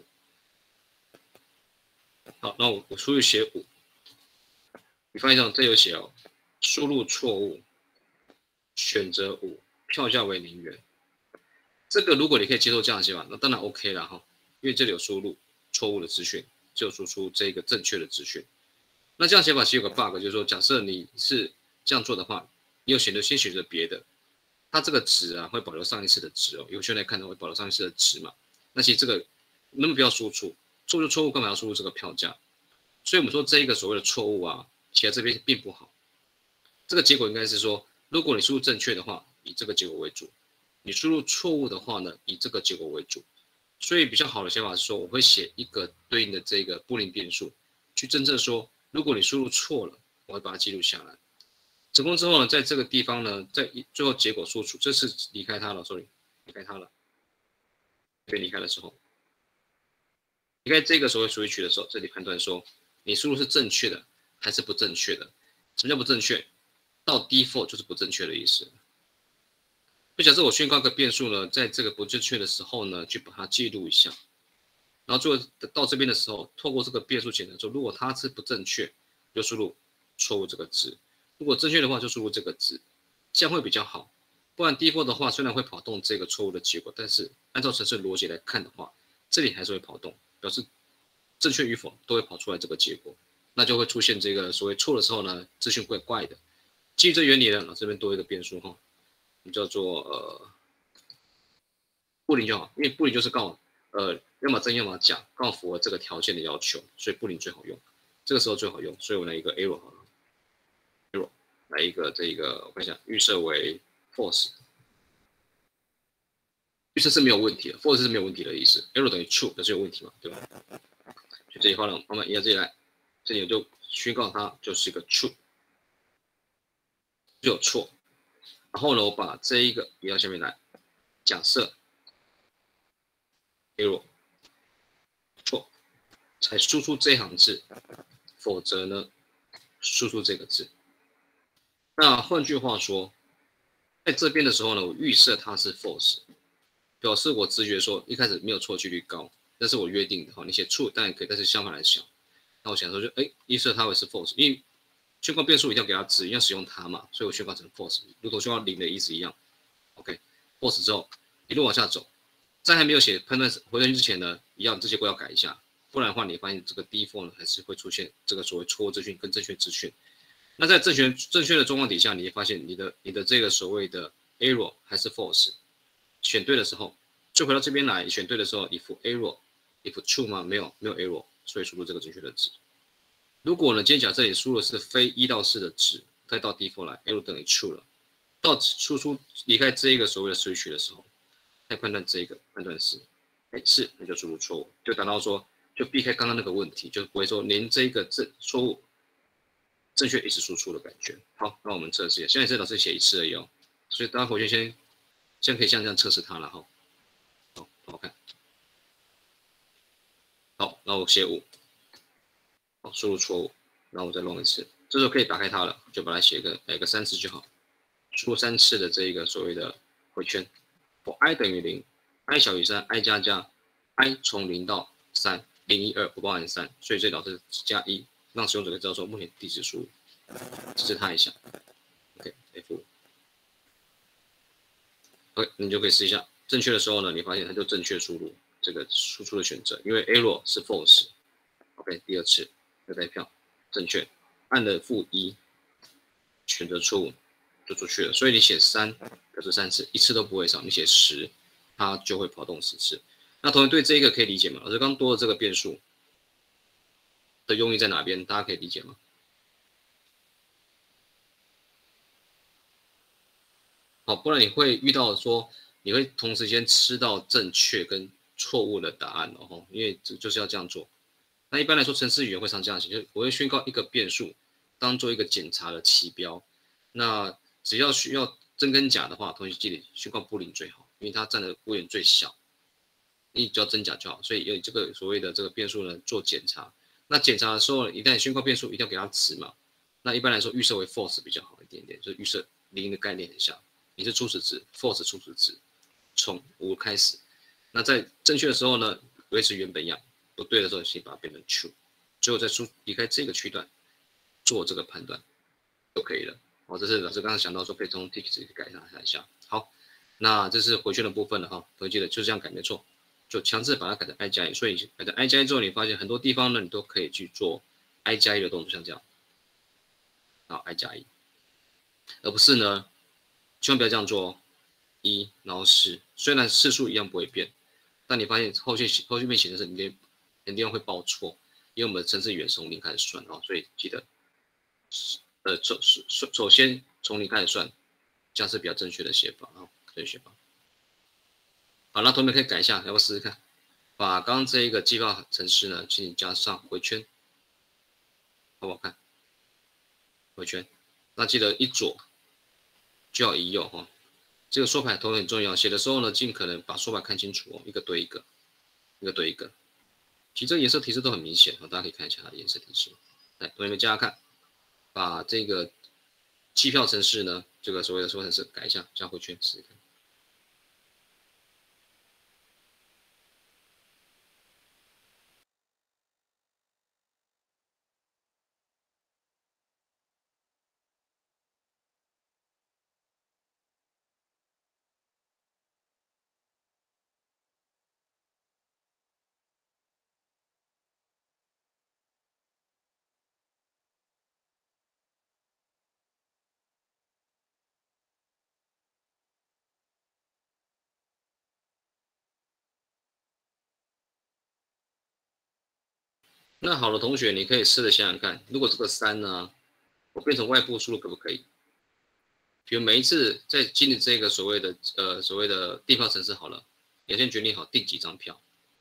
好，那我输入写5，你发现这有写哦，输入错误，选择5，票价为0元。这个如果你可以接受这样的写法，那当然 OK 了哈，因为这里有输入错误的资讯，就输出这个正确的资讯。那这样写法其实有个 bug， 就是说，假设你是这样做的话，你有先选择别的，它这个值啊会保留上一次的值哦。有些人来看到会保留上一次的值嘛，那其实这个能不要输出，错误干嘛要输入这个票价？所以我们说这一个所谓的错误啊，写在这边并不好。这个结果应该是说，如果你输入正确的话，以这个结果为主；你输入错误的话呢，以这个结果为主。所以比较好的写法是说，我会写一个对应的这个布林变数，去侦测说，如果你输入错了，我会把它记录下来。成功之后呢，在这个地方呢，在最后结果输出，这是离开它了 ，sorry， 离开它了。被离开的时候，离开这个所谓输入区的时候，这里判断说你输入是正确的还是不正确的。什么叫不正确？到 default 就是不正确的意思。就假设我宣告一个变数呢，在这个不正确的时候呢，去把它记录一下，然后最后到这边的时候，透过这个变数检查说，如果它是不正确，就输入错误这个值；如果正确的话，就输入这个值，这样会比较好。不然 default 的话，虽然会跑动这个错误的结果，但是按照程式逻辑来看的话，这里还是会跑动，表示正确与否都会跑出来这个结果，那就会出现这个所谓错的时候呢，资讯怪怪的。基于这原理呢，老师这边多一个变数哈，我们叫做布林就好，因为布林就是刚好要么真要么假，刚好符合这个条件的要求，所以布林最好用，这个时候最好用，所以我来一个 error 好了 ，error 来一个这个我看一下，预设为 false， 预设是没有问题的 ，false 是没有问题的意思 ，error 等于 true 表示有问题嘛，对吧？所以这句话呢，慢慢移到这里来，这里我就宣告它就是一个 true。就有错，然后呢，我把这一个移到下面来，假设 error 错，才输出这一行字否则呢输出这个字。那换句话说，在这边的时候呢，我预设它是 false， 表示我直觉说一开始没有错几率高，这是我约定的哈。你写 true 当然可以，但是相反来想，那我想说就预设它为是 false， 因为宣告变数一定要给它值，要使用它嘛，所以我宣告成 false， 如同宣告0的意思一样。OK，false 之后一路往下走，在还没有写判断回程之前呢，一样这些规要改一下，不然的话你发现这个 default 呢还是会出现这个所谓错误资讯跟正确资讯。那在正确的状况底下，你会发现你的这个所谓的 error 还是 false， 选对的时候，就回到这边来，选对的时候 if error，if true 吗？没有 error， 所以输入这个正确的值。如果呢，今天假设你输入的是非1到4的值，再到 default 来 error 等于 true 了，到输出离开这一个所谓的 switch 的时候，再判断这一个判断是是，那就输入错误，就达到说就避开刚刚那个问题，就不会说连这一个错误正确一直输出的感觉。好，那我们测试一下，现在这老师写1次而已哦，所以大家回去先可以像这样测试它了哈。好，好看。好，那我写5，好，输入错误，然后我再弄1次，这时候可以打开它了，就把它改个3次就好，输入3次的这一个所谓的回圈。for i 等于0 ，i 小于3 ，i 加加 ，i 从0到3，0、1、2不包含3，所以这导致加1，让使用者可以知道说目前地址输入，支持它一下 ，OK，F5， OK， 你就可以试一下，正确的时候呢，你发现它就正确输入这个输出的选择，因为 error 是 false，OK， 第2次再带票正确，按了-1，选择错误就出去了，所以你写3表示3次，1次都不会少，你写10，它就会跑动10次。那同学对这个可以理解吗？老师刚多的这个变数的用意在哪边？大家可以理解吗？好，不然你会遇到说你会同时间吃到正确跟错误的答案哦，因为就是要这样做。那一般来说，程式语言会常这样写，就是我会宣告一个变数当做一个检查的旗标，那只要需要真跟假的话，同学记得宣告布林最好，因为它占的波源最小，你只要真假就好。所以用这个所谓的这个变数呢做检查。那检查的时候，一旦宣告变数，一定要给它值嘛。那一般来说，预设为 false 比较好一点点，就是预设0的概念很像。你是初始值 ，false 初始值，从5开始。那在正确的时候呢，维持原本样；不对的时候，先把它变成 true， 最后再离开这个区段做这个判断就可以了。哦，这是老师刚刚想到说可以从 tick 改一下。好，那这是回圈的部分了哈，同学记得就这样改没错，就强制把它改成 i 加1。所以改成 i 加1之后，你发现很多地方呢，你都可以去做 i 加1的动作，像这样，然后 i 加1，而不是呢。千万不要这样做哦，1然后10，虽然次数一样不会变，但你发现后面写的是你的地方会报错，因为我们的程式语言从0开始算哦，所以记得，首先从0开始算，这样是比较正确的写法啊，正确写法。好，那同学可以改一下，要不要试试看？把刚刚这一个计划程式呢，请你加上回圈，好不好看？回圈，那记得一左。就要移右哈，这个缩排头很重要。写的时候呢，尽可能把缩排看清楚哦，一个对一个，一个对一个。其实这个颜色提示都很明显哦，大家可以看一下它的颜色提示。来，同学们加加看，把这个计票程式呢，这个所谓的缩排程式改一下，加回圈试试看。那好的同学，你可以试着想想看，如果这个3呢，我变成外部输入可不可以？比如每一次在经历这个所谓的订票程式好了，你先决定好订几张票，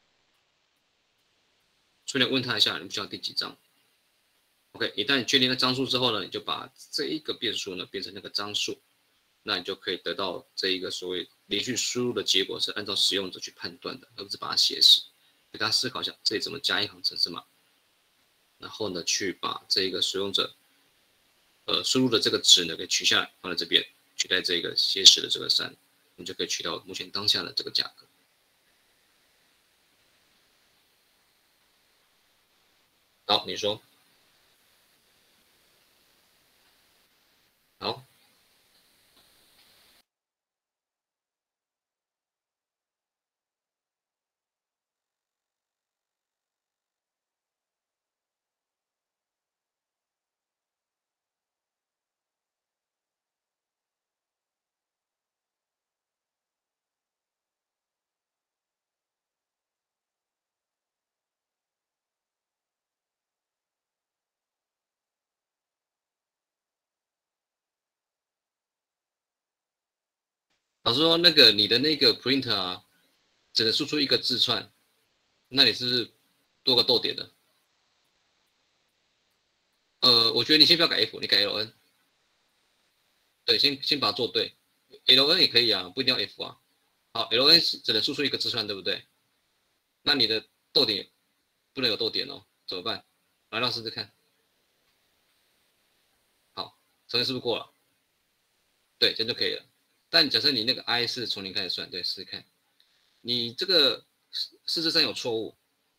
所以你问他一下，你需要订几张 ？OK， 一旦你确定了张数之后呢，你就把这一个变数呢变成那个张数，那你就可以得到这一个所谓连续输入的结果是按照使用者去判断的，而不是把它写死。给大家思考一下，这里怎么加一行程式码？ 然后呢去把这个使用者输入的这个值呢给取下来，放在这边，取代这个写实的这个3，你就可以取到目前当下的这个价格。好，你说。好。老师说，那个你的那个 printer 啊，只能输出一个字串，那你是不是多个逗点的？我觉得你先不要改 F， 你改 LN。对，先把它做对 ，LN 也可以啊，不一定要 F 啊。好 ，LN 只能输出一个字串，对不对？那你的逗点不能有逗点哦，怎么办？来，让试试看。好，昨天是不是过了？对，这样就可以了。但假设你那个 I 是从0开始算，对，试试看。你这个4至3有错误，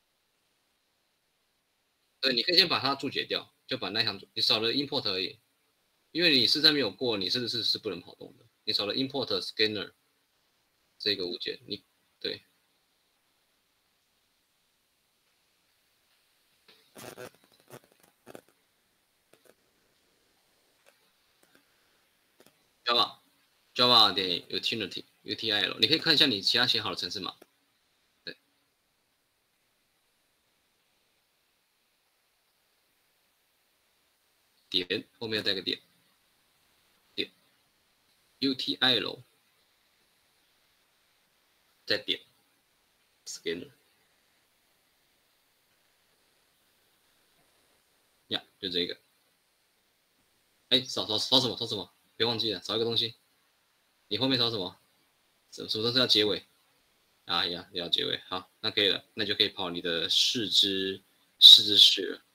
对，你可以先把它注解掉，就把那一行你少了 import 而已，因为你4至3没有过，你4至4是不能跑动的，你少了 import scanner 这个物件，你对。Java 点 utility 你可以看一下你其他写好的程式码。对。点后面带个点util 再点 scanner 呀，就这个。哎，扫什么？别忘记了，扫一个东西。你后面扫什么？什么东西要结尾？啊呀，要结尾。好，那可以了，那就可以跑你的4之4了。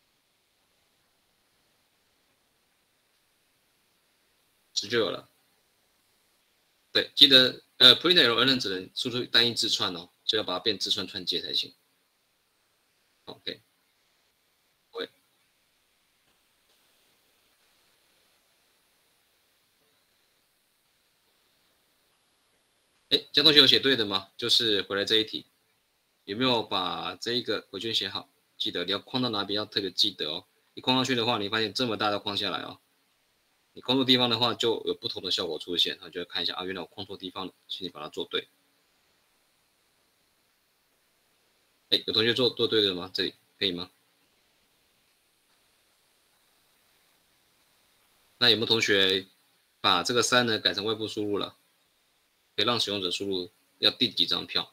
就有了。对，记得printer LN 只能输出单一字串哦，就要把它变字串串接才行。OK。对。哎，江同学有写对的吗？就是回来这一题，有没有把这一个回圈写好？记得你要框到哪边要特别记得哦。你框上去的话，你发现这么大的框下来哦。你框错地方的话，就有不同的效果出现，然后就看一下啊，原来我框错地方了，请你把它做对。哎，有同学做对了吗？这里可以吗？那有没有同学把这个3呢改成外部输入了？可以让使用者输入要第几张票？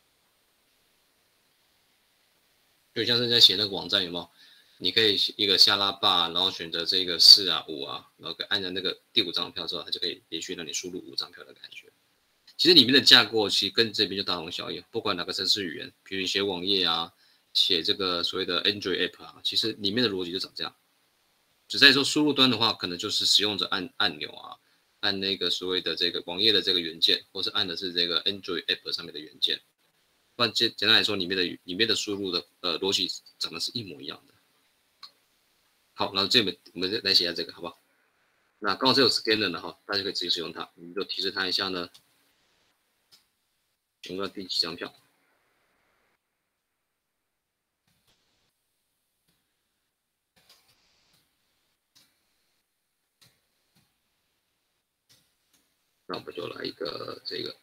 就像是在写那个网站有没有？你可以一个下拉霸，然后选择这个4啊5啊，然后按照那个第5张票之后，它就可以连续让你输入5张票的感觉。其实里面的架构其实跟这边就大同小异，不管哪个程式语言，比如你写网页啊，写这个所谓的 Android app 啊，其实里面的逻辑就长这样。只在说输入端的话，可能就是使用者按钮啊，按那个所谓的这个网页的这个元件，或是按的是这个 Android app 上面的元件。不然简单来说，里面的输入的逻辑长得是一模一样的。好，然后这边我们来写一下这个，好不好？那刚好这有 scanner 的哈，大家可以直接使用它。我们就提示它一下呢，询问第几张票。那我们就来一个这个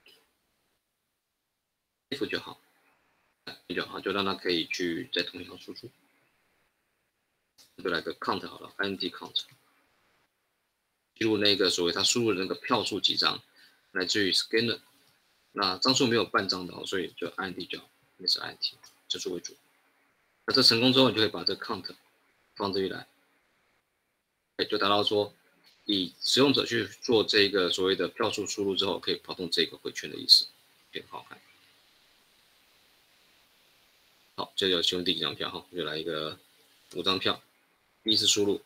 F 就好，就好，就让它可以去在同一行输出。就来个 count 好了 ，int count， 记录那个所谓它输入的那个票数几张，来自于 scanner。那张数没有半张的哦，所以就 int 就好，也是 int， 这是为主。那这成功之后，你就会把这 count 放这里来，就达到说，以使用者去做这个所谓的票数输入之后，可以跑动这个回圈的意思，很好看。好，这就使用第几张票哈，就来一个 5张票，第一次输入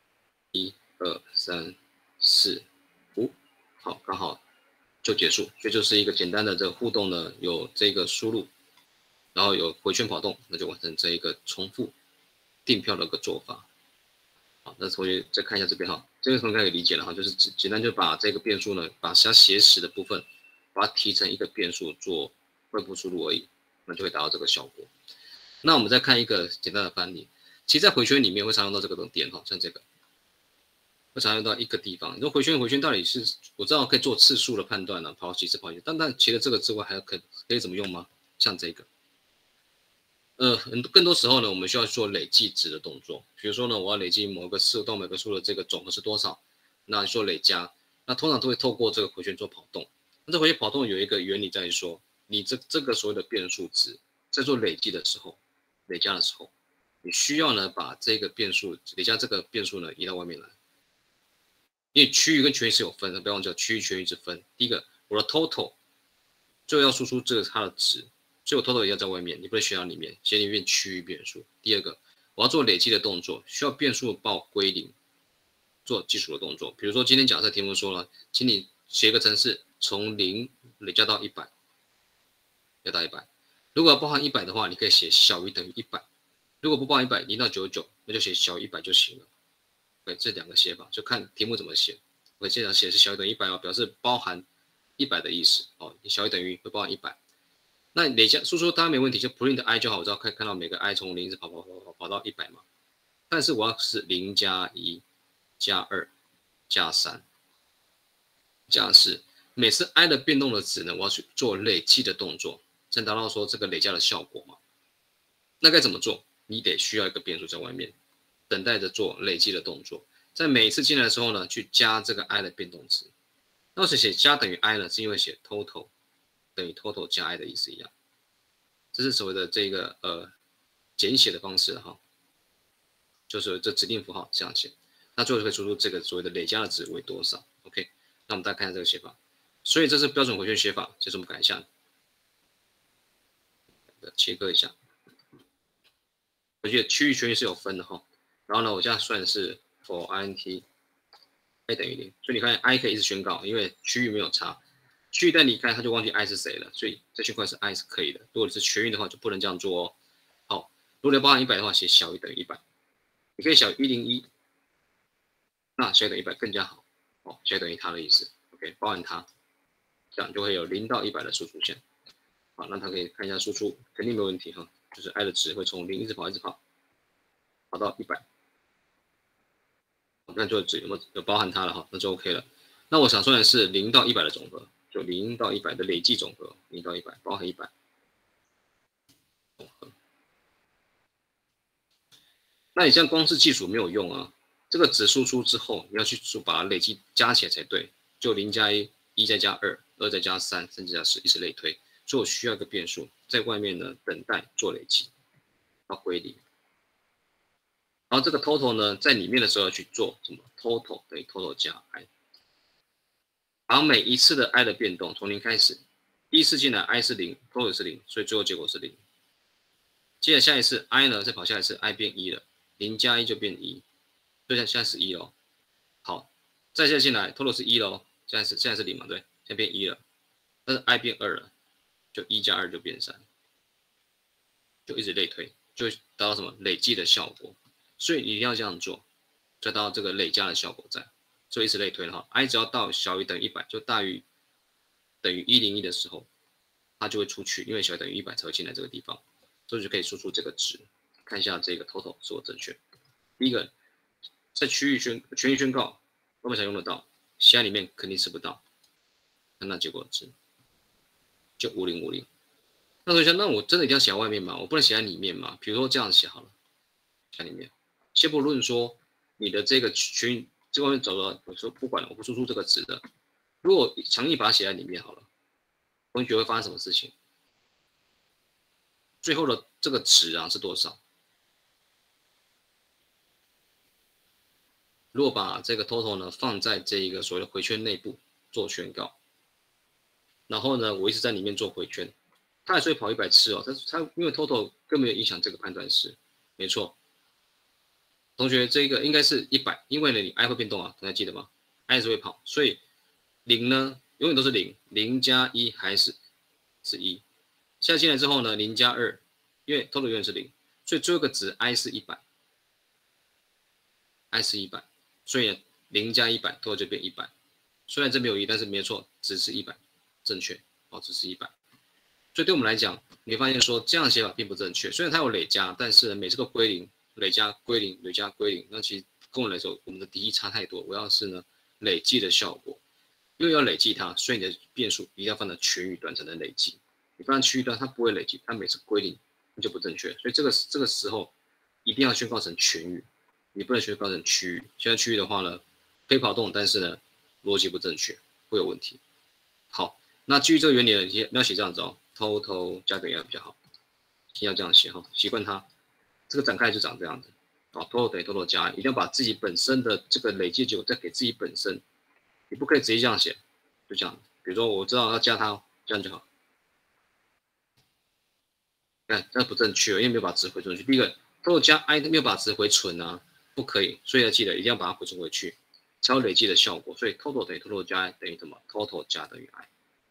1、2、3、4、5，好，刚好就结束。所以就是一个简单的这个互动呢，有这个输入，然后有回圈跑动，那就完成这一个重复订票的一个做法。好，那同学再看一下这边哈，这个同学可以理解了哈，就是简单就把这个变数呢，把它写实的部分，把它提成一个变数做外部输入而已，那就会达到这个效果。那我们再看一个简单的范例，其实在回圈里面会常用到这个点哈，像这个会常用到一个地方。你说回圈到底是我知道可以做次数的判断了，跑几次，但除了这个之外，还可以怎么用吗？像这个。更多时候呢，我们需要做累计值的动作。比如说呢，我要累计某个数到每个数的这个总和是多少，那做累加，那通常都会透过这个回圈做跑动。那这回圈跑动有一个原理在于说，你这个所谓的变数值在做累计的时候，累加的时候，你需要呢把这个变数累加这个变数呢移到外面来，因为区域跟全域是有分的，不要忘记区域全域之分。第一个，我的 total 最后要输出这个它的值。所以我 total 要在外面，你不能写到里面，写里面区域变数。第二个，我要做累计的动作，需要变数报归零，做基础的动作。比如说今天假设题目说了，请你写一个程式从0累加到100，要到100。如果要包含100的话，你可以写小于等于100。如果不包含100，0到99，那就写小于100就行了。对，这两个写法就看题目怎么写。我现在写是小于等于100哦，表示包含100的意思哦，小于等于会包含100。那累加输出当然没问题，就 print i 就好，我知道可以看到每个 i 从0一直跑到100嘛。但是我要是0加1加2加3加4，每次 i 的变动的值呢，我要去做累计的动作，才达到说这个累加的效果嘛。那该怎么做？你得需要一个变数在外面，等待着做累计的动作。在每一次进来的时候呢，去加这个 i 的变动值。那是写加等于 i 呢，是因为写 total。等于 total 加 i 的意思一样，这是所谓的这个简写的方式哈，就是这指定符号这样写，那最后就可以输出这个所谓的累加的值为多少。OK， 那我们大家看一下这个写法，所以这是标准回圈写法，就是我们改一下，切割一下，我觉得区域全域是有分的哈，然后呢，我这样算的是 for int i 等于0，所以你看 i 可以一直宣告，因为区域没有差。区域但离开，他就忘记 i 是谁了，所以这区块是 i 是可以的。如果你是全域的话，就不能这样做哦。好，如果你要包含100的话，写小于等于100，你可以小于101，那小于等于100更加好。哦，小于等于它的意思 ，OK， 包含它，这样就会有0到100的数出现。好，那它可以看一下输出，肯定没问题哈，就是 i 的值会从0一直跑到100。我看就值有包含它了哈，那就 OK 了。那我想算的是0到100的总和。就0到100的累计总和，0到100包含100总和。那你这样光是计数没有用啊，这个值输出之后，你要去把它累计加起来才对。就0加1， 1再加2， 2再加3， 3再加10，以此类推。所以我需要一个变数在外面呢等待做累计，到归零。然后这个 total 呢，在里面的时候要去做什么 ？total 等于 total 加 i。然后每一次的 i 的变动从0开始，第一次进来 i 是0 ，total 是0，所以最后结果是0。接着下一次 i 呢，再跑下一次 i 变1了，0加1就变1，所以现在是1咯。好，再下进来 total 是1咯，现在是0嘛，对，现在变1了，但是 i 变2了，就1加2就变3，就一直类推，就达到什么累计的效果。所以你一定要这样做，就达到这个累加的效果在。所以以此类推的话 ，i 只要到小于等于100，就大于等于101的时候，它就会出去，因为小于等于100才会进来这个地方，所以就可以输出这个值。看一下这个 total 是否正确。第一个，在全域宣告外面才用得到，写在里面肯定吃不到。看那结果值，就5050。那所以说，那我真的一定要写在外面吗？我不能写在里面吗？比如说这样写好了，写在里面。先不论说你的这个全域。这外面走了，我说不管了，我不输出这个值的。如果强硬把它写在里面好了，同学会发生什么事情？最后的这个值啊是多少？如果把这个 total 呢放在这一个所谓的回圈内部做宣告，然后呢我一直在里面做回圈，它还是会跑100次哦。它因为 total 根本没有影响这个判断式，没错。 同学，这个应该是100，因为呢你 i 会变动啊，大家记得吗 ？i 是会跑，所以0呢永远都是0，0加1还是1。现在进来之后呢，0加2，因为 total 永远是0，所以最后一个值 i 是100，i 是100，所以0加100 total 就变100。虽然这没有1，但是没错，值是100，正确，哦，值是100。所以对我们来讲，你会发现说这样的写法并不正确。虽然它有累加，但是每次都归零，累加归零，累加归零。那其实跟我来说，我们的敌意差太多。我要是呢累计的效果，因为要累计它，所以你的变数一定要放在全域端才能累计。你放在区域端，它不会累计，它每次归零，那就不正确。所以这个时候一定要宣告成全域，你不能宣告成区域。现在区域的话呢，可以跑动，但是呢逻辑不正确，会有问题。好，那基于这个原理呢，你要写这样子哦。total 加等于比较好，先要这样写哈，习惯它。这个展开就长这样子，total 等于 total 加，一定要把自己本身的这个累计结果再给自己本身，你不可以直接这样写，就这样。比如说我知道要加它，这样就好。看这不正确，因为没有把值回存去。第一个 total 加 i 没有把值回存啊，不可以，所以要记得一定要把它回存回去，才有累计的效果。所以 total 等于 total 加 i 等于什么 ？total 加等于 i。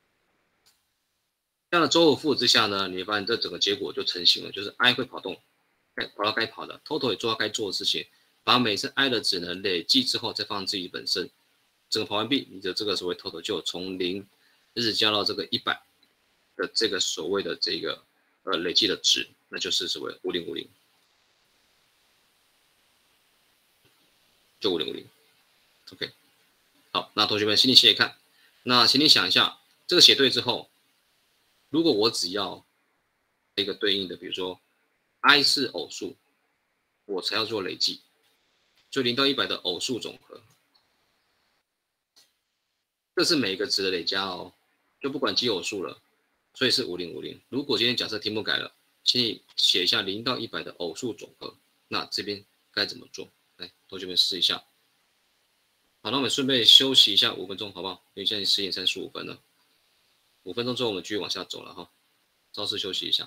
这样的周而复始之下呢，你会发现这整个结果就成型了，就是 i 会跑动，跑到该跑的 ，total 也做到该做的事情，把每次 i 的值呢累计之后再放自己本身，整个跑完毕，你的这个所谓 total 就从0一直加到这个100的这个所谓的这个累计的值，那就是所谓5050，就5050。OK， 好，那同学们心里写写看，那请你想一下，这个写对之后。如果我只要一个对应的，比如说 i 是偶数，我才要做累计，就0到100的偶数总和，这是每一个值的累加哦，就不管奇偶数了，所以是5050。如果今天假设题目改了，请你写一下0到100的偶数总和，那这边该怎么做？来，同学们试一下。好，那我们顺便休息一下5分钟，好不好？因为现在10:35了，5分钟之后我们继续往下走了哈，稍事休息一下。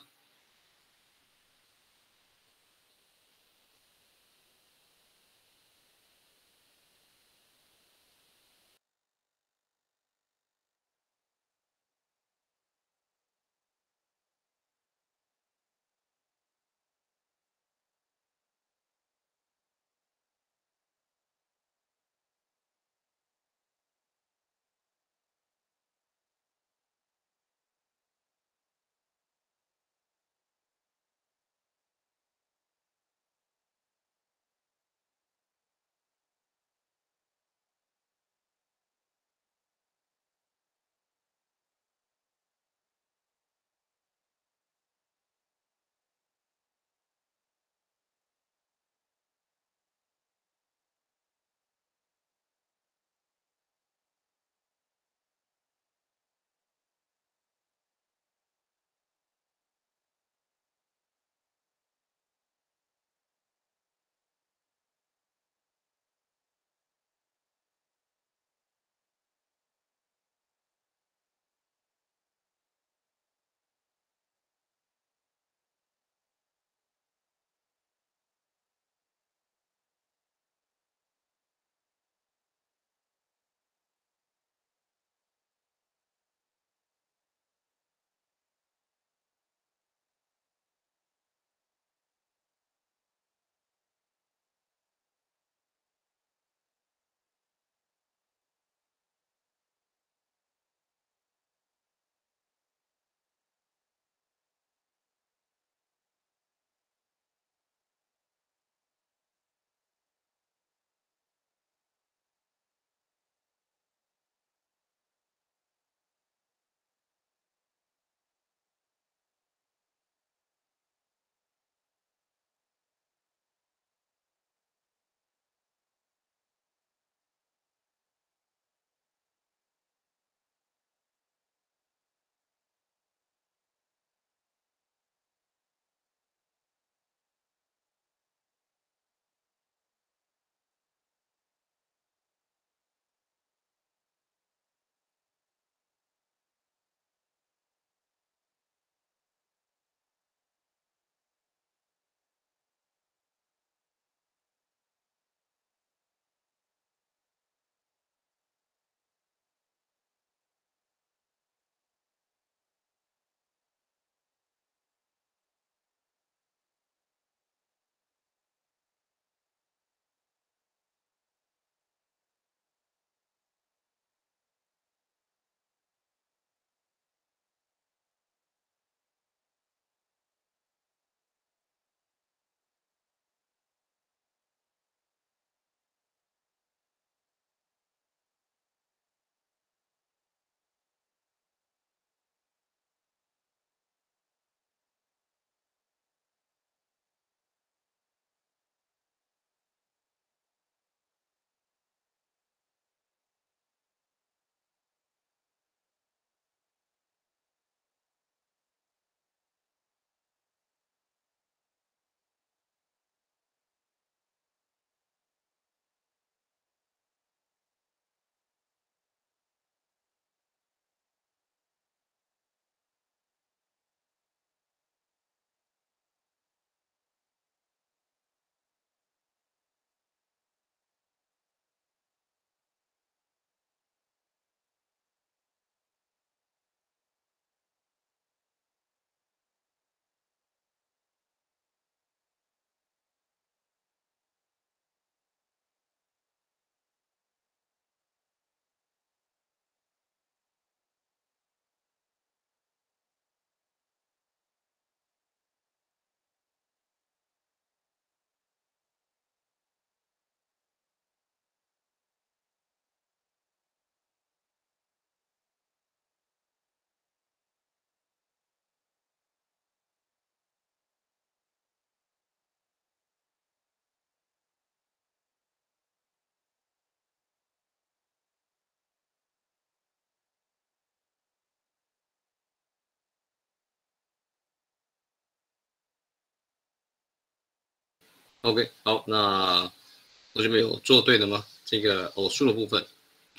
OK， 好，那同学们有做对的吗？这个偶数的部分。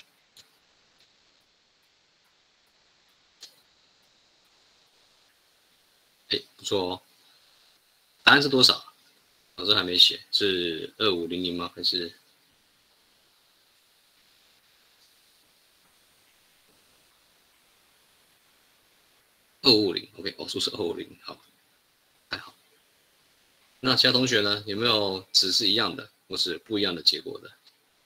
哎，不错哦。答案是多少？老师还没写，是2500吗？还是2550？OK， 偶数是2550，好，还好。那其他同学呢？有没有只是一样的，或是不一样的结果的？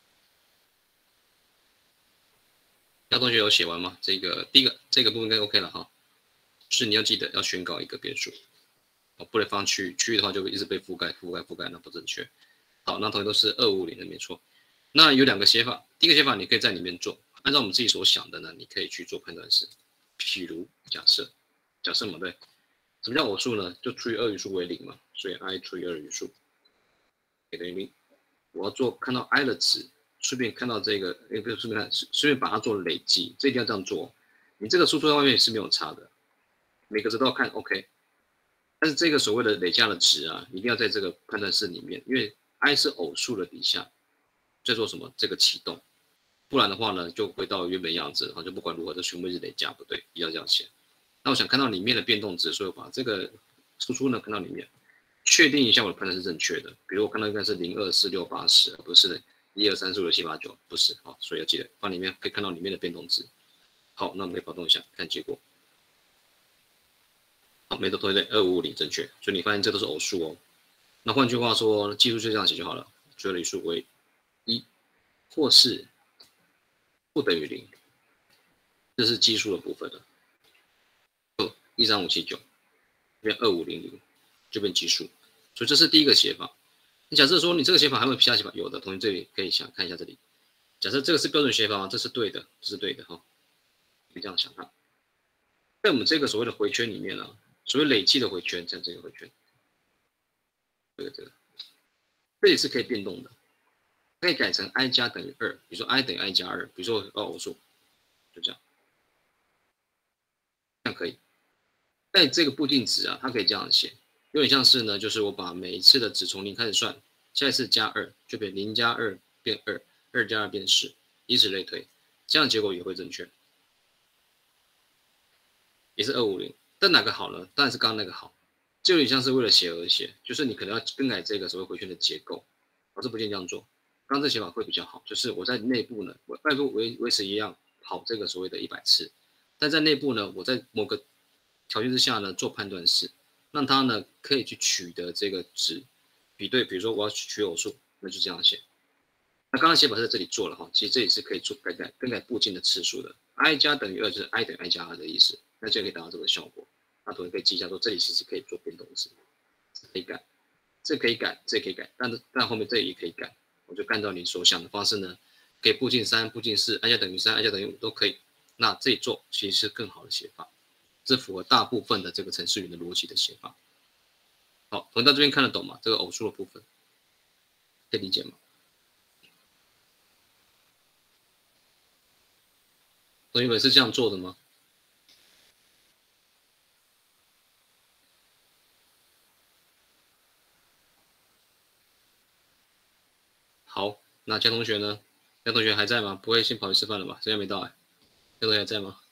其他同学有写完吗？这个第一个这个部分应该 OK 了哈。是你要记得要宣告一个变数，不能放区域的话就会一直被覆盖，那不正确。好，那同学都是2550的没错。那有2个写法，第一个写法你可以在里面做，按照我们自己所想的呢，你可以去做判断式。譬如假设嘛，对，什么叫偶数呢？就除以2余数为0嘛，所以 i 除以2余数等于0。我要做看到 i 的值，顺便看到这个，不是顺便看，顺便把它做累积，这一定要这样做。你这个输出在外面是没有差的，每个值都要看 OK。但是这个所谓的累加的值啊，一定要在这个判断式里面，因为 i 是偶数的底下在做什么这个启动，不然的话呢就回到原本样子，然后就不管如何这全部是累加，不对，一定要这样写。那我想看到里面的变动值，所以我把这个输出呢看到里面，确定一下我的判断是正确的。比如我看到应该是0、2、4、6、8、10，不是的1、2、3、4、5、6、7、8、9，不是。好，所以要记得放里面可以看到里面的变动值。好，那我们可以跑动一下看结果。好，没错，对，2550正确。所以你发现这都是偶数哦。那换句话说，计数就这样写就好了。所有的余数为1，或是不等于0，这是基数的部分了。13579变2500，就变奇数。所以这是第一个写法。你假设说你这个写法还有其他写法，有的同学这里可以想看一下这里。假设这个是标准写法，这是对的，这是对的哈。可以这样想它。在我们这个所谓的回圈里面呢，所谓累计的回圈，像这个回圈，这个，这也是可以变动的，可以改成 i 加等于2，比如说 i 等于 i 加2，比如说偶数，就这样，这样可以。在这个步进值啊，它可以这样写，有点像是呢，就是我把每一次的值从0开始算，下一次加2就变0加2变2，2加2变10，以此类推，这样结果也会正确，也是2550。但哪个好呢？当然是刚刚那个好，就有点像是为了写而写，就是你可能要更改这个所谓回圈的结构，老师不建议这样做。刚刚这写法会比较好，就是我在内部呢，外部维持一样跑这个所谓的100次，但在内部呢，我在某个条件之下呢做判断式，让它呢可以去取得这个值，比对，比如说我要取偶数，那就这样写。那刚刚写法是在这里做了哈，其实这里是可以做更改步进的次数的。i 加等于2就是 i 等于 i 加2的意思，那就可以达到这个效果。那同学可以记一下说，这里其实可以做变动值，可以改，这可以改，这可以改，但后面这也可以改。我就按照你所想的方式呢，可以步进3、步进4 ，i 加等于3、i 加等于5都可以。那这里做其实是更好的写法，这符合大部分的这个程式语的逻辑的写法。好，同学到这边看得懂吗？这个偶数的部分可以理解吗？同学们是这样做的吗？好，那江同学呢？江同学还在吗？不会先跑去吃饭了吧？时间没到哎。江同学还在吗？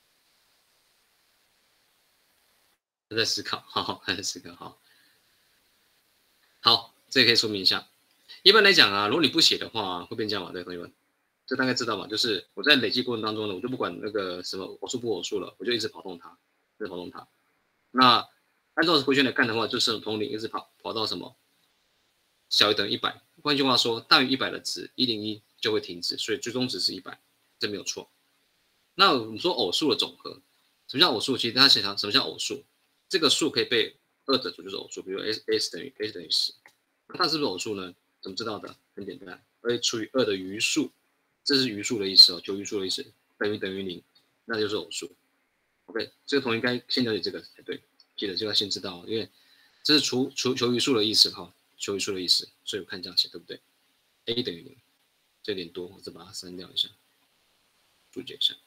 还在思考，好，还在思考，好。好，这个可以说明一下。一般来讲啊，如果你不写的话，会变这样嘛？对，同学们，这大概知道嘛？就是我在累积过程当中呢，我就不管那个什么偶数不偶数了，我就一直跑动它，一直跑动它。那按照回圈来看的话，就是从0一直跑到什么小于等于100。换句话说，大于100的值101就会停止，所以最终值是100，这没有错。那我们说偶数的总和，什么叫偶数？其实大家想想，什么叫偶数？这个数可以被2整除就是偶数，比如 s 等于 10，那它是不是偶数呢？怎么知道的？很简单，a 除以2的余数，这是余数的意思哦，求余数的意思，等于0，那就是偶数。OK， 这个同学应该先了解这个才对，记得这个要先知道，因为这是求余数的意思哈，求余数的意思，所以我看这样写对不对 ？a 等于0，这有点多，我再把它删掉一下，注解一下。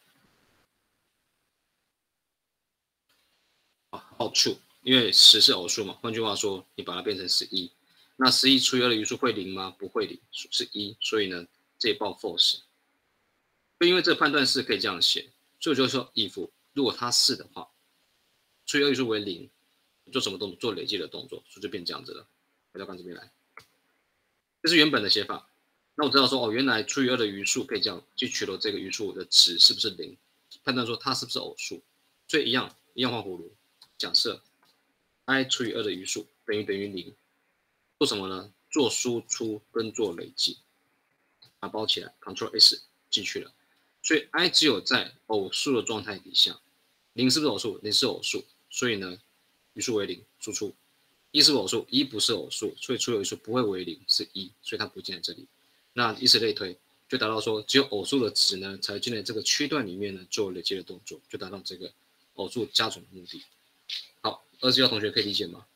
好处，因为10是偶数嘛，换句话说，你把它变成11， 那11除以2的余数会0吗？不会0，是1，所以呢这一报 false。就因为这个判断式可以这样写，所以我就说 if 如果它是的话，除以2余数为0，做什么动作？做累计的动作，所以就变这样子了。回到刚这边来，这是原本的写法。那我知道说原来除以2的余数可以这样去取得这个余数的值是不是0，判断说它是不是偶数。所以一样画葫芦。假设 i 除以2的余数等于0，做什么呢？做输出跟做累计，把它包起来 ，Ctrl S 进去了。所以 i 只有在偶数的状态底下，0是不是偶数？0是偶数，所以呢余数为0，输出。1是不是偶数？1不是偶数，所以除以余数不会为0，是1，所以它不进来这里。那以此类推，就达到说只有偶数的值呢才进来这个区段里面呢做累积的动作，就达到这个偶数加总的目的。好，20号同学可以理解吗？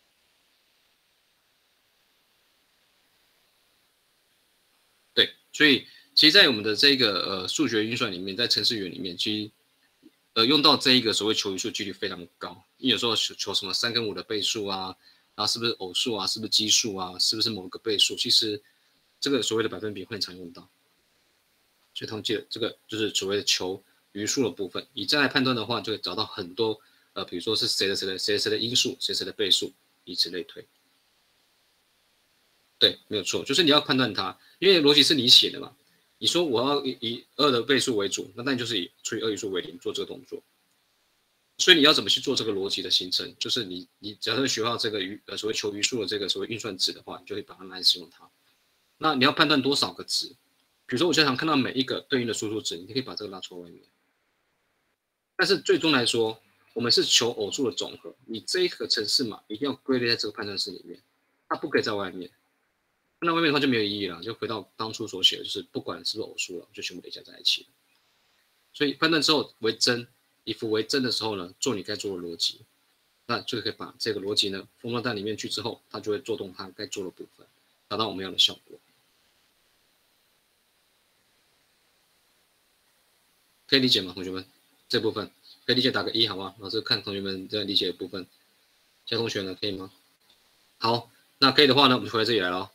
对，所以其实，在我们的这个数学运算里面，在程式语言里面，其实用到这一个所谓求余数几率非常高。你有时候求什么3跟5的倍数啊，然后是不是偶数啊，是不是奇数啊，是不是某个倍数，其实这个所谓的百分比会很常用到。所以他们记得这个就是所谓的求余数的部分。以这样来判断的话，就会找到很多比如说是谁的因数，谁的倍数，以此类推。对，没有错，就是你要判断它，因为逻辑是你写的嘛。你说我要以2的倍数为主，那当然就是以除以2余数为0做这个动作。所以你要怎么去做这个逻辑的形成？就是你假设学到这个所谓求余数的这个所谓运算值的话，你就会把它来使用它。那你要判断多少个值？比如说我经常看到每一个对应的输出值，你可以把这个拉出外面。但是最终来说，我们是求偶数的总和，你这一个程式码一定要归类在这个判断式里面，它不可以在外面。那外面的话就没有意义了，就回到当初所写的，就是不管是不是偶数了，就全部累加在一起了。所以判断之后为真 ，if 为真的时候呢，做你该做的逻辑，那就可以把这个逻辑呢封装到里面去之后，它就会做动它该做的部分，达到我们要的效果。可以理解吗，同学们？这部分可以理解，打个1好不好？老师看同学们在理解的部分，其他同学呢可以吗？好，那可以的话呢，我们就回到这里来了。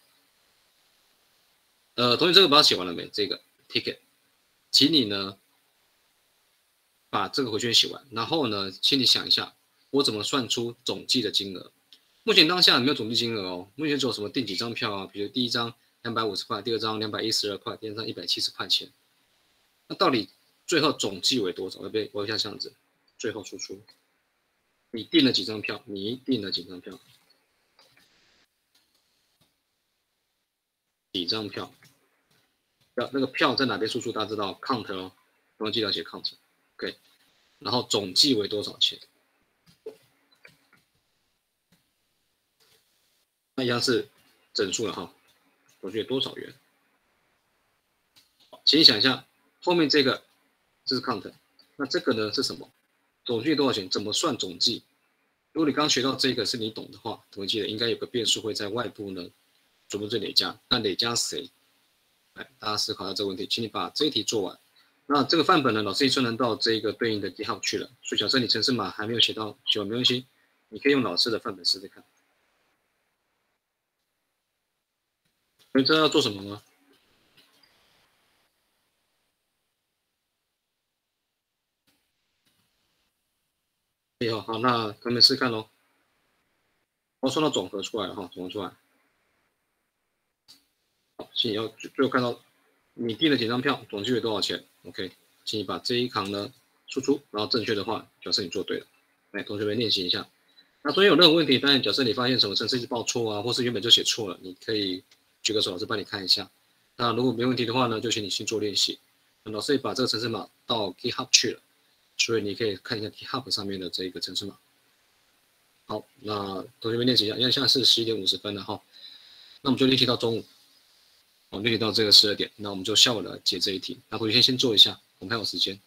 同学这个把它写完了没？这个 ticket， 请你呢把这个回圈写完，然后呢，请你想一下，我怎么算出总计的金额？目前当下没有总计金额哦，目前只有什么订几张票啊？比如第一张250块，第二张212块，第三张170块钱。那到底最后总计为多少？我像这样子，最后输出，你订了几张票？你订了几张票？几张票？那个票在哪边输出？大家知道 count 哦，不用记得写 count。OK， 然后总计为多少钱？那一样是整数了哈，总计多少元？请你想一下，后面这个是 count， 那这个呢是什么？总计多少钱？怎么算总计？如果你刚学到这个是你懂的话，我记得应该有个变数会在外部呢，逐步累加。那累加谁？来，大家思考一下这个问题，请你把这一题做完。那这个范本呢，老师已经传到这个对应的 GitHub 去了，所以假设你程式码还没有写完没关系，你可以用老师的范本试试看。你知道要做什么吗？好，那咱们试看咯。我算到总和出来了哈，总和出来。好，请你要最后看到你订了几张票，总计为多少钱 ？OK， 请你把这一行呢输出，然后正确的话，假设你做对了。来，同学们练习一下。那中间有任何问题，当然假设你发现什么程式是报错啊，或是原本就写错了，你可以举个手，老师帮你看一下。那如果没问题的话呢，就请你先做练习。老师也把这个程式码到 GitHub 去了，所以你可以看一下 GitHub 上面的这个程式码。好，那同学们练习一下，因为现在是11点50分了哈，那我们就练习到中午，练习到这个12点，那我们就下午来解这一题。那同学先做一下，我们还有时间。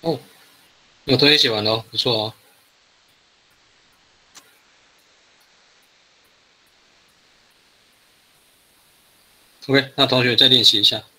哦，有同学写完了哦，不错哦。OK，那同学再练习一下。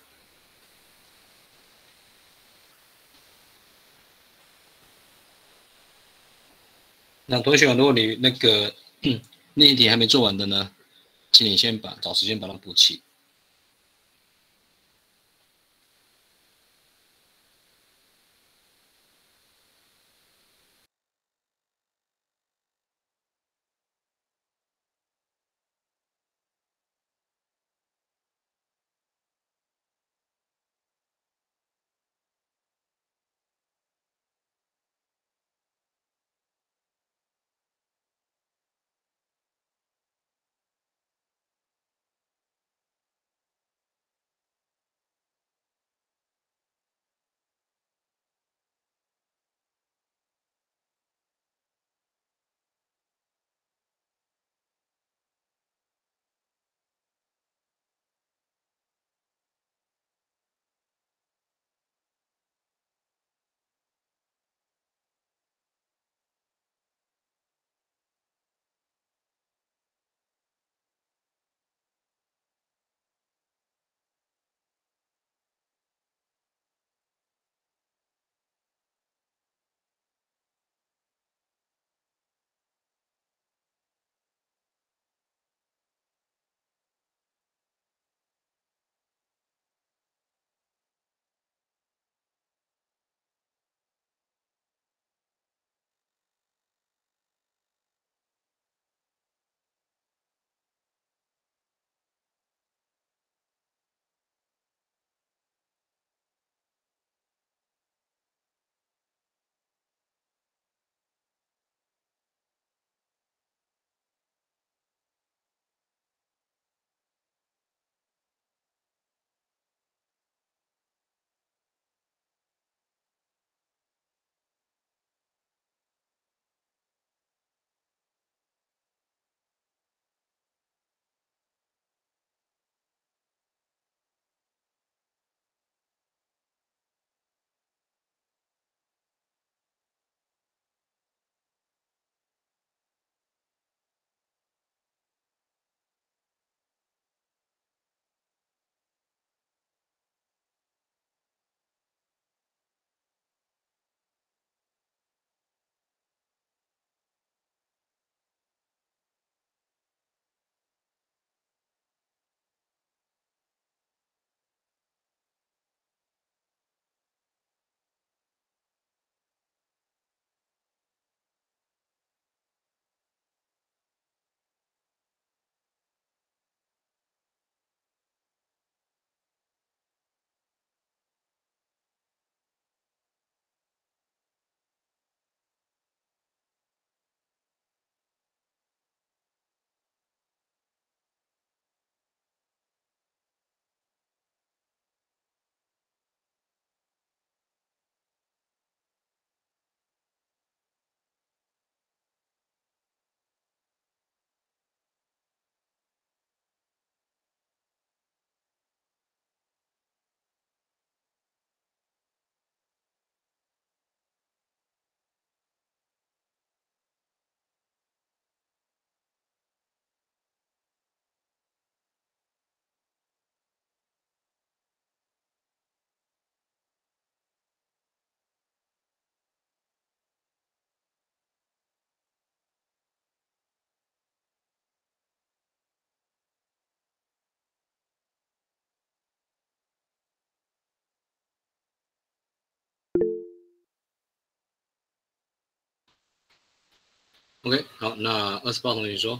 那同学们，如果你那个练习题还没做完的呢，请你先找时间把它补齐。OK，好，那28同学说，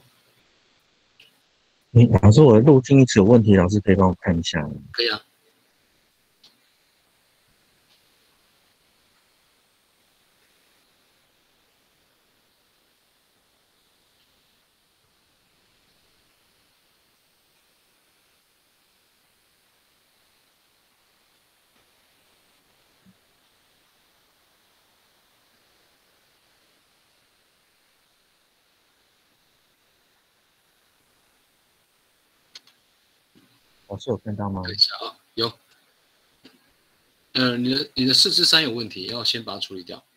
老师，我的路径一直有问题，老师可以帮我看一下吗？ 可以啊。 老师有看到吗？ 看一下啊，有。 你的4之3有问题，要先把它处理掉。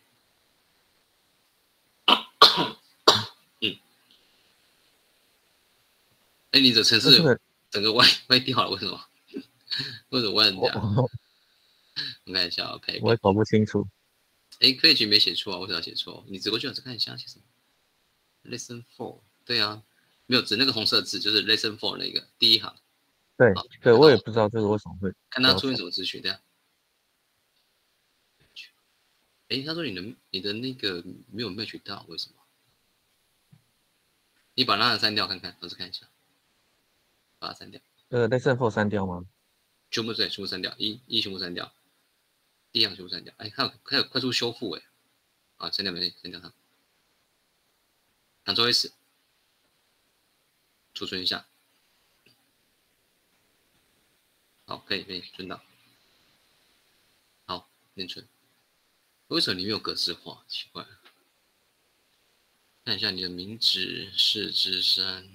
你的程式整个歪掉了，为什么？为什么歪成这样？我看一下啊， 我也搞不清楚。 page 没写错啊，为什么要写错？你指过去，我再看一下写什么 ？Lesson 4， 对啊，没有指那个红色字，就是 Lesson 4那个第一行。 对，我也不知道这个为什么会。 看他出现什么资讯，对啊。他说你的那个没有 match 到，为什么？你把那个删掉看看，老师看一下，把它删掉。 Lesson 4删掉吗？ 全部删掉，一全部删掉，第一行全部删掉。还有快速修复删掉没？删掉它。Ctrl S， 储存一下。好，可以存档。好，念存。为什么你没有格式化？奇怪了。看一下你的名字4之3。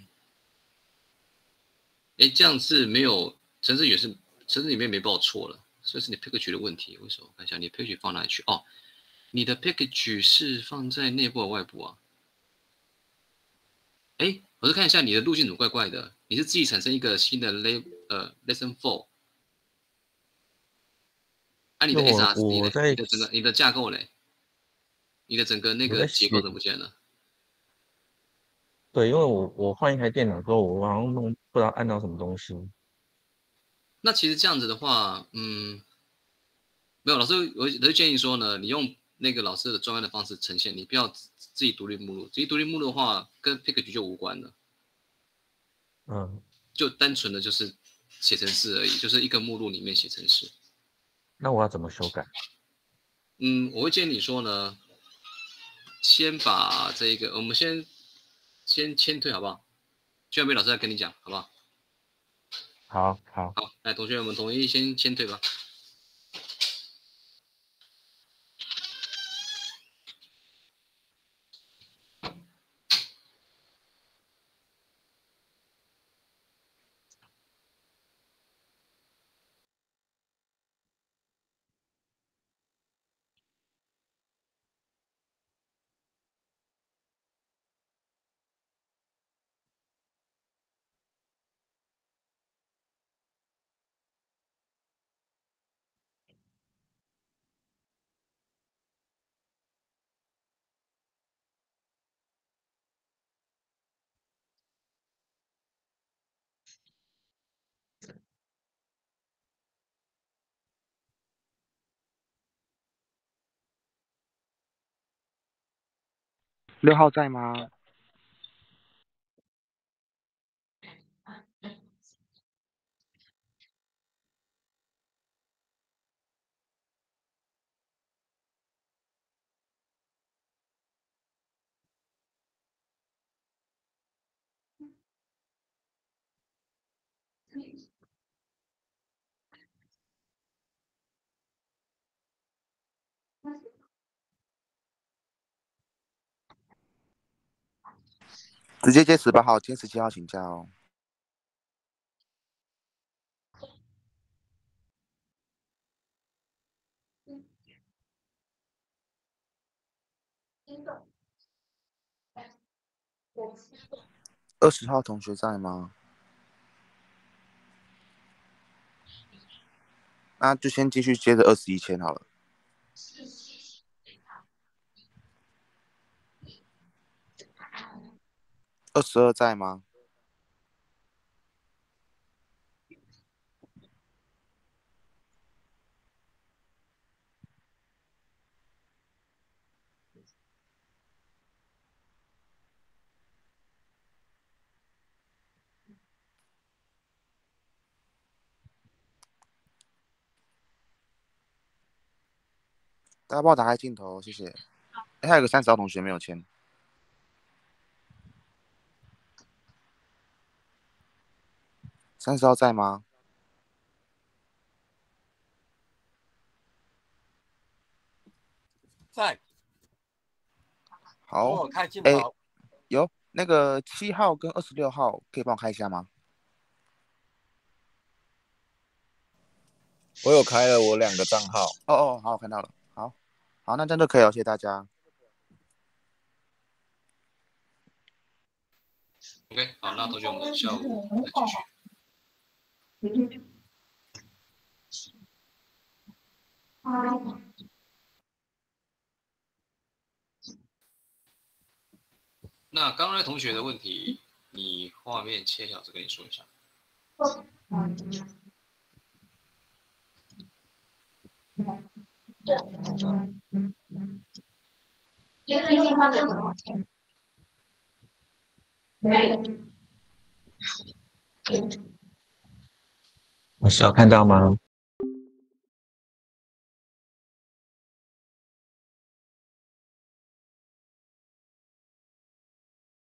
这样是没有程式里面没报错了，所以是你 package 的问题。为什么？看一下你 package 放哪里去？你的 package 是放在内部还是外部啊？我是看一下你的路径怎么怪怪的。你是自己产生一个新的lesson 4。你的 SRC 你的架构嘞？你的整个那个结构怎么不见了？ 对，因为我换一台电脑之后，我好像不知道按到什么东西。 那其实这样子的话，没有，老师我建议说呢，你用那个老师的专案的方式呈现，你不要自己独立目录。自己独立目录的话，跟 package 就无关了。就单纯的就是写程式而已，就是一个目录里面写程式。 那我要怎么修改？ 我会建议你说呢，先把这个，我们先签退好不好？居然被老师在跟你讲，好不好？ 好， 来，同学们统一先签退吧。 6号在吗直接接18号，今天17号请假哦。20号同学在吗？那就先继续接着21签好了。22在吗？大家帮我打开镜头，谢谢。还有个30号同学没有签。30号在吗？ 在。 好。 我开镜头。 有那个7号跟26号，可以帮我开一下吗？ 我有开了我2个账号。 哦，好，我看到了。好，那这样就可以了，谢谢大家。 OK， 好，那同学我们下午再继续。那刚才同学的问题，你画面切小，再跟你说一下。 老师有看到吗？